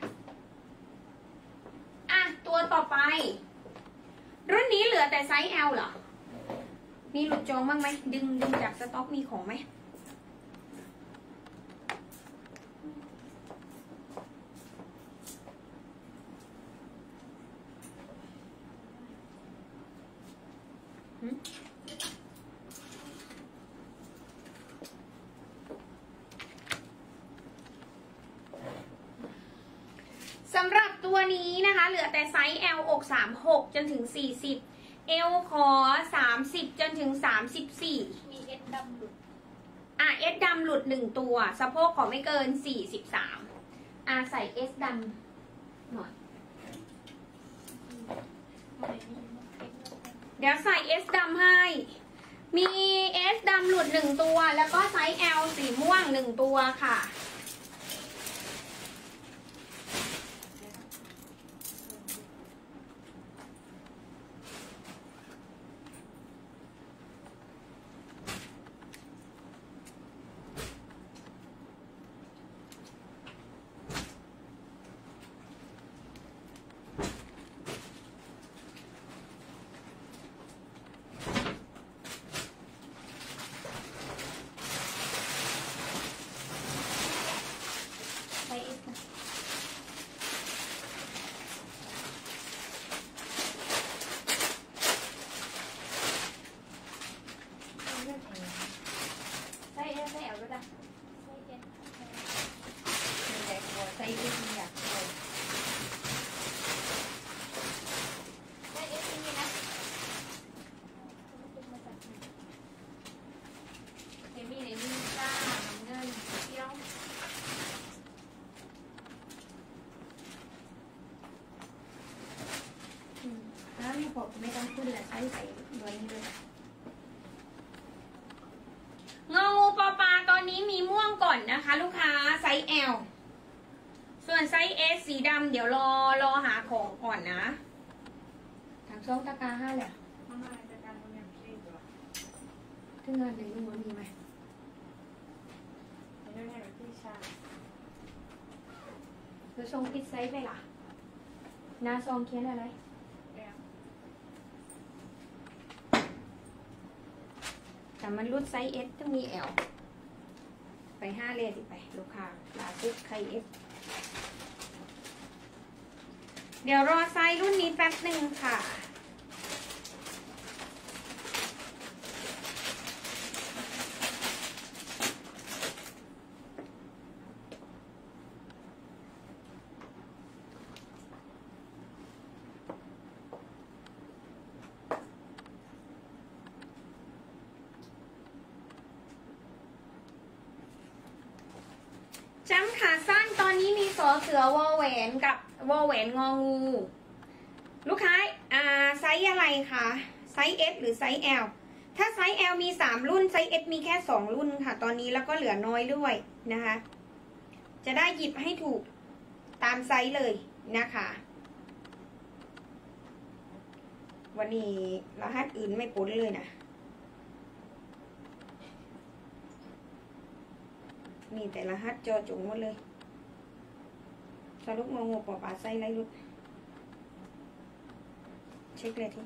อ่ะตัวต่อไปรุ่นนี้เหลือแต่ไซส์ L เหรอมีหลุดจองบ้างไหมดึงดึงจากสต็อกมีของไหมสำหรับตัวนี้นะคะเหลือแต่ไซส์ L อกสามสิบหกจนถึงสี่สิบเอวขอสามสิบจนถึงสามสิบสี่มีเอสดำหลุดอ่ะ S ดำหลุดหนึ่งตัวสะโพกขอไม่เกินสี่สิบสามอ่ะใส่ S ดำหน่อยอะไรนี่เอสดำเดี๋ยวใส่ S ดำให้ มี S ดำหลุดหนึ่งตัว แล้วก็ไซส์ L สีม่วงหนึ่งตัวค่ะ ใส่ S นะใส่ S ใส่ L ก็ได้ไซส์เอสเล็กหัวใจเล็กอยากเลยไซส์เอสนี่นะเป็นมาจากไหนเคมีในนี่จ้าน้ำเงินเที่ยวอืมแล้วนี่ผมไม่ต้องขึ้นแหละใส่ใส่ตัวนี้เลยงองูปอปลาตอนนี้มีม่วงก่อนนะคะ ลูกค้าไซส์ L ส่วนไซส์ S สีดำเดี๋ยวรอรอหาของก่อนนะทางช่องตะกร้าห้าเลยทำไมจะการทำอย่างนี้หรอถึงงานไหนลูกมันมีไหมไม่ได้ให้พี่ชาหรือทรงปิดไซส์ไปล่ะพหน้าซองเขียนอะไรแต่มันรุ่นไซส์ S ต้องมี L ไปห้าเลทไปลูกค้าลาซุกไข่ S เดี๋ยวรอไซส์รุ่นนี้แป๊บหนึ่งค่ะจำขาสั้นตอนนี้มีสอเสือวอแหวนกับวอแหวนงองู ลูกค้าอ่าไซส์อะไรคะไซส์ S หรือไซส์ L ถ้าไซส์ L มีสามรุ่นไซส์ S มีแค่สองรุ่นค่ะตอนนี้แล้วก็เหลือน้อยด้วยนะคะจะได้หยิบให้ถูกตามไซส์เลยนะคะวันนี้รหัสอื่นไม่ปนเลยนะมีแต่รหัสจอจุงหมดเลยสรุปงงปอปาไซส์ไรรุ่นเช็คเลยที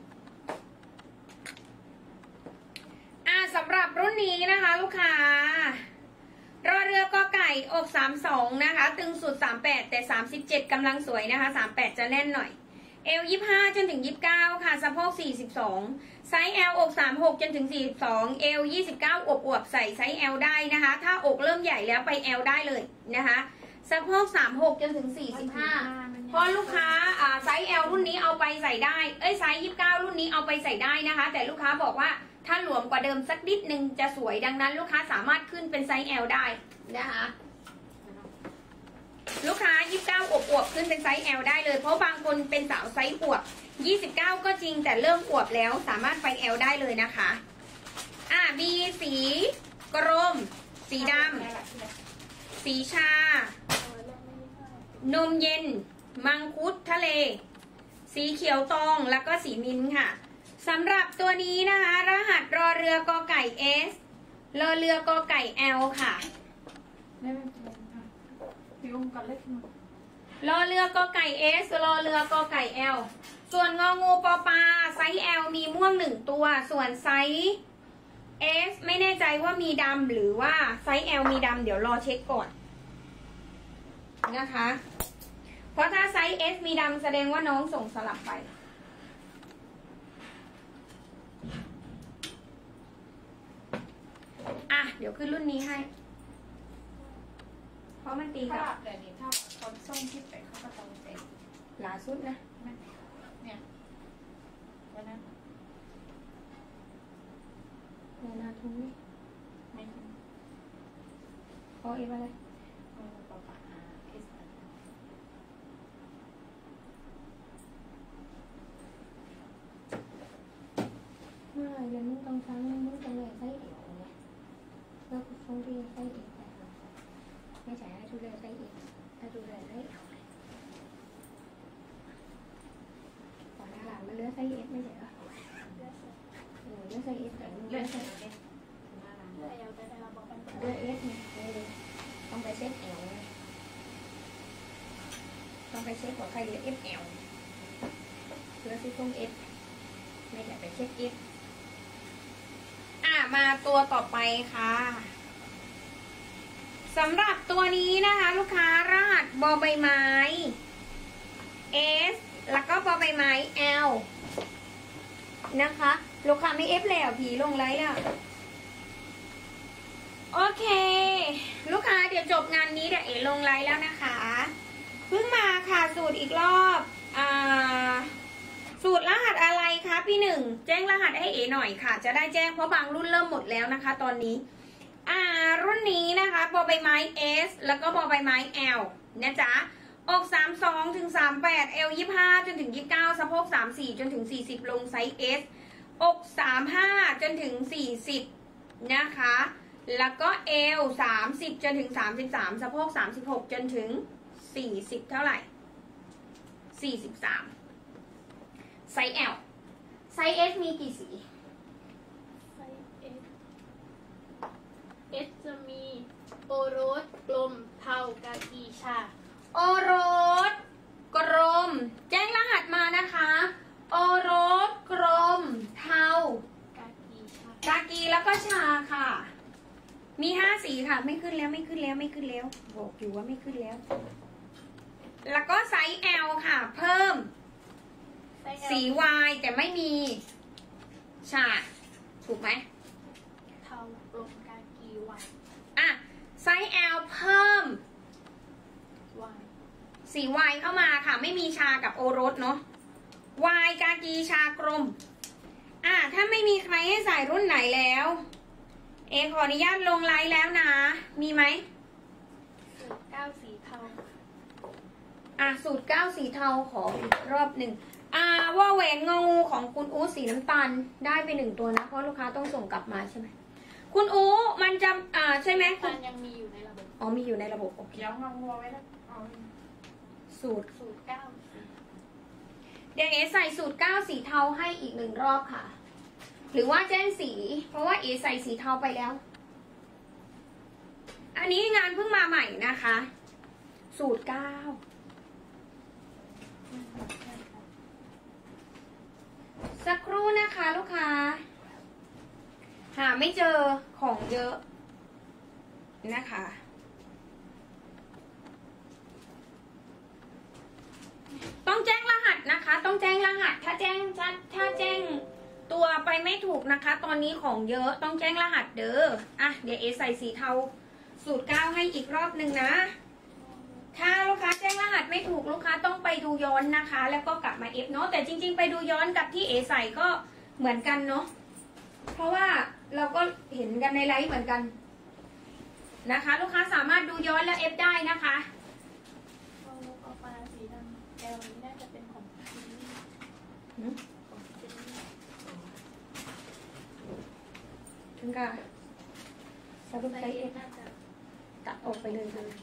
อ่าสำหรับรุ่นนี้นะคะลูกค้ารอเรือกอไก่อกสามสองนะคะตึงสุดสามแปดแต่สามสิบเจ็ดกำลังสวยนะคะสามแปดจะแน่นหน่อยเอวยี่ห้าจนถึงยี่สิบเก้าค่ะสะโพกสี่สิบสองไซส์ L อกสามหกจนถึงสี่สิบสองเอวยี่สิบเก้าอวบอวบใส่ไซส์ L ได้นะคะถ้าอกเริ่มใหญ่แล้วไป L ได้เลยนะคะสะโพกสามหกจนถึงสี่สิบห้าเพราะลูกค้าอ่าไซส์ L รุ่นนี้เอาไปใส่ได้เอ้ยไซส์ยี่สิบเก้ารุ่นนี้เอาไปใส่ได้นะคะแต่ลูกค้าบอกว่าถ้าหลวมกว่าเดิมสักนิดนึงจะสวยดังนั้นลูกค้าสามารถขึ้นเป็นไซส์ L ได้นะคะลูกค้ายี่สิบเก้าอวบๆขึ้นเป็นไซส์ L ได้เลยเพราะบางคนเป็นสาวไซส์อวบยี่สิบเก้าก็จริงแต่เริ่มอวบแล้วสามารถไป L ได้เลยนะคะอ่ามีสีกรมสีดำสีชานมเย็นมังคุดทะเลสีเขียวตองแล้วก็สีมิ้นท์ค่ะสำหรับตัวนี้นะคะรหัสรอเรือกอไก่ S รอเรือกอไก่ L ค่ะไม่เป็นไรค่ะพิมพ์กันเลขรอเรือกอไก่ S รอเรือกอไก่ L ส่วนงองูปอปลาไซส์ L มีม่วงหนึ่งตัวส่วนไซส์ S ไม่แน่ใจว่ามีดำหรือว่าไซส์ L มีดำเดี๋ยวรอเช็คก่อนนะคะเพราะถ้าไซส์ S มีดำแสดงว่าน้องส่งสลับไปอ่ะเดี๋ยวขึ้นรุ่นนี้ให้เพราะมันตีกับแต่นี่ถ้าคนส้มที่ไปเขาก็ต้องเต็มหลาสุดนะเนี่ยวันนั้นเวลาทุ่งนี่ไม่เพราะเอวอะไรเออปะปะอาเอสไม่เดี๋ยวมึงต้องฟังมึงต้องเลยไส้เอวไงแล้วกูส่งเรียนไส้เอวไปไม่ใช่ให้ทุเรียนไส้เอวให้ทุเรียนไส้เอวก่อนหน้าหลังมันเลือกไส้เอฟไม่ใช่เหรอเออเลือกไส้เอฟแต่มึงเลือกไส้เอฟเลือก L ได้แล้วบอกมันเลือกเอฟไงต้องไปเช็คเอวไงต้องไปเช็คว่าใครเลือกเอฟเอลเลือกที่ตรงเอฟไม่ใช่ไปเช็คเอฟอ่ะมาตัวต่อไปค่ะสำหรับตัวนี้นะคะลูกค้ารหัสบอใบไม้ S แล้วก็บอใบไม้ L นะคะลูกค้าไม่ F แล้วผีลงไลน์แล้วโอเคลูกค้าเดี๋ยวจบงานนี้เดี๋ยวเอ๋ลงไลน์แล้วนะคะเพิ่งมาค่ะสูตรอีกรอบอ่าสูตรรหัสอะไรคะพี่หนึ่งแจ้งรหัสให้เอ๋หน่อยค่ะจะได้แจ้งเพราะบางรุ่นเริ่มหมดแล้วนะคะตอนนี้อ่ารุ่นนี้นะคะบอใบไม้ S แล้วก็บอใบไม้ L นะจ๊ะอกสามสองถึงสามแปด L ยี่ห้าจนถึงยี่สิบเก้าสะโพกสามสี่จนถึงสี่สิบลงไซส์ S อกสามห้าจนถึงสี่สิบนะคะแล้วก็ L สามสิบจนถึงสามสิบสามสะโพกสามสิบหกจนถึงสี่สิบเท่าไหร่สี่สิบสามไซส์ L ไซส์ S มีกี่สีไซส์ S S จะมีโอโรสกลมเทากากีชาโอโรสกรมแจ้งรหัสมีห้าสีค่ะ ไม่ขึ้นแล้วไม่ขึ้นแล้วไม่ขึ้นแล้วบอกอยู่ว่าไม่ขึ้นแล้ว แล้วก็ไซส์ L ค่ะ เพิ่มไซส์ L สี Y แต่ไม่มีฉากถูกไหมเทาลงกากีวันอ่ะไซส์ L เพิ่มวันสี Y เข้ามาค่ะ ไม่มีชากับโอรสเนาะ Y กากีชากรมอ่ะถ้าไม่มีใครให้ใส่รุ่นไหนแล้ว เอขออนุญาตลงไลน์แล้วนะ มีไหมสูตรเก้าสีเทาอ่ะสูตรเก้าสีเทาขออีกรอบหนึ่งอ่าว่าแหวนงองูของคุณอู๋สีน้ำตาลได้ไปหนึ่งตัวนะ เพราะลูกค้าต้องส่งกลับมาใช่ไหมคุณอู๋มันจะอ่าใช่ไหมคุมัณนยังมีอยู่ในระบบอ๋อมีอยู่ในระบบโอเคเดี๋ยวงงๆไว้แล้วเอาสูตรสูตรเก้าสีเดี๋ยวเอใส่สูตรเก้าสีเทาให้อีกหนึ่งรอบค่ะ หรือว่าแจ้งสี เพราะว่าเอใส่สีเทาไปแล้ว อันนี้งานเพิ่งมาใหม่นะคะ สูตรเก้าสักครู่นะคะลูกค้า หาไม่เจอของเยอะนะคะ ต้องแจ้งรหัสนะคะ ต้องแจ้งรหัส ถ้าแจ้งถ้าถ้าแจ้งตัวไปไม่ถูกนะคะ ตอนนี้ของเยอะต้องแจ้งรหัสเด้ออ่ะเดี๋ยวเอใส่สีเทาสูตรเก้าให้อีกรอบหนึ่งนะ ถ้าลูกค้าแจ้งรหัสไม่ถูกลูกค้าต้องไปดูย้อนนะคะ แล้วก็กลับมาเอฟเนาะแต่จริงๆไปดูย้อนกับที่เอใส่ก็เหมือนกันเนาะเพราะว่าเราก็เห็นกันในไลฟ์เหมือนกันนะคะ ลูกค้าสามารถดูย้อนแล้วเอฟได้นะคะเอาออกมาสีดำแอลนี้น่าจะเป็นของจินนี่หืมของจินนี่ถึงกับสรุปไซใช้ส์เอเอฟน่าจะตัดออกไปเลยค่ะ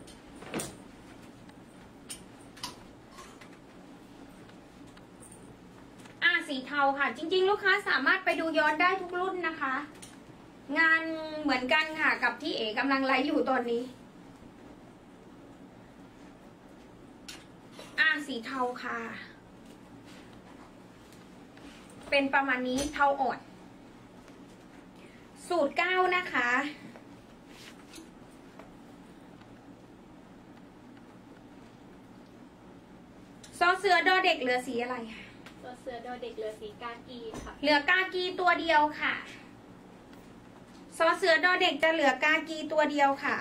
อ่าสีเทาค่ะ จริงๆ ลูกค้าสามารถไปดูย้อนได้ทุกรุ่นนะคะ งานเหมือนกันค่ะกับที่เอ๋กำลังไลฟ์อยู่ตอนนี้ อ่าสีเทาค่ะ เป็นประมาณนี้เทาอ่อน สูตรเก้านะคะซอเสือดอเด็กเหลือสีอะไรคะตัวเสือดอเด็กเหลือสีกากีค่ะเหลือกากีตัวเดียวค่ะซอเสือดอเด็กจะเหลือกากีตัวเดียวค่ะ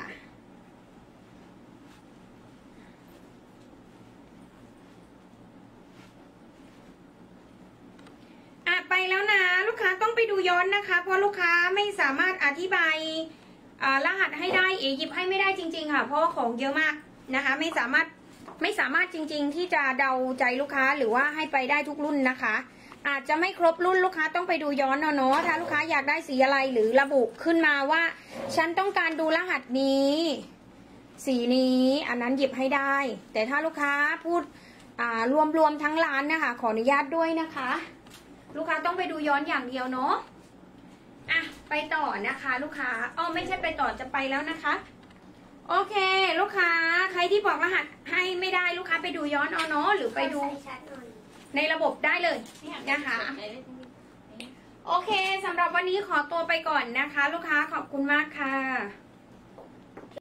อ่ะไปแล้วนะลูกค้าต้องไปดูย้อนนะคะ เพราะลูกค้าไม่สามารถอธิบายอ่ารหัสให้ได้เอหยิบให้ไม่ได้จริงๆค่ะเพราะว่าของเยอะมากนะคะไม่สามารถไม่สามารถจริงๆที่จะเดาใจลูกค้าหรือว่าให้ไปได้ทุกรุ่นนะคะ อาจจะไม่ครบรุ่นลูกค้าต้องไปดูย้อนเนาะเนาะถ้าลูกค้าอยากได้สีอะไรหรือระบุขึ้นมาว่าฉันต้องการดูรหัสนี้ สีนี้อันนั้นหยิบให้ได้ แต่ถ้าลูกค้าพูดอ่ารวมๆทั้งร้านนะคะขออนุญาตด้วยนะคะ ลูกค้าต้องไปดูย้อนอย่างเดียวเนาะอ่ะไปต่อนะคะ ลูกค้าอ๋อไม่ใช่ไปต่อจะไปแล้วนะคะ โอเค ลูกค้าใครที่บอกรหัสให้ไม่ได้ลูกค้าไปดูย้อนเอาเนาะหรือไปดูในระบบได้เลยนะคะ โอเคสำหรับวันนี้ขอตัวไปก่อนนะคะ ลูกค้าขอบคุณมากค่ะ